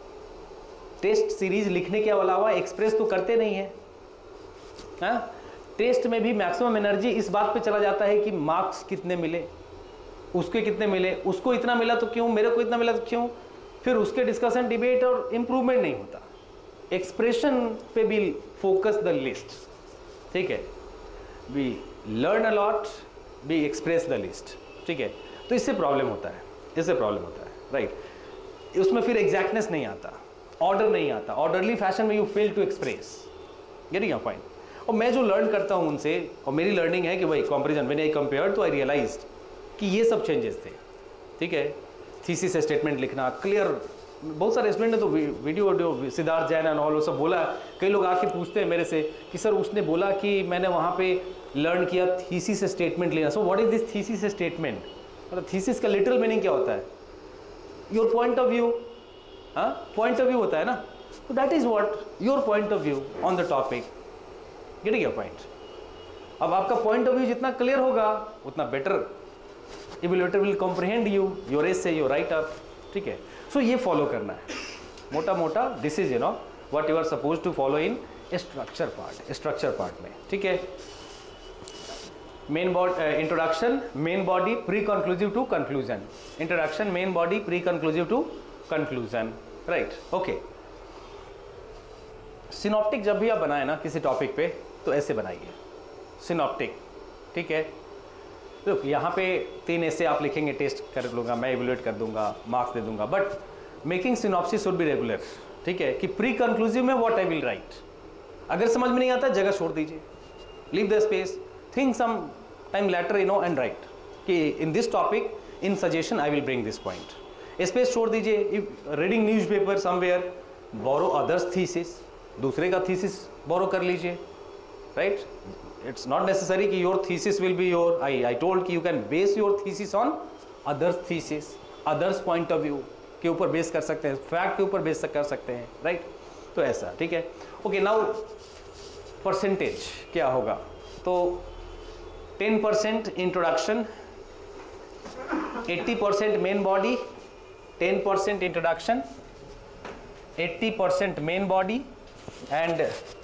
Speaker 1: टेस्ट सीरीज लिखने के अलावा एक्सप्रेस तो करते नहीं है, हाँ। टेस्ट में भी मैक्सिमम एनर्जी इस बात पे चला जाता है कि मार्क्स कितने मिले, उसके कितने मिले, उसको इतना मिला तो क्यों, मेरे को इतना मिला तो क्यों, फिर उसके डिस्कशन डिबेट और इम्प्रूवमेंट नहीं होता। एक्सप्रेशन पे भी फोकस द लिस्ट, ठीक है। We learn a lot, we express the list, ठीक है। तो इससे प्रॉब्लम होता है, इससे प्रॉब्लम होता है, राइट। उसमें फिर एग्जैक्टनेस नहीं आता, ऑर्डर नहीं आता, ऑर्डरली फैशन में you fail to express, getting your point. और मैं जो लर्न करता हूँ उनसे, और मेरी लर्निंग है कि भाई कंपैरिजन व्हेन आई कंपेयर तो आई रियलाइज्ड कि ये सब चेंजेस थे, ठीक है। थीसिस स्टेटमेंट लिखना क्लियर, बहुत सारे स्टूडेंट ने तो video video Siddharth Jain and all वो सब बोला। कई लोग आके पूछते हैं मेरे से कि सर उसने बोला कि मैंने वहाँ पे लर्न किया थीसिस स्टेटमेंट लेना। So what is this thesis statement, मतलब थीसिस का लिटरल मीनिंग क्या होता है, योर पॉइंट ऑफ व्यू, हाँ पॉइंट ऑफ व्यू होता है ना, तो that is what your point of view on the topic, getting your point. अब आपका पॉइंट ऑफ व्यू जितना क्लियर होगा उतना better evaluator will comprehend you, your essay, your write up, ठीक है। सो so, ये फॉलो करना है मोटा मोटा, this is you know what you are suppose to follow in structure part, structure part में, ठीक है। Main body introduction, main body, pre conclusive to conclusion, introduction, main body, pre conclusive to conclusion, right, okay. Synoptic जब भी आप बनाए ना किसी topic पे तो ऐसे बनाइए सिनॉप्टिक, ठीक है। तो यहाँ पे तीन ऐसे आप लिखेंगे, टेस्ट कर लूँगा मैं, इवेलुएट कर दूंगा, मार्क्स दे दूंगा, but making synopsis should be regular, ठीक है, कि प्री कंक्लूसिव में व्हाट आई विल राइट। अगर समझ में नहीं आता जगह छोड़ दीजिए, leave the space, think some time later you know and write कि in this topic in suggestion I will bring this point. Space छोड़ दीजिए। If reading newspaper somewhere, borrow others thesis, दूसरे का थीसिस बोरो कर लीजिए, right. It's not necessary कि your thesis will be your, I I told कि you can base your thesis on others thesis, others point of view के ऊपर base कर सकते हैं, फैक्ट के ऊपर बेस कर सकते हैं, राइट। तो ऐसा, ठीक है। ओके, नाउ परसेंटेज क्या होगा, तो ten percent introduction, eighty percent main body, ten percent introduction, eighty percent main body and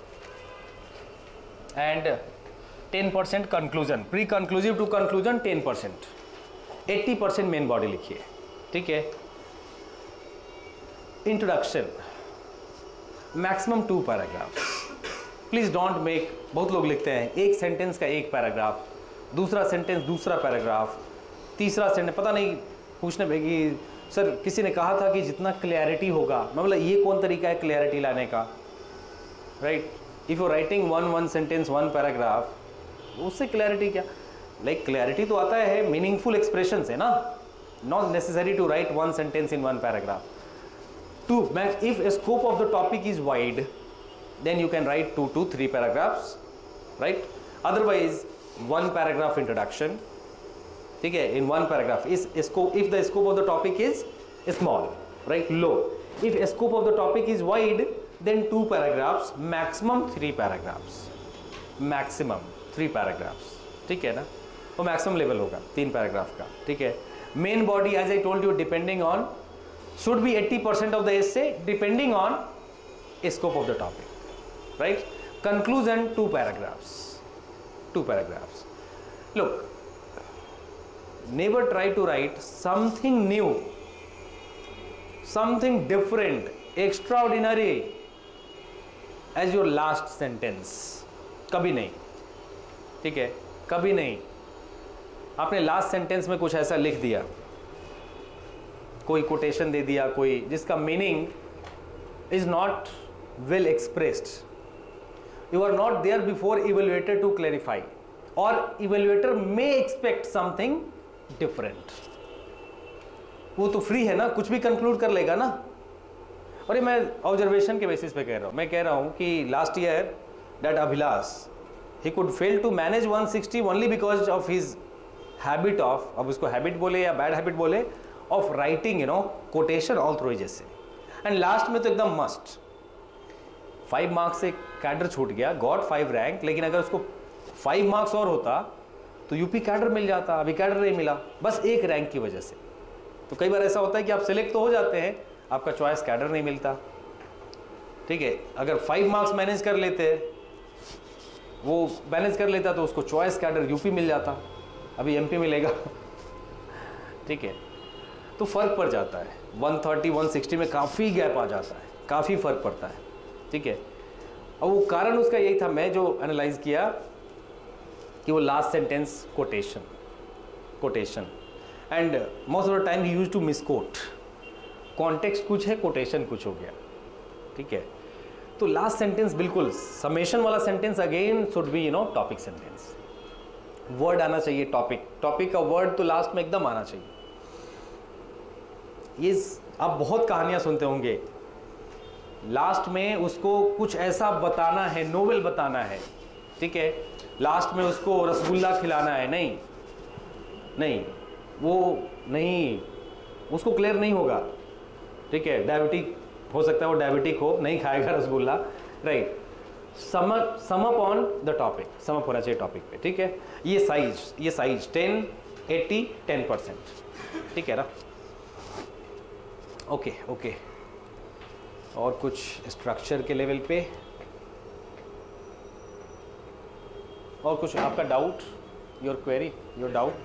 Speaker 1: and ten percent conclusion, pre conclusive to conclusion ten percent, eighty percent main body लिखिए, ठीक है। Introduction maximum two paragraphs, please don't make, बहुत लोग लिखते हैं एक sentence का एक पैराग्राफ, दूसरा सेंटेंस दूसरा पैराग्राफ, तीसरा सेंटेंस, पता नहीं पूछने पे कि सर किसी ने कहा था कि जितना क्लैरिटी होगा, मैं बोला ये कौन तरीका है क्लैरिटी लाने का, right. If you writing one one sentence one paragraph, उससे क्लैरिटी क्या, लाइक क्लैरिटी तो आता है मीनिंगफुल एक्सप्रेशन से ना, not necessary to write one sentence in one paragraph. Two, if scope of the topic is wide then you can write two to three paragraphs, right? Otherwise one paragraph introduction, ठीक है, in one paragraph is scope, if the scope of the topic is small, right, low. If scope of the topic is wide, then two paragraphs, maximum three paragraphs, maximum three paragraphs, ठीक है ना, वो maximum level होगा तीन paragraph का, ठीक है। Main body as I told you depending on, should be eighty percent of the essay depending on scope of the topic, right? Conclusion two paragraphs, two paragraphs. Look, never try to write something new, something different, extraordinary as your last sentence. कभी नहीं, ठीक है, कभी नहीं। आपने last sentence में कुछ ऐसा लिख दिया, कोई कोटेशन दे दिया, कोई जिसका meaning is not well expressed, you are not there before evaluator to clarify, or evaluator may expect something different. वो तो फ्री है ना, कुछ भी कंक्लूड कर लेगा ना। और ये मैं ऑब्जर्वेशन के बेसिस पे कह रहा हूँ, मैं कह रहा हूँ कि last year that Abhilash he could fail to manage one sixty only because of his habit of, अब उसको हैबिट बोले या बैड हैबिट बोले, of writing you know quotation all through his essay, and last में तो एकदम मस्ट। फाइव मार्क्स से कैडर छूट गया, गॉट फाइव रैंक, लेकिन अगर उसको फाइव मार्क्स और होता तो यूपी कैडर मिल जाता, अभी कैडर नहीं मिला, बस एक रैंक की वजह से। तो कई बार ऐसा होता है कि आप सिलेक्ट तो हो जाते हैं, आपका चॉइस कैडर नहीं मिलता, ठीक है। अगर फाइव मार्क्स मैनेज कर लेते, वो मैनेज कर लेता तो उसको चॉइस कैडर यूपी मिल जाता, अभी एमपी मिलेगा, ठीक है। तो फर्क पड़ जाता है, वन थर्टी वन सिक्सटी में काफ़ी गैप आ जाता है, काफ़ी फर्क पड़ता है, ठीक है। और वो कारण उसका यही था, मैं जो एनालाइज किया कि वो last sentence quotation quotation and most of the time ही use to miss quote, context कुछ है, कोटेशन कुछ हो गया, ठीक है। तो लास्ट सेंटेंस बिल्कुल समेशन वाला sentence again should be you know topic sentence, word आना चाहिए, टॉपिक टॉपिक का वर्ड तो लास्ट में एकदम आना चाहिए। ये आप बहुत कहानियां सुनते होंगे, लास्ट में उसको कुछ ऐसा बताना है, नोवेल बताना है, ठीक है, लास्ट में उसको रसगुल्ला खिलाना है, नहीं नहीं वो नहीं, उसको क्लियर नहीं होगा, ठीक है। डायबिटिक हो सकता है, वो डायबिटिक हो, नहीं खाएगा rasgulla, right. Sum sum up on the topic, sum up होना चाहिए टॉपिक पे, ठीक है। ये साइज ये size ten eighty ten percent, ठीक है ना। ओके ओके, और कुछ स्ट्रक्चर के लेवल पे, और कुछ आपका doubt, your query, your doubt.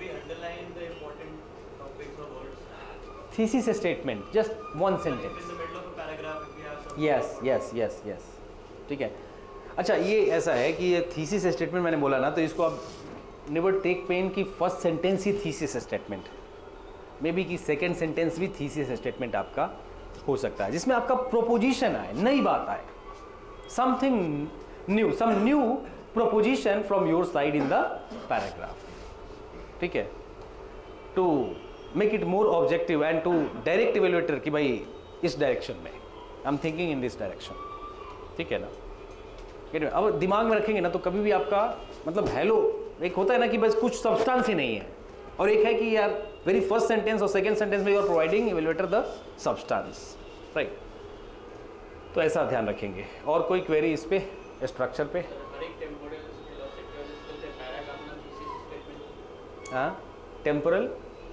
Speaker 1: Thesis statement, just one sentence, yes yes yes yes ठीक है। अच्छा, ये ऐसा है कि ये थीसिस स्टेटमेंट मैंने बोला ना, तो इसको आप नेवर टेक पेन कि फर्स्ट सेंटेंस ही थीसिस स्टेटमेंट, मे बी कि सेकेंड सेंटेंस भी थीसिस स्टेटमेंट आपका हो सकता है, जिसमें आपका प्रोपोजिशन आए, नई बात आए, something new, some new proposition from your side in the paragraph, ठीक है, to make it more objective and to direct evaluator कि भाई इस डायरेक्शन में I am thinking in this direction, ठीक है ना। अब दिमाग में रखेंगे ना तो कभी भी आपका मतलब हेलो, एक होता है ना कि बस कुछ सब्सटेंस ही नहीं है, और एक है कि यार वेरी फर्स्ट सेंटेंस और सेकंड सेंटेंस में you are providing evaluator the substance, right. तो ऐसा ध्यान रखेंगे। और कोई क्वेरी इस पे स्ट्रक्चर पे? हाँ, टेम्पोरल,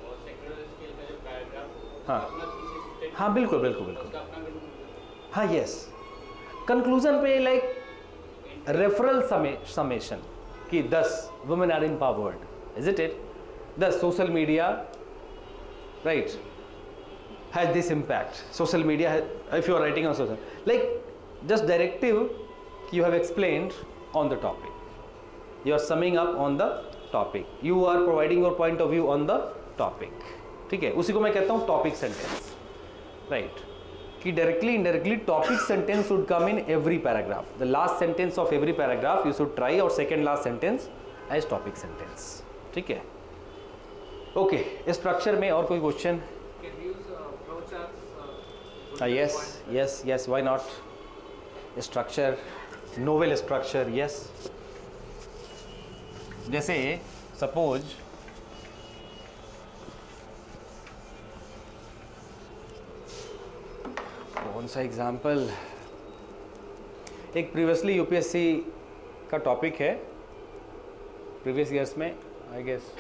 Speaker 1: हाँ हाँ बिल्कुल बिल्कुल बिल्कुल, हाँ यस। कंक्लूजन पे लाइक रेफरल समेशन कि this women are empowered, is it it? Thus social media, right, has this impact. Social media has, if you are writing on social, like just directive you have explained on the topic, you are summing up on the topic, you are providing your point of view on the topic, ठीक है। उसी को मैं कहता हूँ topic sentence, right, कि directly indirectly topic sentence should come in every paragraph, the last sentence of every paragraph you should try, और second last sentence as topic sentence, ठीक है। ओके, स्ट्रक्चर में और कोई question? Yes yes yes, why not. Structure, novel structure, yes. जैसे suppose कौन सा example, एक प्रीवियसली यूपीएससी का टॉपिक है प्रीवियस ईयर्स में, I guess,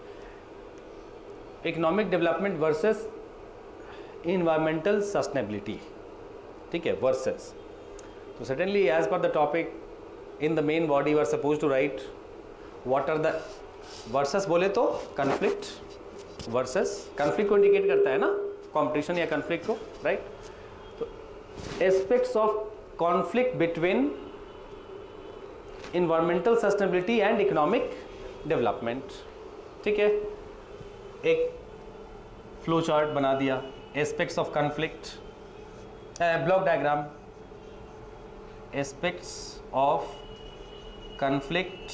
Speaker 1: economic development versus environmental sustainability, ठीक है, वर्सेस। तो suddenly as per the topic in the main body were suppose to write what are the versus, बोले तो conflict, versus conflict को indicate करता है ना, कॉम्पिटिशन या कन्फ्लिक्ट को, राइट। तो aspects of conflict between environmental sustainability and economic development, ठीक है। एक फ्लो चार्ट बना दिया, aspects of conflict, block diagram, aspects of conflict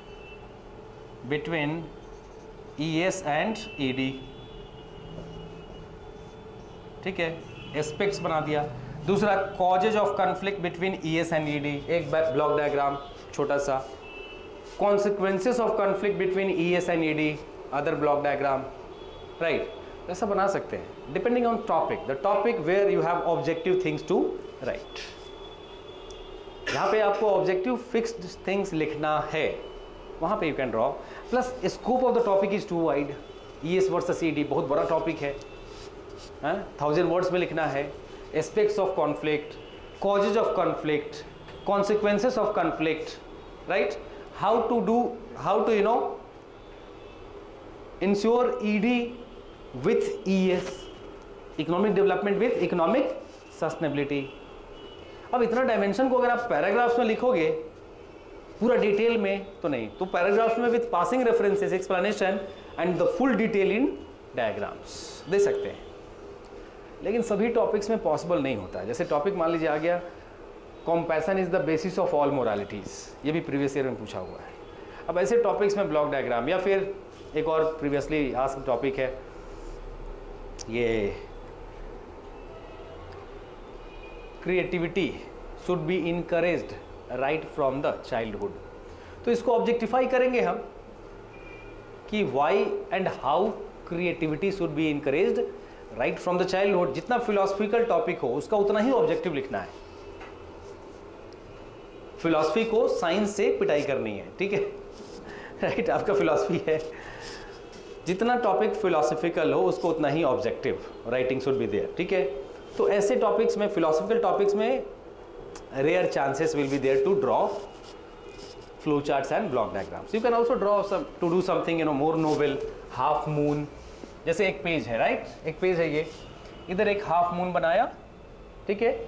Speaker 1: between ES and ED, ठीक है, एस्पेक्ट्स बना दिया। दूसरा, causes of conflict between ES and ED, एक ब्लॉक डायग्राम छोटा सा। Consequences of conflict between ES and ED, other block diagram, right. ऐसा बना सकते हैं depending on topic, the topic where you have objective things to write. यहाँ पे आपको ऑब्जेक्टिव फिक्स्ड थिंग्स लिखना है, वहाँ पे you can draw. Plus scope of the topic is too wide, ES versus ED बहुत बड़ा टॉपिक है, थाउजेंड वर्ड्स में लिखना है। Aspects of conflict, causes of conflict, consequences of conflict, right, how to do, how to you know ensure E D with E S, economic development with economic sustainability। अब इतना dimension को अगर आप paragraphs में लिखोगे पूरा डिटेल में तो नहीं, तो पैराग्राफ्स में with passing references, explanation and the full detail in diagrams दे सकते हैं। लेकिन सभी टॉपिक्स में पॉसिबल नहीं होता है। जैसे टॉपिक मान लीजिए आ गया compassion is the basis of all moralities, ये भी प्रीवियस ईयर में पूछा हुआ है। अब ऐसे टॉपिक्स में ब्लॉक डायग्राम, या फिर एक और प्रीवियसली आस्क्ड टॉपिक है ये creativity should be encouraged right from the childhood. तो इसको ऑब्जेक्टिफाई करेंगे हम कि why and how creativity should be encouraged right from the childhood. जितना फिलोसफिकल टॉपिक हो उसका उतना ही ऑब्जेक्टिव लिखना है। फिलॉसफी को साइंस से पिटाई करनी है, ठीक है, राइट, आपका फिलॉसफी है, जितना टॉपिक फिलोसफिकल हो उसको उतना ही objective writing should be there, ठीक है। तो ऐसे टॉपिक्स में, फिलोसफिकल टॉपिक्स में rare chances will be there to draw flow charts and block diagrams. You can also draw some to do something you know more novel, half moon, जैसे एक page है, right, एक page है ये, इधर एक half moon बनाया, ठीक है,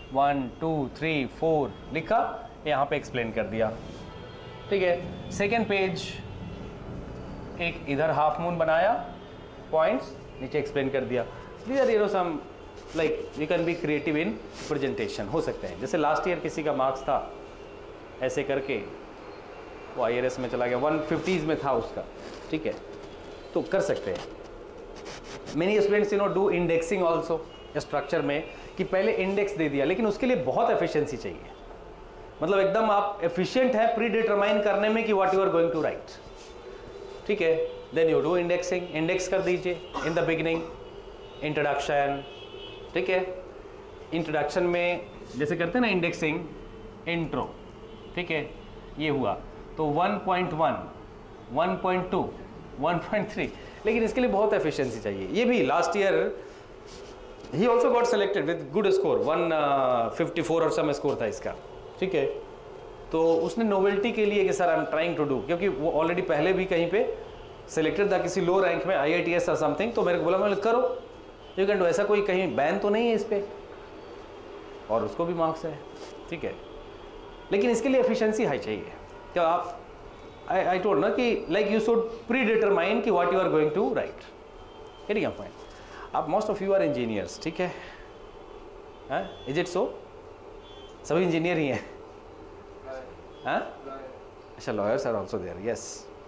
Speaker 1: वन टू थ्री फोर लिखा, यहाँ पे एक्सप्लेन कर दिया, ठीक है। सेकेंड पेज, एक इधर हाफ मून बनाया, पॉइंट्स नीचे एक्सप्लेन कर दिया। These are you know some like you can be creative in presentation, हो सकते हैं। जैसे लास्ट ईयर किसी का मार्क्स था ऐसे करके, वो आई आर एस में चला गया, वन फिफ्टीज़ में था उसका, ठीक है, तो कर सकते हैं। Many students you know do indexing also structure में, कि पहले इंडेक्स दे दिया, लेकिन उसके लिए बहुत एफिशिएंसी चाहिए, मतलब एकदम आप एफिशिएंट है प्री डिटरमाइन करने में कि what you are going to write, ठीक है। Then you do indexing, index कर दीजिए इन द बिगिनिंग, इंट्रोडक्शन, ठीक है। इंट्रोडक्शन में जैसे करते हैं ना इंडेक्सिंग, इंट्रो, ठीक है, ये हुआ तो one point one, one point two, one point three, लेकिन इसके लिए बहुत एफिशिएंसी चाहिए। ये भी लास्ट ईयर ही also got selected with good score, one fifty four और सम स्कोर था इसका, ठीक है। तो उसने नोवेल्टी के लिए कि sir I am trying to do, क्योंकि वो ऑलरेडी पहले भी कहीं पे सेलेक्टेड था किसी लो रैंक में, आई आई टी एस और समथिंग, तो मेरे को बोला मैं करो यू कैन डू, ऐसा कोई कहीं बैन तो नहीं है इस पर, और उसको भी मार्क्स है, ठीक है। लेकिन इसके लिए एफिशिएंसी हाई चाहिए। क्या आप आई आई टोल्ड ना कि like you should predetermine कि what you are going to write, getting a point. आप most of you are engineers, ठीक है, इज इट सो? सभी इंजीनियर ही हैं, हाँ? अच्छा, lawyers are also there, yes.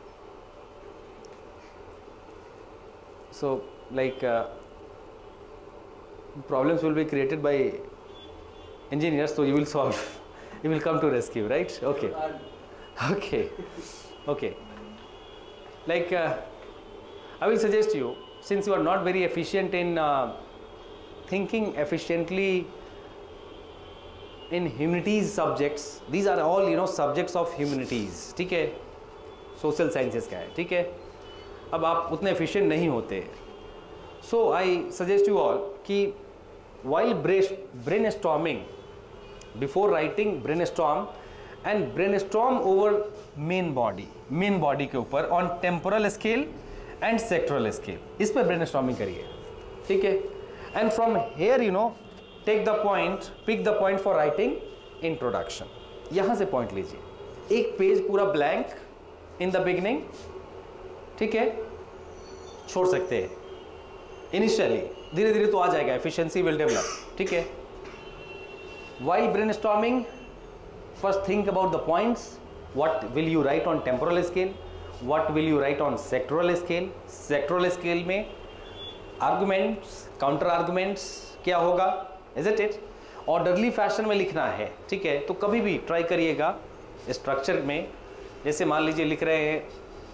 Speaker 1: So like problems will be created by engineers, so you will solve, you will come to rescue, right? Okay, okay, okay. Like uh, I will suggest you, since you are not very efficient in uh, thinking efficiently in humanities subjects, these are all you know subjects of humanities, ठीक है, social sciences का है, ठीक है। अब आप उतने efficient नहीं होते, so I suggest you all कि while brainstorming, before writing brainstorm and brainstorm over main body, main body के ऊपर on temporal scale and sectoral scale, इस पर brainstorming करिए, ठीक है। and from here you know take the point, pick the point for writing introduction, यहाँ से point लीजिए, एक पेज पूरा blank in the beginning, ठीक है, छोड़ सकते हैं इनिशियली, धीरे धीरे तो आ जाएगा, एफिशिएंसी विल डेवलप, ठीक है। While brainstorming, first think about the points, what will you write on temporal scale, what will you write on sectoral scale, sectoral scale में आर्गुमेंट्स, काउंटर आर्गुमेंट्स क्या होगा, is it it orderly fashion में लिखना है, ठीक है। तो कभी भी ट्राई करिएगा स्ट्रक्चर में, जैसे मान लीजिए लिख रहे हैं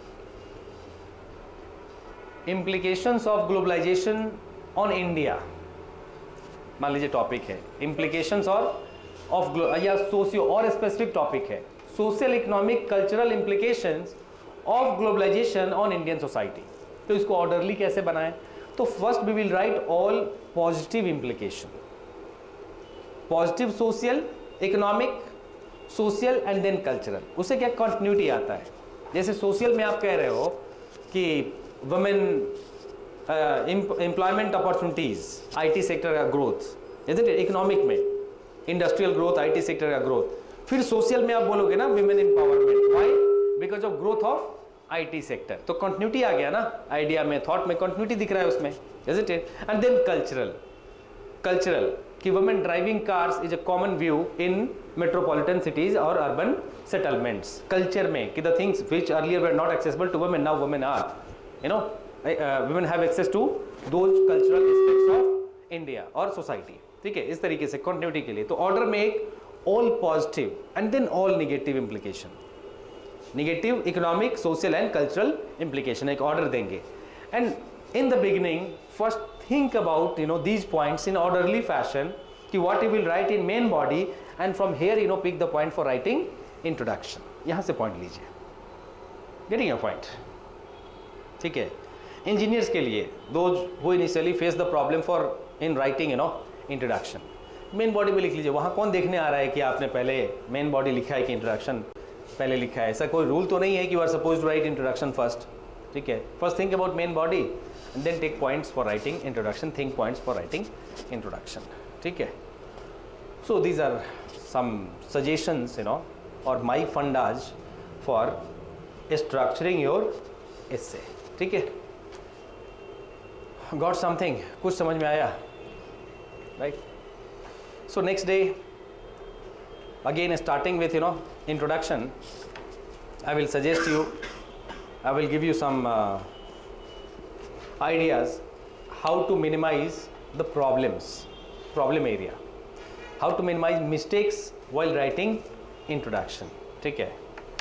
Speaker 1: implications of globalization on India, मान लीजिए टॉपिक है implications और of या सोशियो, और स्पेसिफिक टॉपिक है social economic cultural implications of globalization on Indian society, तो इसको ऑर्डरली कैसे बनाएं? तो first we will write all positive implication, positive social, economic, social and then cultural. उससे क्या कंटिन्यूटी आता है, जैसे सोशल में आप कह रहे हो कि women employment opportunities, IT sector का ग्रोथ, जैसे इकोनॉमिक में इंडस्ट्रियल ग्रोथ, आईटी सेक्टर का ग्रोथ। फिर सोशल में आप बोलोगे ना women empowerment, why? Because of growth of IT sector. तो कंटिन्यूटी आ गया ना, आइडिया में, थॉट में कंटिन्यूटी दिख रहा है उसमें, isn't it? And then cultural, cultural कि women driving cars is a common view in metropolitan cities और अर्बन सेटलमेंट्स। कल्चर में कि the things which earlier were not accessible to women, now women are, you know uh, women have access to those cultural aspects of India और society, ठीक है। इस तरीके से continuity के लिए तो ऑर्डर में एक all positive and then all negative implication, negative economic, social and cultural implication एक ऑर्डर देंगे। and in the beginning first think about you know these points in orderly fashion कि what you will write in main body and from here you know pick the point for writing introduction, यहाँ से point लीजिए, getting a point, ठीक है। Engineers के लिए those who initially face the problem for in writing you know introduction, main body में लिख लीजिए, वहाँ कौन देखने आ रहा है कि आपने पहले मेन बॉडी लिखा है कि इंट्रोडक्शन पहले लिखा है, ऐसा कोई रूल तो नहीं है कि you are suppose to write introduction first, ठीक है। First think about main body and then take points for writing introduction, think points for writing introduction, ठीक है। So these are some suggestions, you know, or my fundage for structuring your essay. ठीक है? Got something? कुछ समझ में आया? Right? So next day, again starting with, you know, introduction, I will suggest you, I will give you some uh, ideas how to minimize the problems, problem area, how to minimize mistakes while writing introduction. ठीक है?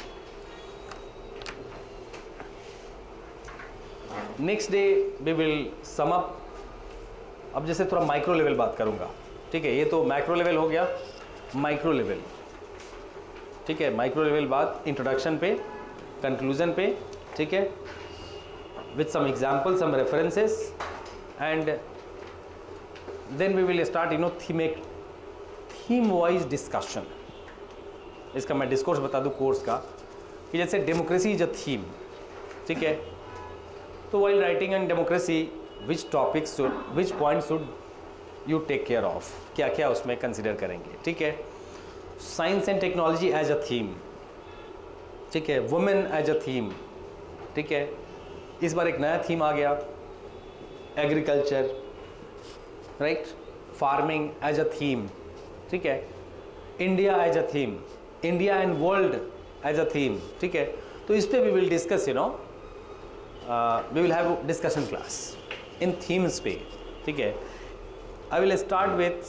Speaker 1: Next day we will sum up. अब जैसे थोड़ा micro level बात करूँगा. ठीक है? ये तो मैक्रो लेवल हो गया, माइक्रो लेवल. ठीक है? माइक्रो लेवल बात इंट्रोडक्शन पे, कंक्लूजन पे. ठीक है? with some examples, some references, and then we will start, you know, theme theme wise discussion. इसका मैं डिस्कोर्स बता दूं कोर्स का कि जैसे डेमोक्रेसी इज अ थीम. ठीक है? तो while writing on democracy, which topics should, which points should you take care of, क्या क्या उसमें कंसिडर करेंगे. ठीक है? Science and technology as a theme. ठीक है? Women as a theme. ठीक है? इस बार एक नया थीम आ गया, agriculture, right, farming as a theme. ठीक है? India as a theme, India and world as a theme. ठीक है? तो इस पे we will discuss, you know, we will have discussion class in themes पे. ठीक है? I will start with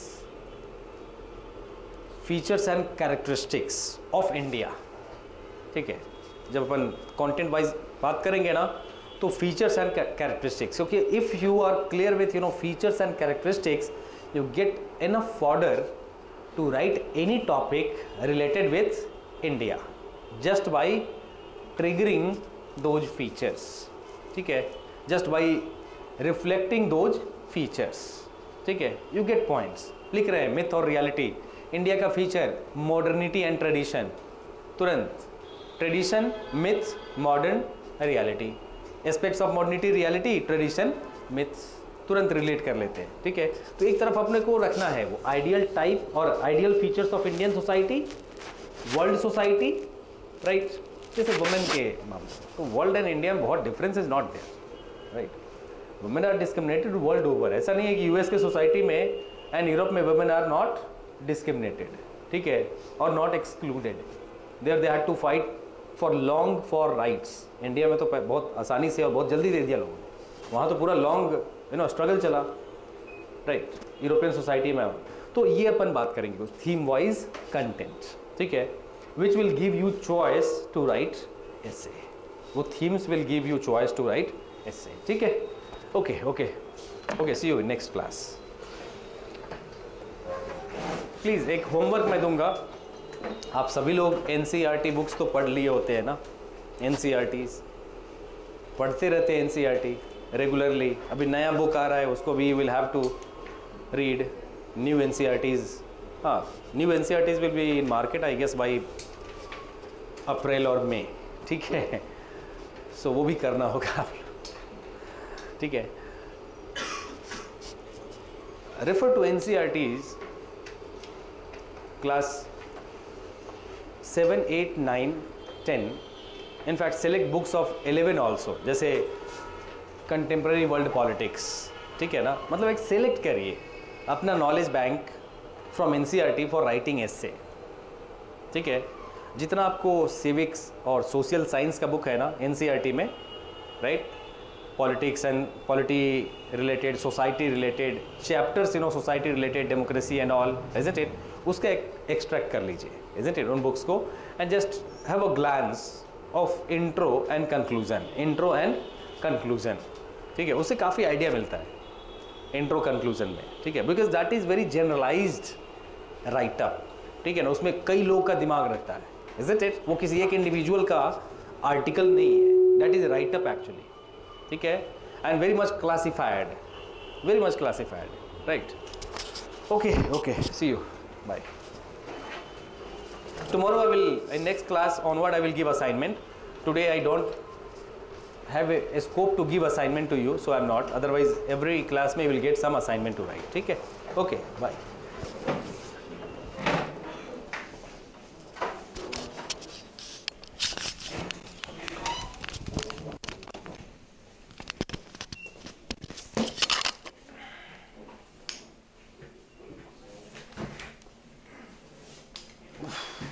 Speaker 1: features and characteristics of India. ठीक है? जब अपन कंटेंट वाइज बात करेंगे ना, तो फीचर्स एंड कैरेक्टरिस्टिक्स, क्योंकि if you are clear with, you know, features and characteristics, you get enough fodder to write any topic related with India just by triggering those features. ठीक है? Just by reflecting those features. ठीक है? You get points. लिख रहे हैं myth और reality, India का feature modernity and tradition, तुरंत tradition, myth, modern, reality, aspects of modernity, reality, tradition, myths, तुरंत रिलेट कर लेते हैं. ठीक है? तो एक तरफ अपने को रखना है वो आइडियल टाइप और ideal features of Indian society, world society, right. जैसे वुमेन के मामले, तो वर्ल्ड एंड इंडिया में बहुत difference is not there, right. Women are discriminated world over. ऐसा नहीं है कि यूएस के सोसाइटी में एंड यूरोप में वुमेन आर नॉट डिस्क्रिमिनेटेड. ठीक है? और not excluded. There they had to fight for long for rights. India में तो बहुत आसानी से और बहुत जल्दी दे दिया लोगों ने, वहाँ तो पूरा लॉन्ग, यू नो, स्ट्रगल चला, राइट, यूरोपियन सोसाइटी में. तो ये अपन बात करेंगे थीम वाइज कंटेंट. ठीक है? Which will give you choice to write essay. वो themes will give you choice to write essay. ठीक है? Okay okay okay see you in next class. Please एक होमवर्क मैं दूंगा. आप सभी लोग एनसीईआरटी बुक्स तो पढ़ लिए होते हैं ना, एनसीईआरटीज पढ़ते रहते हैं एनसीईआरटी रेगुलरली. अभी नया बुक आ रहा है, उसको भी will have to read new NCERTs. हाँ, new NCERTs will be in market I guess by April और मई. ठीक है? सो so, वो भी करना होगा. ठीक है? Refer to NCERTs class seven, eight, nine, ten. in fact select books of eleven also, जैसे कंटेम्प्रेरी वर्ल्ड पॉलिटिक्स. ठीक है ना? मतलब एक सेलेक्ट करिए अपना knowledge bank from NCERT for writing essay. ठीक है? जितना आपको सिविक्स और सोशल साइंस का बुक है ना एनसीईआरटी में, right, politics and polity related, society related chapters, you know, society related, democracy and all, isn't it, उसका एक्सट्रैक्ट कर लीजिए, इजंट इट, उन बुक्स को, and just have a glance of intro and conclusion, intro and conclusion. ठीक है? उससे काफ़ी idea मिलता है इंट्रो कंक्लूजन में. ठीक है? Because that is very generalized write up. ठीक है ना? उसमें कई लोग का दिमाग रखता है, इजंट इट. वो किसी एक इंडिविजुअल का आर्टिकल नहीं है, दैट इज राइटअप एक्चुअली. ठीक है? And very much classified, very much classified, right. Okay okay see you, bye. Tomorrow I will, in next class onward, I will give assignment. Today I don't have a, a scope to give assignment to you, so I am not. Otherwise, every class may will get some assignment to write. ठीक है? Okay, bye. Oof.